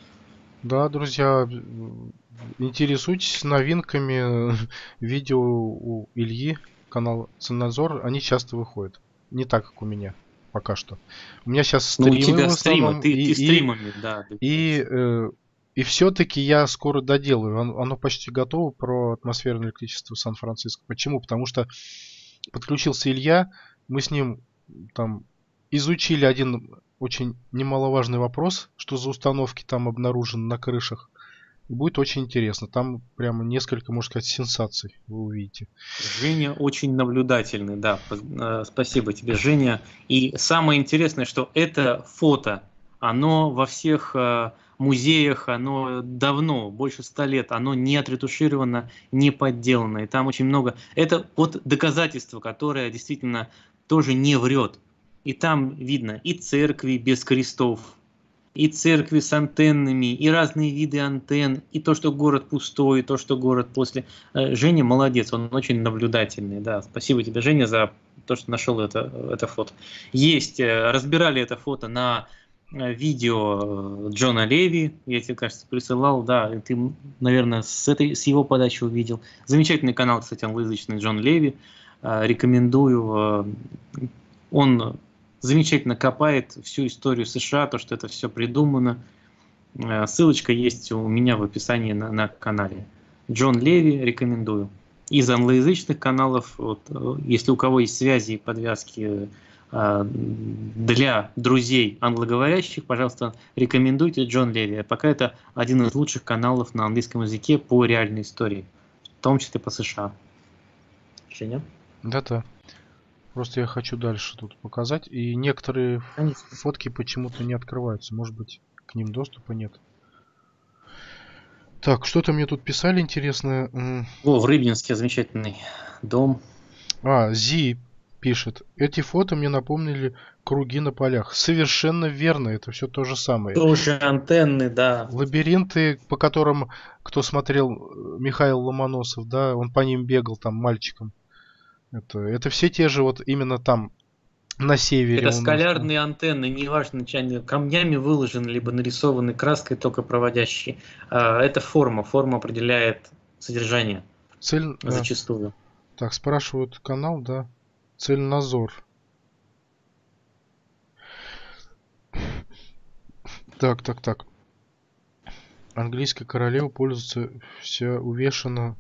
Да, друзья, интересуйтесь новинками видео у Ильи, канал Ценнадзор, они часто выходят. Не так, как у меня пока что. У меня сейчас Ну, у стримы тебя в стримы, основном, ты, и, ты и, стримами, да. Ты и, э, и все-таки я скоро доделаю. Оно, оно почти готово про атмосферное электричество Сан-Франциско. Почему? Потому что подключился Илья, мы с ним там изучили один очень немаловажный вопрос, что за установки там обнаружены на крышах. И будет очень интересно. Там прямо несколько, можно сказать, сенсаций вы увидите. Женя очень наблюдательный, да. Поз- э, Спасибо тебе, Женя. И самое интересное, что это фото, оно во всех э, музеях, оно давно, больше ста лет, оно не отретушировано, не подделано. И там очень много. Это вот доказательство, которое действительно тоже не врет. И там видно и церкви без крестов, и церкви с антеннами, и разные виды антенн, и то, что город пустой, и то, что город после. Э, Женя молодец, он очень наблюдательный. Да, спасибо тебе, Женя, за то, что нашел это, это фото. Есть, э, разбирали это фото на э, видео э, Джона Леви, я тебе, кажется, присылал, да, и ты, наверное, с, этой, с его подачи увидел. Замечательный канал, кстати, англоязычный Джон Леви, э, рекомендую. Э, он замечательно копает всю историю США, то, что это все придумано. Э, ссылочка есть у меня в описании на, на канале. Джон Леви рекомендую. Из англоязычных каналов, вот, э, если у кого есть связи и подвязки э, для друзей англоговорящих, пожалуйста, рекомендуйте Джон Леви. Пока это один из лучших каналов на английском языке по реальной истории, в том числе по США. Женя? Да-да. Просто я хочу дальше тут показать. И некоторые Конечно. фотки почему-то не открываются. Может быть, к ним доступа нет. Так, что-то мне тут писали интересное. О, в Рыбинске замечательный дом. А, Зи пишет. Эти фото мне напомнили круги на полях. Совершенно верно, это все то же самое. Тоже антенны, да. Лабиринты, по которым, кто смотрел, Михаил Ломоносов, да, он по ним бегал там мальчиком. Это, это все те же вот именно там на севере. Это у нас, скалярные да. антенны, неважно, они камнями выложены, либо нарисованы краской только проводящей. Это форма, форма определяет содержание. Цель, зачастую. Да. Так, спрашивают канал, да. Цельнозор. Так, так, так. Английская королева пользуется, вся увешана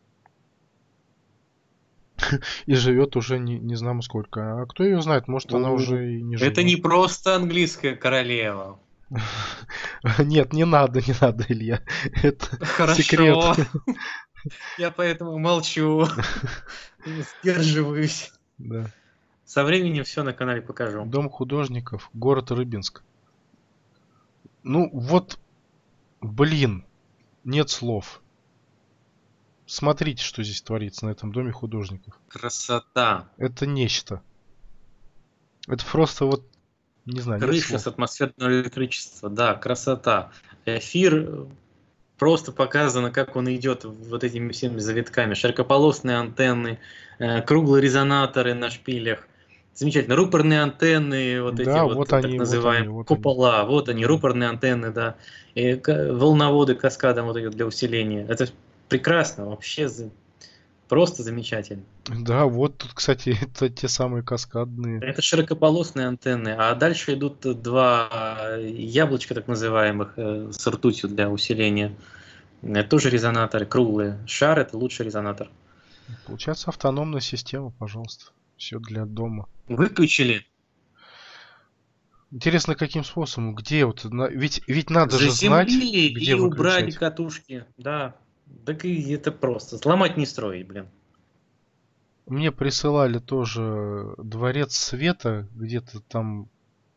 и живет уже не, не знамо сколько. А кто ее знает, может она уже и не живет. Это не просто английская королева. Нет, не надо, не надо, Илья. Это Хорошо. Секрет. Я поэтому молчу. Сдерживаюсь. Да. Со временем все на канале покажу. Дом художников, город Рыбинск. Ну вот, блин, нет слов. Смотрите, что здесь творится на этом доме художников. Красота. Это нечто. Это просто вот, не знаю, крыша с атмосферного электричества. Да, красота. Эфир просто показано, как он идет вот этими всеми завитками. Широкополосные антенны, круглые резонаторы на шпилях. Замечательно. Рупорные антенны, вот да, эти вот, вот так они, называемые, вот они, вот купола. они. Вот они, рупорные антенны, да. И волноводы каскадом вот эти для усиления. Это прекрасно, вообще просто замечательно. Да, вот тут, кстати, это те самые каскадные. Это широкополосные антенны, а дальше идут два яблочка, так называемых, с ртутью для усиления. Это тоже резонаторы круглые. Шар — это лучший резонатор. Получается автономная система, пожалуйста. Все для дома. Выключили. Интересно, каким способом? Где вот? Ведь, ведь надо же знать, где и убрали выключать. катушки. Да. Так и это просто. Сломать не строить, блин. Мне присылали тоже Дворец Света, где-то там.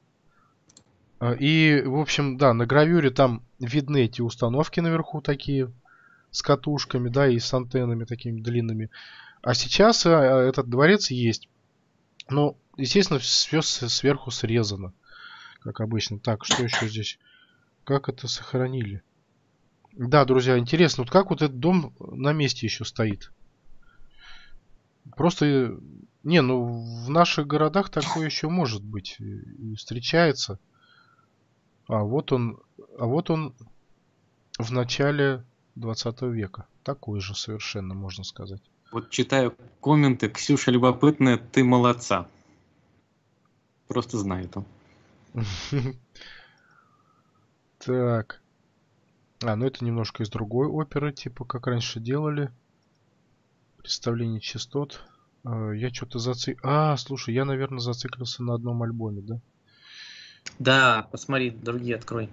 И, в общем, да, на гравюре там видны эти установки наверху такие, с катушками, да, и с антеннами такими длинными. А сейчас этот дворец есть. Но, естественно, все сверху срезано. Как обычно. Так, что еще здесь? Как это сохранили? Да, друзья, интересно, вот как вот этот дом на месте еще стоит? Просто, не, ну, в наших городах такое еще может быть. И встречается. А вот он, а вот он в начале двадцатого века. Такой же совершенно, можно сказать. Вот читаю комменты. Ксюша любопытная, ты молодца. Просто знаю это. Так. А, ну это немножко из другой оперы, типа как раньше делали. Представление частот. Я что-то зацик... А, слушай, я, наверное, зациклился на одном альбоме, да? Да, посмотри, другие открой.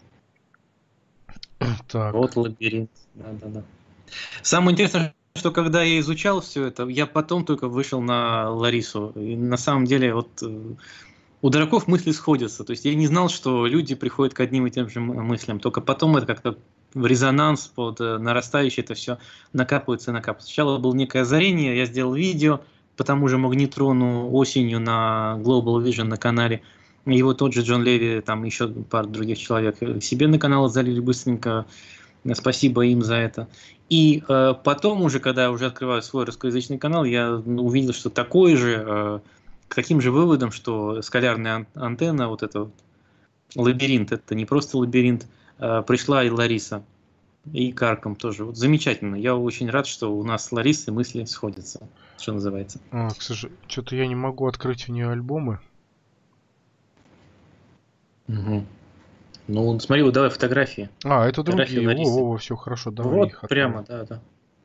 Так. Вот лабиринт. Да, да, да. Самое интересное, что когда я изучал все это, я потом только вышел на Ларису. И на самом деле, вот у дураков мысли сходятся. То есть я не знал, что люди приходят к одним и тем же мыслям. Только потом это как-то в резонанс под нарастающее это все накапывается и накапывается. Сначала было некое озарение, я сделал видео по тому же магнитрону осенью на Global Vision на канале. Его тот же Джон Леви, там еще пару других человек себе на канал залили быстренько. Спасибо им за это. И э, потом уже, когда я уже открываю свой русскоязычный канал, я увидел, что такой же, э, к таким же выводам, что скалярная ан антенна, вот это вот, Лабиринт, это не просто лабиринт. А, пришла и Лариса, и Карком тоже. Вот замечательно. Я очень рад, что у нас с Ларисой мысли сходятся, что называется. А, к сожалению, что-то я не могу открыть у нее альбомы. Угу. Ну, смотри, вот давай фотографии. А, это Фотографии другие. Ларисы. Во-во-во, все хорошо, давай Вот их открою. прямо, да, да.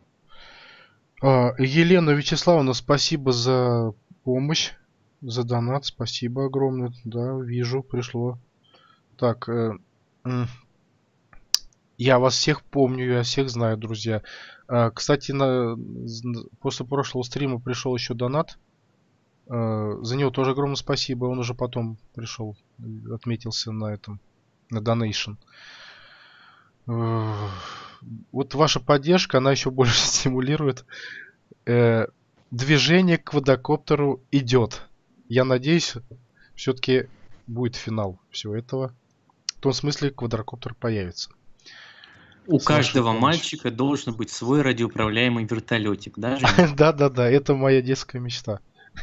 А, Елена Вячеславовна, спасибо за помощь, за донат, спасибо огромное. Да, вижу, пришло. Так, э, я вас всех помню, я всех знаю, друзья. А, кстати, на, после прошлого стрима пришел еще донат. А, за него тоже огромное спасибо. Он уже потом пришел, отметился на этом, на донейшн. Вот ваша поддержка, она еще больше стимулирует. Э, движение к квадрокоптеру идет. Я надеюсь, все-таки будет финал всего этого. В том смысле, квадрокоптер появится. У каждого мальчика должен быть свой радиоуправляемый вертолетик, да, Да-да-да, это моя детская мечта.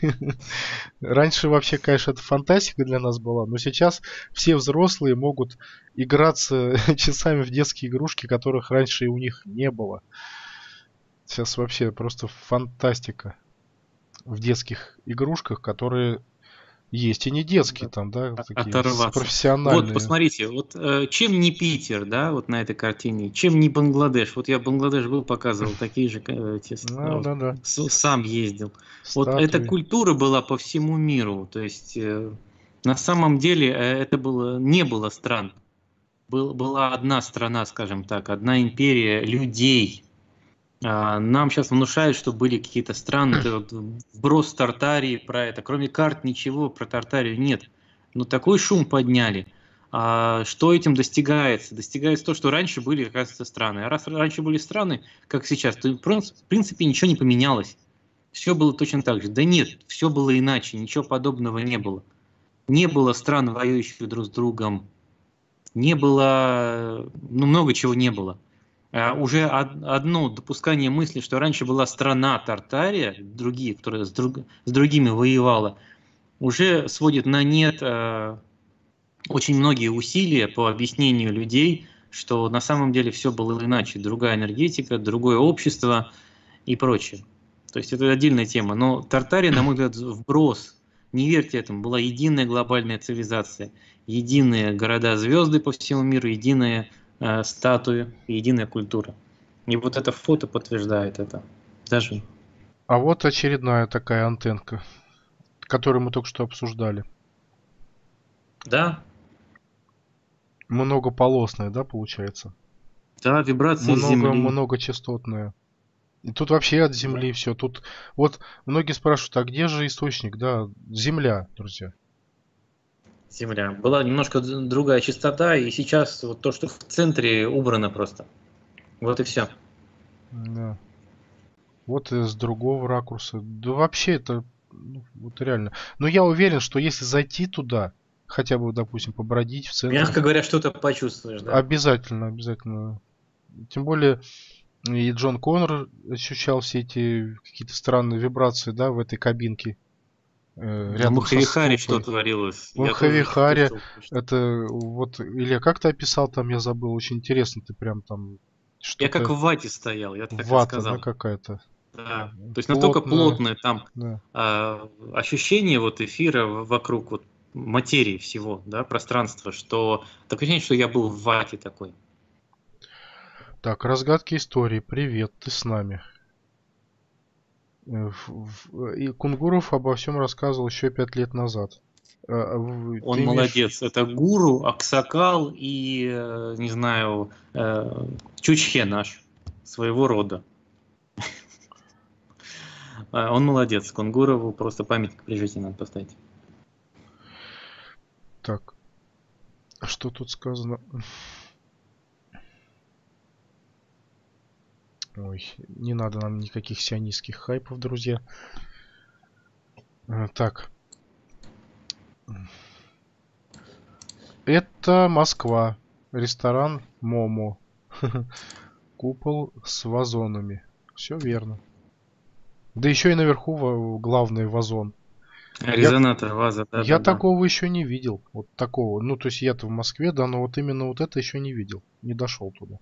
Раньше вообще, конечно, это фантастика для нас была, но сейчас все взрослые могут играться часами в детские игрушки, которых раньше и у них не было. Сейчас вообще просто фантастика в детских игрушках, которые есть и не детские, там, да, такие профессиональные. Вот, посмотрите, вот э, чем не Питер, да, вот на этой картине, чем не Бангладеш. Вот я в Бангладеш был, показывал такие же, э, те, а, вот, да, да. сам ездил. Статуи. Вот эта культура была по всему миру, то есть э, на самом деле э, это было, не было стран. Был, была одна страна, скажем так, одна империя людей. Нам сейчас внушают, что были какие-то страны, вот вброс Тартарии про это. Кроме карт ничего про Тартарию нет. Но такой шум подняли. А что этим достигается? Достигается то, что раньше были, оказывается, страны. А раз раньше были страны, как сейчас, то в принципе ничего не поменялось. Все было точно так же. Да нет, все было иначе, ничего подобного не было. Не было стран, воюющих друг с другом. Не было, ну много чего не было. Уже одно допускание мысли, что раньше была страна Тартария, другие, которая с, друг, с другими воевала, уже сводит на нет э, очень многие усилия по объяснению людей, что на самом деле все было иначе. Другая энергетика, другое общество и прочее. То есть это отдельная тема. Но Тартария, на мой взгляд, вброс. Не верьте этому. Была единая глобальная цивилизация. Единые города-звезды по всему миру, единые э, статуи, единая культура. И вот это фото подтверждает это. Даже. А вот очередная такая антенка, которую мы только что обсуждали. Да. Многополосная, да, получается? Да, вибрации Много, Земли. Многочастотная. И тут вообще от Земли, да, все. Тут вот многие спрашивают, а где же источник? Да, Земля, друзья. Земля. Была немножко другая частота, и сейчас вот то, что в центре, убрано просто. Вот и все. Да. Вот и с другого ракурса. Да вообще это, ну, вот реально. Но я уверен, что если зайти туда, хотя бы, допустим, побродить в центре... Мягко говоря, что-то почувствуешь, да? Обязательно, обязательно. Тем более и Джон Коннор ощущал все эти какие-то странные вибрации, да, в этой кабинке. Э, рядом в Махавихаре что творилось? В Махавихаре это вот, Илья, как ты описал там, я забыл, очень интересно, ты прям там... Я как в вате стоял, я так Вата, сказал. да, какая-то. Да. То есть настолько плотное там да, э, ощущение вот эфира вокруг вот материи всего, да, пространства, что такое ощущение, что я был в вате такой. Так, разгадки истории. Привет, ты с нами. И Кунгуров обо всем рассказывал еще пять лет назад. Он ты молодец. Имеешь... Это гуру, Аксакал и, не знаю, Чучхе наш, своего рода. Он молодец. Кунгурову просто памятник при жизни надо поставить. Так, что тут сказано? Ой, не надо нам никаких сионистских хайпов, друзья. Так. Это Москва. Ресторан Момо. Купол с вазонами. Все верно. Да еще и наверху главный вазон. Я, Резонатор, ваза, я да-да-да. такого еще не видел. Вот такого. Ну, то есть я-то в Москве, да, но вот именно вот это еще не видел. Не дошел туда.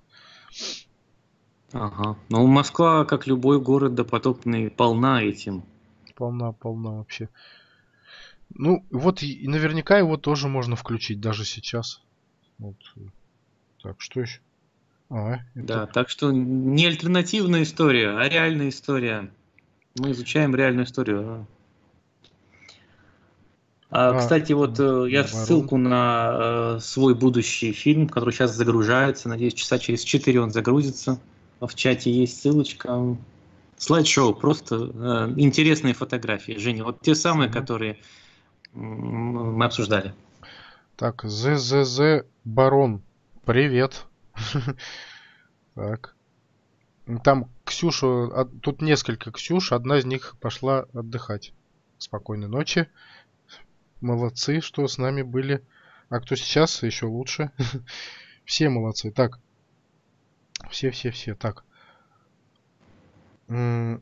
Ага. Ну, Москва, как любой город допотопный, полна этим. Полна, полна вообще. Ну, вот и наверняка его тоже можно включить даже сейчас. Вот. Так, что еще? А, это... Да, так что не альтернативная история, а реальная история. Мы изучаем реальную историю. А, А, кстати, вот так, э, я Барон. ссылку на э, свой будущий фильм, который сейчас загружается. Надеюсь, часа через четыре он загрузится. В чате есть ссылочка. Слайд-шоу, просто э, интересные фотографии. Женя, вот те самые, Угу. которые м, мы обсуждали. Так, ЗЗЗ Барон. Привет. Так. Там Ксюша, а, тут несколько Ксюш, одна из них пошла отдыхать. Спокойной ночи. Молодцы, что с нами были. А кто сейчас, еще лучше. Все молодцы. Так, все-все-все. Так. М,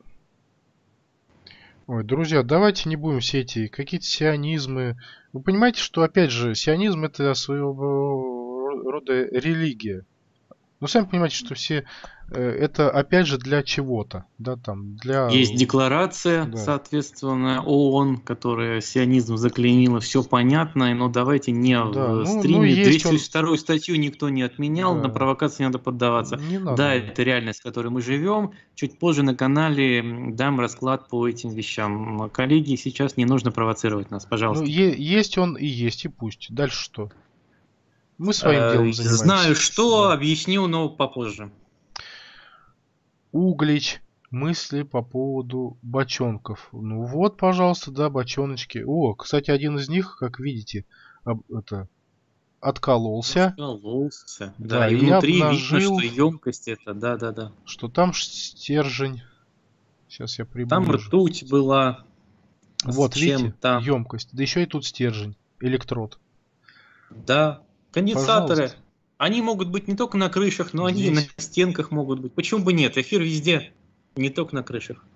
Ой, друзья, давайте не будем все эти какие-то сионизмы. Вы понимаете, что, опять же, сионизм это своего рода религия. Ну, сами понимаете, что все э, это опять же для чего-то, да, там, для, Есть декларация, да, соответственно, ООН, которая сионизм заклеймила, все понятно, но давайте не да, в ну, ну, стриме. есть он, двести вторую статью никто не отменял, на да, провокации не надо поддаваться. не Да, надо. это реальность, в которой мы живем. Чуть позже на канале м, дам расклад по этим вещам. Коллеги, сейчас не нужно провоцировать нас, Ну, пожалуйста. е- есть он и есть, и пусть. Дальше что? Мы своим Э, делом Знаю, занимаемся. что, Да. объясню, но попозже. Углич. Мысли по поводу бочонков. Ну вот, пожалуйста, да, бочоночки. О, кстати, один из них, как видите, об- это откололся. Раскололся, да, Да, и и внутри видно, обнажил, что емкость это, да-да-да. что там ш- стержень. Сейчас я Там приближу. ртуть была с Вот, видите, чем-то. емкость. Да еще и тут стержень, электрод. Да, конденсаторы. Пожалуйста. Они могут быть не только на крышах, но они и на Здесь стенках могут быть. Почему бы нет? Эфир везде, не только на крышах.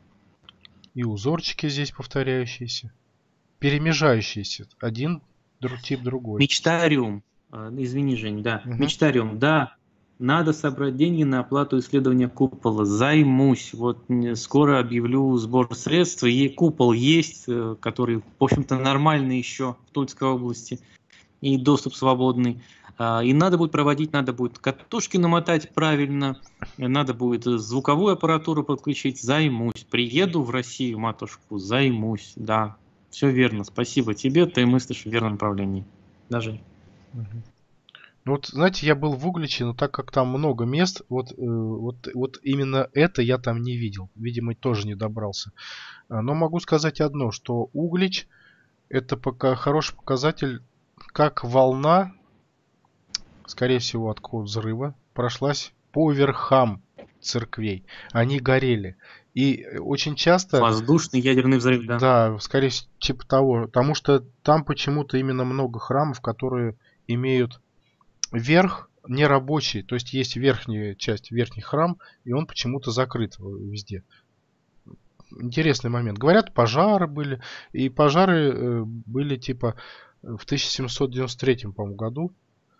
и узорчики здесь повторяющиеся. Перемежающиеся. Один друг, тип другой. Мечтариум. А, Извини, Жень, да. Угу. Мечтариум, да. Надо собрать деньги на оплату исследования купола. Займусь. Вот м, скоро объявлю сбор средств. И купол есть, э, который, в общем-то, нормальный еще в Тульской области. И доступ свободный. А, И надо будет проводить, надо будет катушки намотать правильно, надо будет звуковую аппаратуру подключить, займусь. Приеду в Россию, матушку, займусь, да. Все верно, спасибо тебе, ты мыслишь в верном направлении. Даже. Угу. Ну вот, знаете, я был в Угличе, но так как там много мест, вот, э, вот, вот именно это я там не видел. Видимо, тоже не добрался. А, Но могу сказать одно, что Углич это пока хороший показатель, как волна, скорее всего, от какого-то взрыва, прошлась по верхам церквей. Они горели. И э, очень часто, Воздушный ядерный взрыв, да. да, скорее всего, типа того, потому что там почему-то именно много храмов, которые имеют верх нерабочий, то есть есть верхняя часть, верхний храм, и он почему-то закрыт везде. Интересный момент. Говорят, пожары были, и пожары э, были типа в тысяча семьсот девяносто третьем, по-моему, году.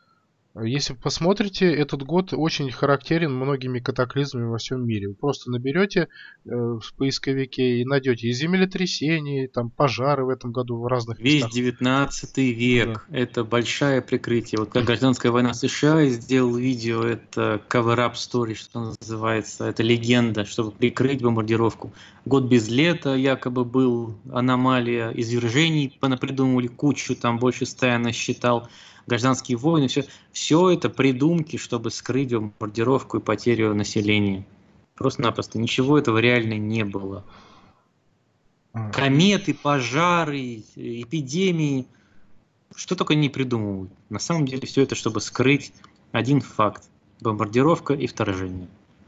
Если посмотрите, этот год очень характерен многими катаклизмами во всем мире. Вы просто наберете э, в поисковике и найдете и землетрясения, и там пожары в этом году в разных Весь местах. девятнадцатый Да. век, это большое прикрытие. Вот как гражданская война США сделал видео, это cover-up story, что называется, это легенда, чтобы прикрыть бомбардировку. Год без лета якобы был, аномалия извержений, понапридумывали кучу, там больше ста я насчитал, гражданские войны, все, все это придумки, чтобы скрыть бомбардировку и потерю населения. Просто-напросто ничего этого реально не было. А, И Кометы, пожары, эпидемии, что только не придумывают. На самом деле все это, чтобы скрыть один факт. Бомбардировка и вторжение.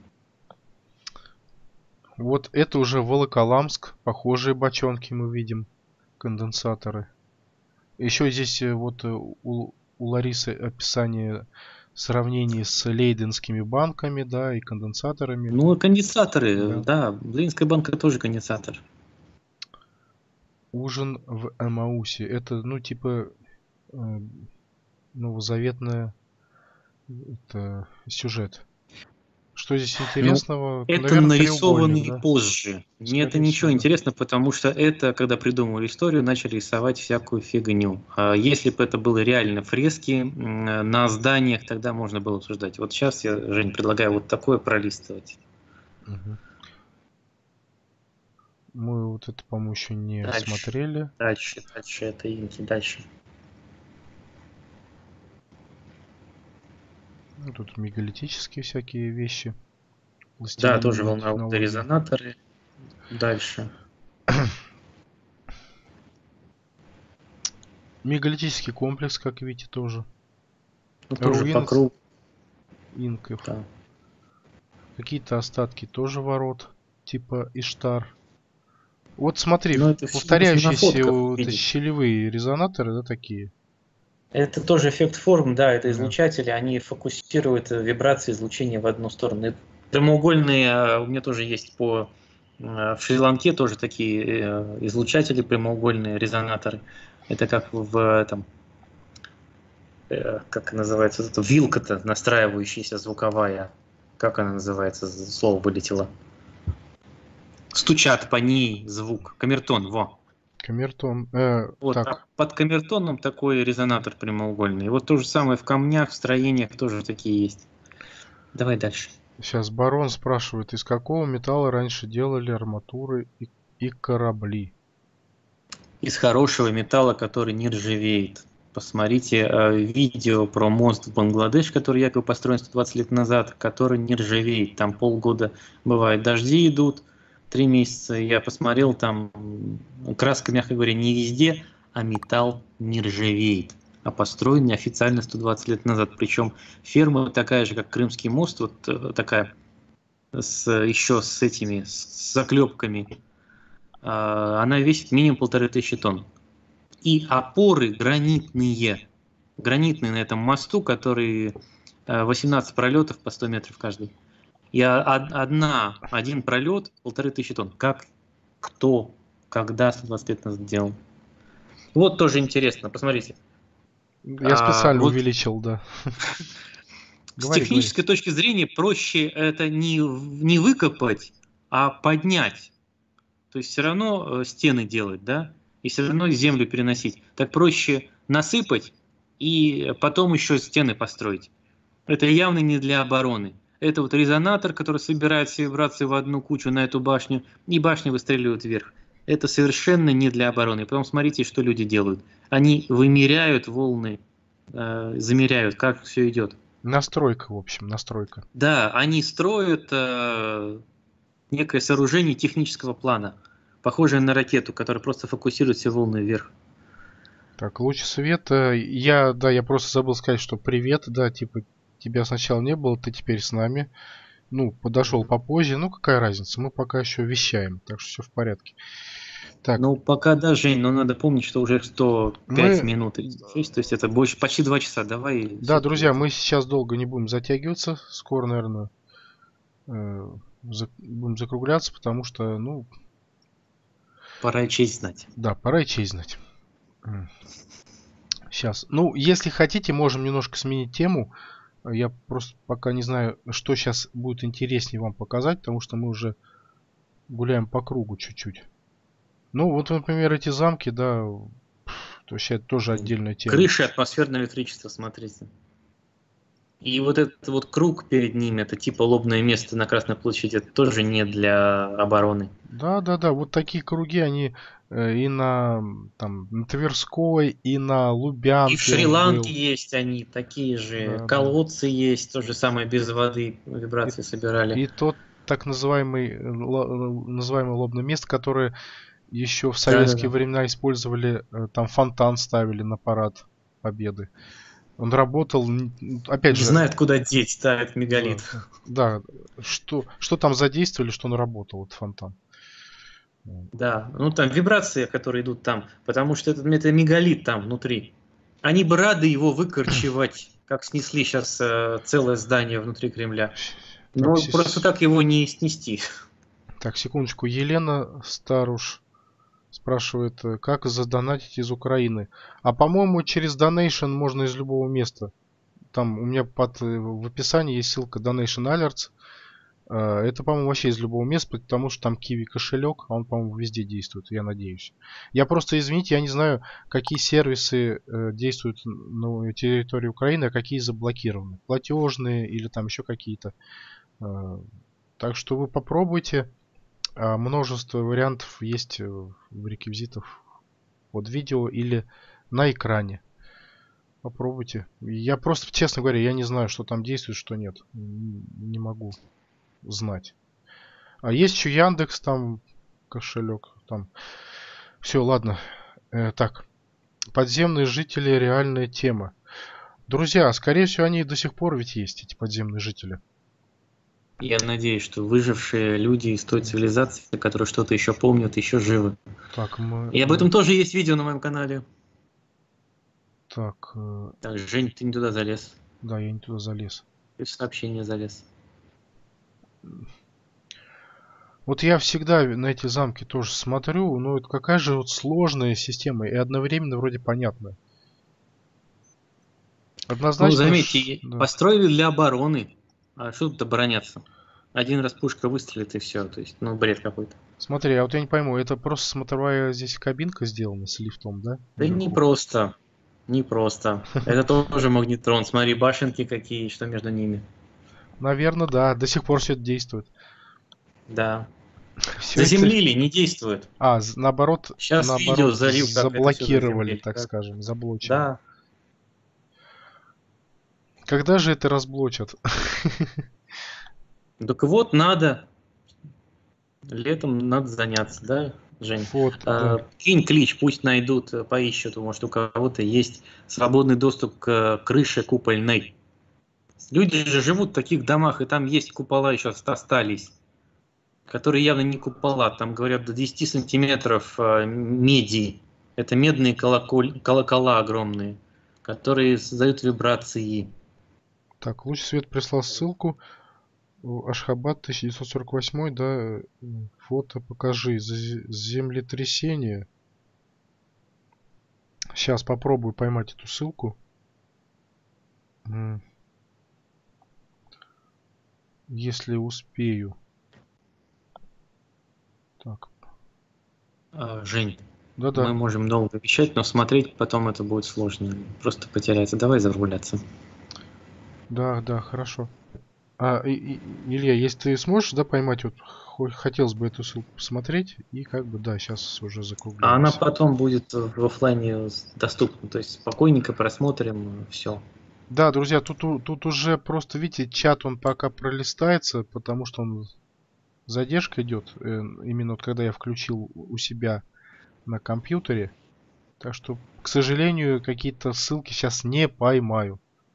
вот это уже Волоколамск. Похожие бочонки мы видим. Конденсаторы. Еще здесь э, вот э, у, у Ларисы описание сравнений с лейденскими банками, да, и конденсаторами. Ну, конденсаторы, Да. да, Ленинская банка тоже конденсатор. Ужин в Эмаусе. Это, ну, типа, э, новозаветный это, сюжет. Что здесь Ну, интересного? это Наверное, треугольник, нарисованный да? позже. Мне это Скорее ничего всего. интересно, потому что это, когда придумывали историю, начали рисовать всякую фигню. А если бы это было реально фрески м, на зданиях, тогда можно было обсуждать. Вот сейчас я, Жень, предлагаю вот такое пролистывать. Мгм. Мы вот это, по-моему, еще не Дальше, смотрели. дальше, дальше, это инки, дальше. Ну, тут мегалитические всякие вещи. Да, тоже Пластилиновые волновые технологии. резонаторы. Дальше. Мегалитический комплекс, как видите, тоже. Ну, тоже по Руины кругу. инков. Да. Какие-то остатки тоже ворот. Типа Иштар. Вот смотри, Но это все на, на повторяющиеся фотках вот эти видите. щелевые резонаторы, да, такие. Это тоже эффект форм, да, это Да. излучатели, они фокусируют вибрации излучения в одну сторону. И прямоугольные, а, у меня тоже есть по э, в Шри-Ланке тоже такие э, излучатели, прямоугольные резонаторы. Это как в этом, э, как называется, вот эта вилка-то настраивающаяся звуковая. Как она называется? Слово вылетело. Стучат по ней звук. Камертон, во. Камертон. Э, Вот, а так, под камертоном такой резонатор прямоугольный. И вот то же самое в камнях, в строениях тоже такие есть. Давай дальше. сейчас барон спрашивает, из какого металла раньше делали арматуры и, и корабли? Из хорошего металла, который не ржавеет. Посмотрите э, видео про мост в Бангладеш, который якобы построен сто двадцать лет назад, который не ржавеет. Там полгода бывает дожди идут, три месяца. Я посмотрел, там краска, мягко говоря, не везде, а металл не ржавеет. А построен официально сто двадцать лет назад. Причем ферма такая же, как Крымский мост, вот э, такая, с, еще с этими, с заклепками. Э, она весит минимум полторы тысячи тонн. И опоры гранитные. Гранитные на этом мосту, который э, восемнадцать пролетов по сто метров каждый. И одна, один пролет полторы тысячи тонн. Как, кто, когда сто двадцать лет назад делал. Вот тоже интересно, посмотрите. Я А, специально вот увеличил, да. с Говори, говори. технической точки зрения проще это не, не выкопать, а поднять. То есть все равно э, стены делать, да, и все равно землю переносить. Так проще насыпать и потом еще стены построить. Это явно не для обороны. Это вот резонатор, который собирает все вибрации в одну кучу на эту башню, и башня выстреливает вверх. Это совершенно не для обороны. Потом смотрите, что люди делают. Они вымеряют волны, э, замеряют, как все идет. Настройка, в общем, настройка. Да, они строят э, некое сооружение технического плана, похожее на ракету, которая просто фокусирует все волны вверх. Так, луч света. Я, да, я просто забыл сказать, что привет, да, типа, тебя сначала не было, ты теперь с нами. Ну, подошел попозже, ну какая разница, мы пока еще вещаем, так что все в порядке. Так, Ну, пока да, Жень, но надо помнить, что уже сто пять мы, минут и шесть, то есть это больше, почти два часа. Давай да, все-таки друзья, это. мы сейчас долго не будем затягиваться, скоро, наверное, э, за- будем закругляться, потому что, ну, Пора и честь знать. да, пора и честь знать. Сейчас, ну, если хотите, можем немножко сменить тему. Я просто пока не знаю, что сейчас будет интереснее вам показать, потому что мы уже гуляем по кругу чуть-чуть. Ну, вот, например, эти замки, да, то есть это тоже отдельная тема. Крыши, атмосферное электричество, смотрите. И вот этот вот круг перед ними, это типа лобное место на Красной площади, это тоже не для обороны. Да, да, да, вот такие круги, они э, и на, там, на Тверской, и на И в Лубянке он Шри-Ланке был. есть они, такие же Да, да. колодцы есть, то же самое без воды, И, вибрации собирали. и тот так называемый, э, ло- называемое лобное место, которое еще в советские Да-да-да. времена использовали, э, там фонтан ставили на парад Победы. Он работал, н- опять Не же, знают, куда деть, да, это да, мегалит. да, что, что там задействовали, что он работал, вот фонтан. Да, ну там вибрации, которые идут там, потому что это, это мегалит там внутри. Они бы рады его выкорчевать, как снесли сейчас э, целое здание внутри Кремля. Так, Но просто сес- так его не снести. так, секундочку, Елена Старуш. Спрашивает, э, как задонатить из Украины. А по-моему, через Donation можно из любого места. Там у меня под, э, в описании есть ссылка Donation Alerts. Э, Это, по-моему, вообще из любого места, потому что там Kiwi кошелек, а он, по-моему, везде действует, я надеюсь. Я просто, извините, я не знаю, какие сервисы э, действуют на территории Украины, а какие заблокированы. Платежные или там еще какие-то. Э, Так что вы попробуйте. А множество вариантов есть э, в реквизитах под видео или на экране. Попробуйте. Я просто, честно говоря, я не знаю, что там действует, что нет. Н- Не могу знать. А есть еще Яндекс, там кошелек. Там. Все, ладно. Э, так. Подземные жители, реальная тема. Друзья, скорее всего, они до сих пор ведь есть, эти подземные жители. Я надеюсь, что выжившие люди из той цивилизации, которые что-то еще помнят, еще живы. Так, мы... И об мы- этом тоже есть видео на моем канале. Так, э, Так, Жень, ты не туда залез. да, я не туда залез. Ты в сообщение залез. Вот я всегда на эти замки тоже смотрю, но это какая же вот сложная система и одновременно вроде понятная. Ну, Однозначно, заметьте, ш- да. построили для обороны. А что тут обороняться? Один раз пушка выстрелит и все. То есть, ну, бред какой-то. Смотри, а вот я не пойму, это просто смотровая здесь кабинка сделана с лифтом, да? Да не Наверху? просто. Не просто. Это тоже магнетрон. Смотри, башенки какие, что между ними. Наверное, да. До сих пор все это действует. Да. Все это... Заземлили, не действует. А, з- наоборот, Сейчас видео наоборот, залью, как это все заблокировали, заземлили. так Как- скажем, заблочили. Да. Когда же это разблочат? Так вот, надо. Летом надо заняться, да, Жень? Вот, А, да. кинь клич, пусть найдут, э, поищут, может у кого-то есть свободный доступ к э, крыше купольной. Люди же живут в таких домах, и там есть купола еще остались, которые явно не купола, там говорят до десяти сантиметров э, меди. Это медные колоколь- колокола огромные, которые создают вибрации. Так, Луч Свет прислал ссылку. Ашхабад тысяча девятьсот сорок восемь, да, э, фото покажи. З- Землетрясение. Сейчас попробую поймать эту ссылку. М. Если успею. Так. А, Жень, Да-да. мы можем долго вещать, но смотреть потом это будет сложно. Просто потеряется. Давай загуляться. Да, да, хорошо. А, и- и- Илья, если ты сможешь, да, поймать, вот хо- хотелось бы эту ссылку посмотреть, и как бы, да, сейчас уже А она закругляемся. потом будет в оффлайне доступна. То есть спокойненько просмотрим все. Да, друзья, тут, у- тут уже просто, видите, чат он пока пролистается, потому что он задержка идет, э, именно вот когда я включил у себя на компьютере. Так что, к сожалению, какие-то ссылки сейчас не поймаю.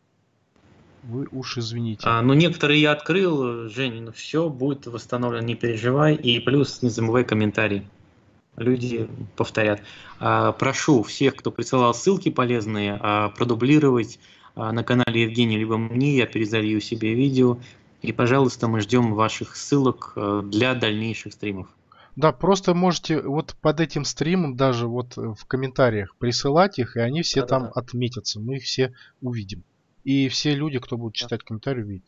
Вы уж извините. А, ну, некоторые я открыл, Жень, ну все будет восстановлено, не переживай. И плюс не забывай комментарии. Люди повторят. А, прошу всех, кто присылал ссылки полезные, а, продублировать а, на канале Евгения, либо мне, я перезалью себе видео. И, пожалуйста, мы ждем ваших ссылок а, для дальнейших стримов. Да, просто можете вот под этим стримом даже вот э, в комментариях присылать их, и они все там Да-да-да. отметятся. Мы их все увидим. И все люди, кто будут читать комментарии, увидят.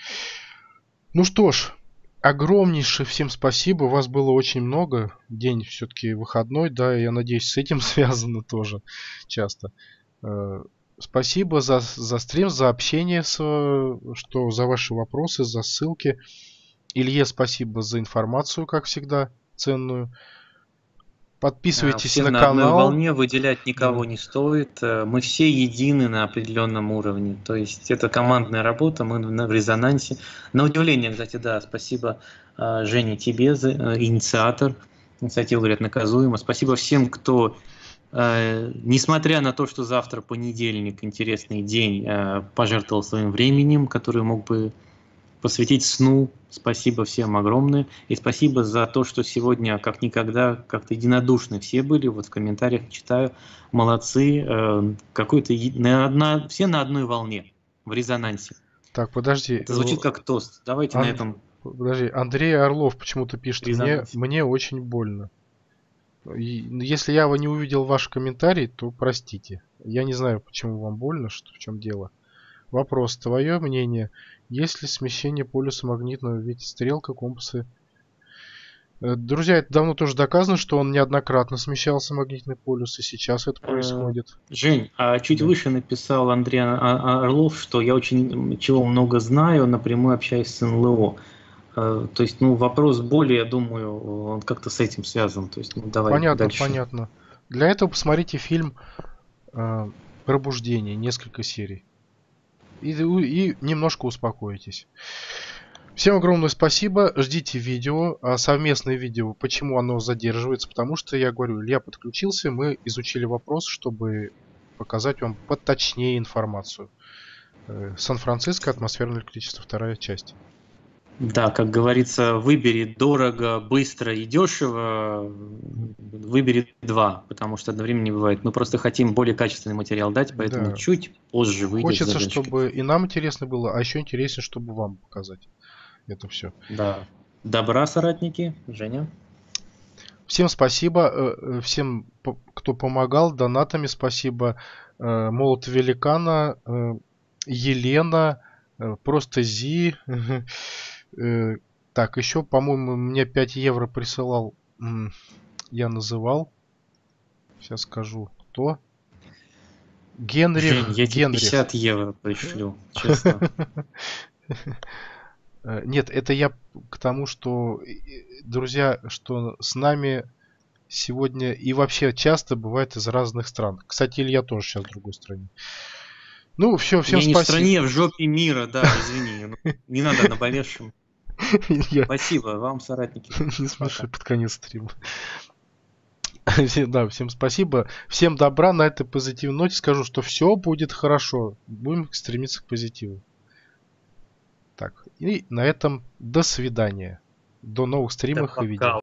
Ну что ж, огромнейшее всем спасибо. Вас было очень много. День все-таки выходной, да, я надеюсь, с этим связано тоже часто. Э, Спасибо за, за стрим, за общение, с, э, что за ваши вопросы, за ссылки. Илье спасибо за информацию, как всегда, ценную. Подписывайтесь Все на на одной канал. волне, выделять никого Да. не стоит. Э, Мы все едины на определенном уровне. То есть это командная работа, мы на- в резонансе. На удивление, кстати, да, спасибо, э, Жене, тебе, за э, инициатор. Инициатива, говорят, наказуема. Спасибо всем, кто, э, несмотря на то, что завтра понедельник, интересный день, э, пожертвовал своим временем, который мог бы посвятить сну. Спасибо всем огромное. И спасибо за то, что сегодня, как никогда, как-то единодушны все были. Вот в комментариях читаю. Молодцы. Э, Какой-то е- на одна, все на одной волне, в резонансе. Так, подожди. Это звучит как тост. Давайте на Ан- этом Подожди, Андрей Орлов почему-то пишет, мне, резонансе. мне очень больно. И если я не увидел ваш комментарий, то простите. Я не знаю, почему вам больно, что в чем дело. Вопрос. Твое мнение. Есть ли смещение полюса магнитного, ведь стрелка, компасы... Друзья, это давно тоже доказано, что он неоднократно смещался, магнитный полюс, и сейчас это происходит. Жень, а чуть да. выше написал Андрей Орлов, что я очень чего много знаю, напрямую общаюсь с эн эл о. То есть, ну, вопрос более, я думаю, он как-то с этим связан. То есть, ну, давай понятно, дальше. понятно. Для этого посмотрите фильм э, «Пробуждение», несколько серий. И, и немножко успокоитесь. Всем огромное спасибо. Ждите видео, совместное видео. Почему оно задерживается? Потому что, я говорю, Илья подключился, мы изучили вопрос, чтобы показать вам поточнее информацию. Сан-Франциско, атмосферное электричество, вторая часть. Да, как говорится, выбери дорого, быстро и дешево, выбери два, потому что одновременно не бывает. Мы просто хотим более качественный материал дать, поэтому да. чуть позже выйдет. Хочется, чтобы и нам интересно было, а еще интереснее, чтобы вам показать это все. Да. Добра, соратники. Женя. Всем спасибо, всем, кто помогал, донатами спасибо. Молот Великана, Елена, просто Зи. Так, еще, по-моему, мне пять евро присылал, я называл. Сейчас скажу, кто. Генрих. Жень, я тебе Генрих. пятьдесят евро пришлю, честно. Нет, это я к тому, что, друзья, что с нами сегодня и вообще часто бывает из разных стран. Кстати, Илья тоже сейчас в другой стране. Ну, все, всем я спасибо. Не в стране, в жопе мира, да, извини. Не надо наболевшим. Спасибо вам, соратники. Не смеши под конец стрима. Да, всем спасибо. Всем добра. На этой позитивной ноте скажу, что все будет хорошо. Будем стремиться к позитиву. Так, и на этом до свидания. До новых стримов и видео.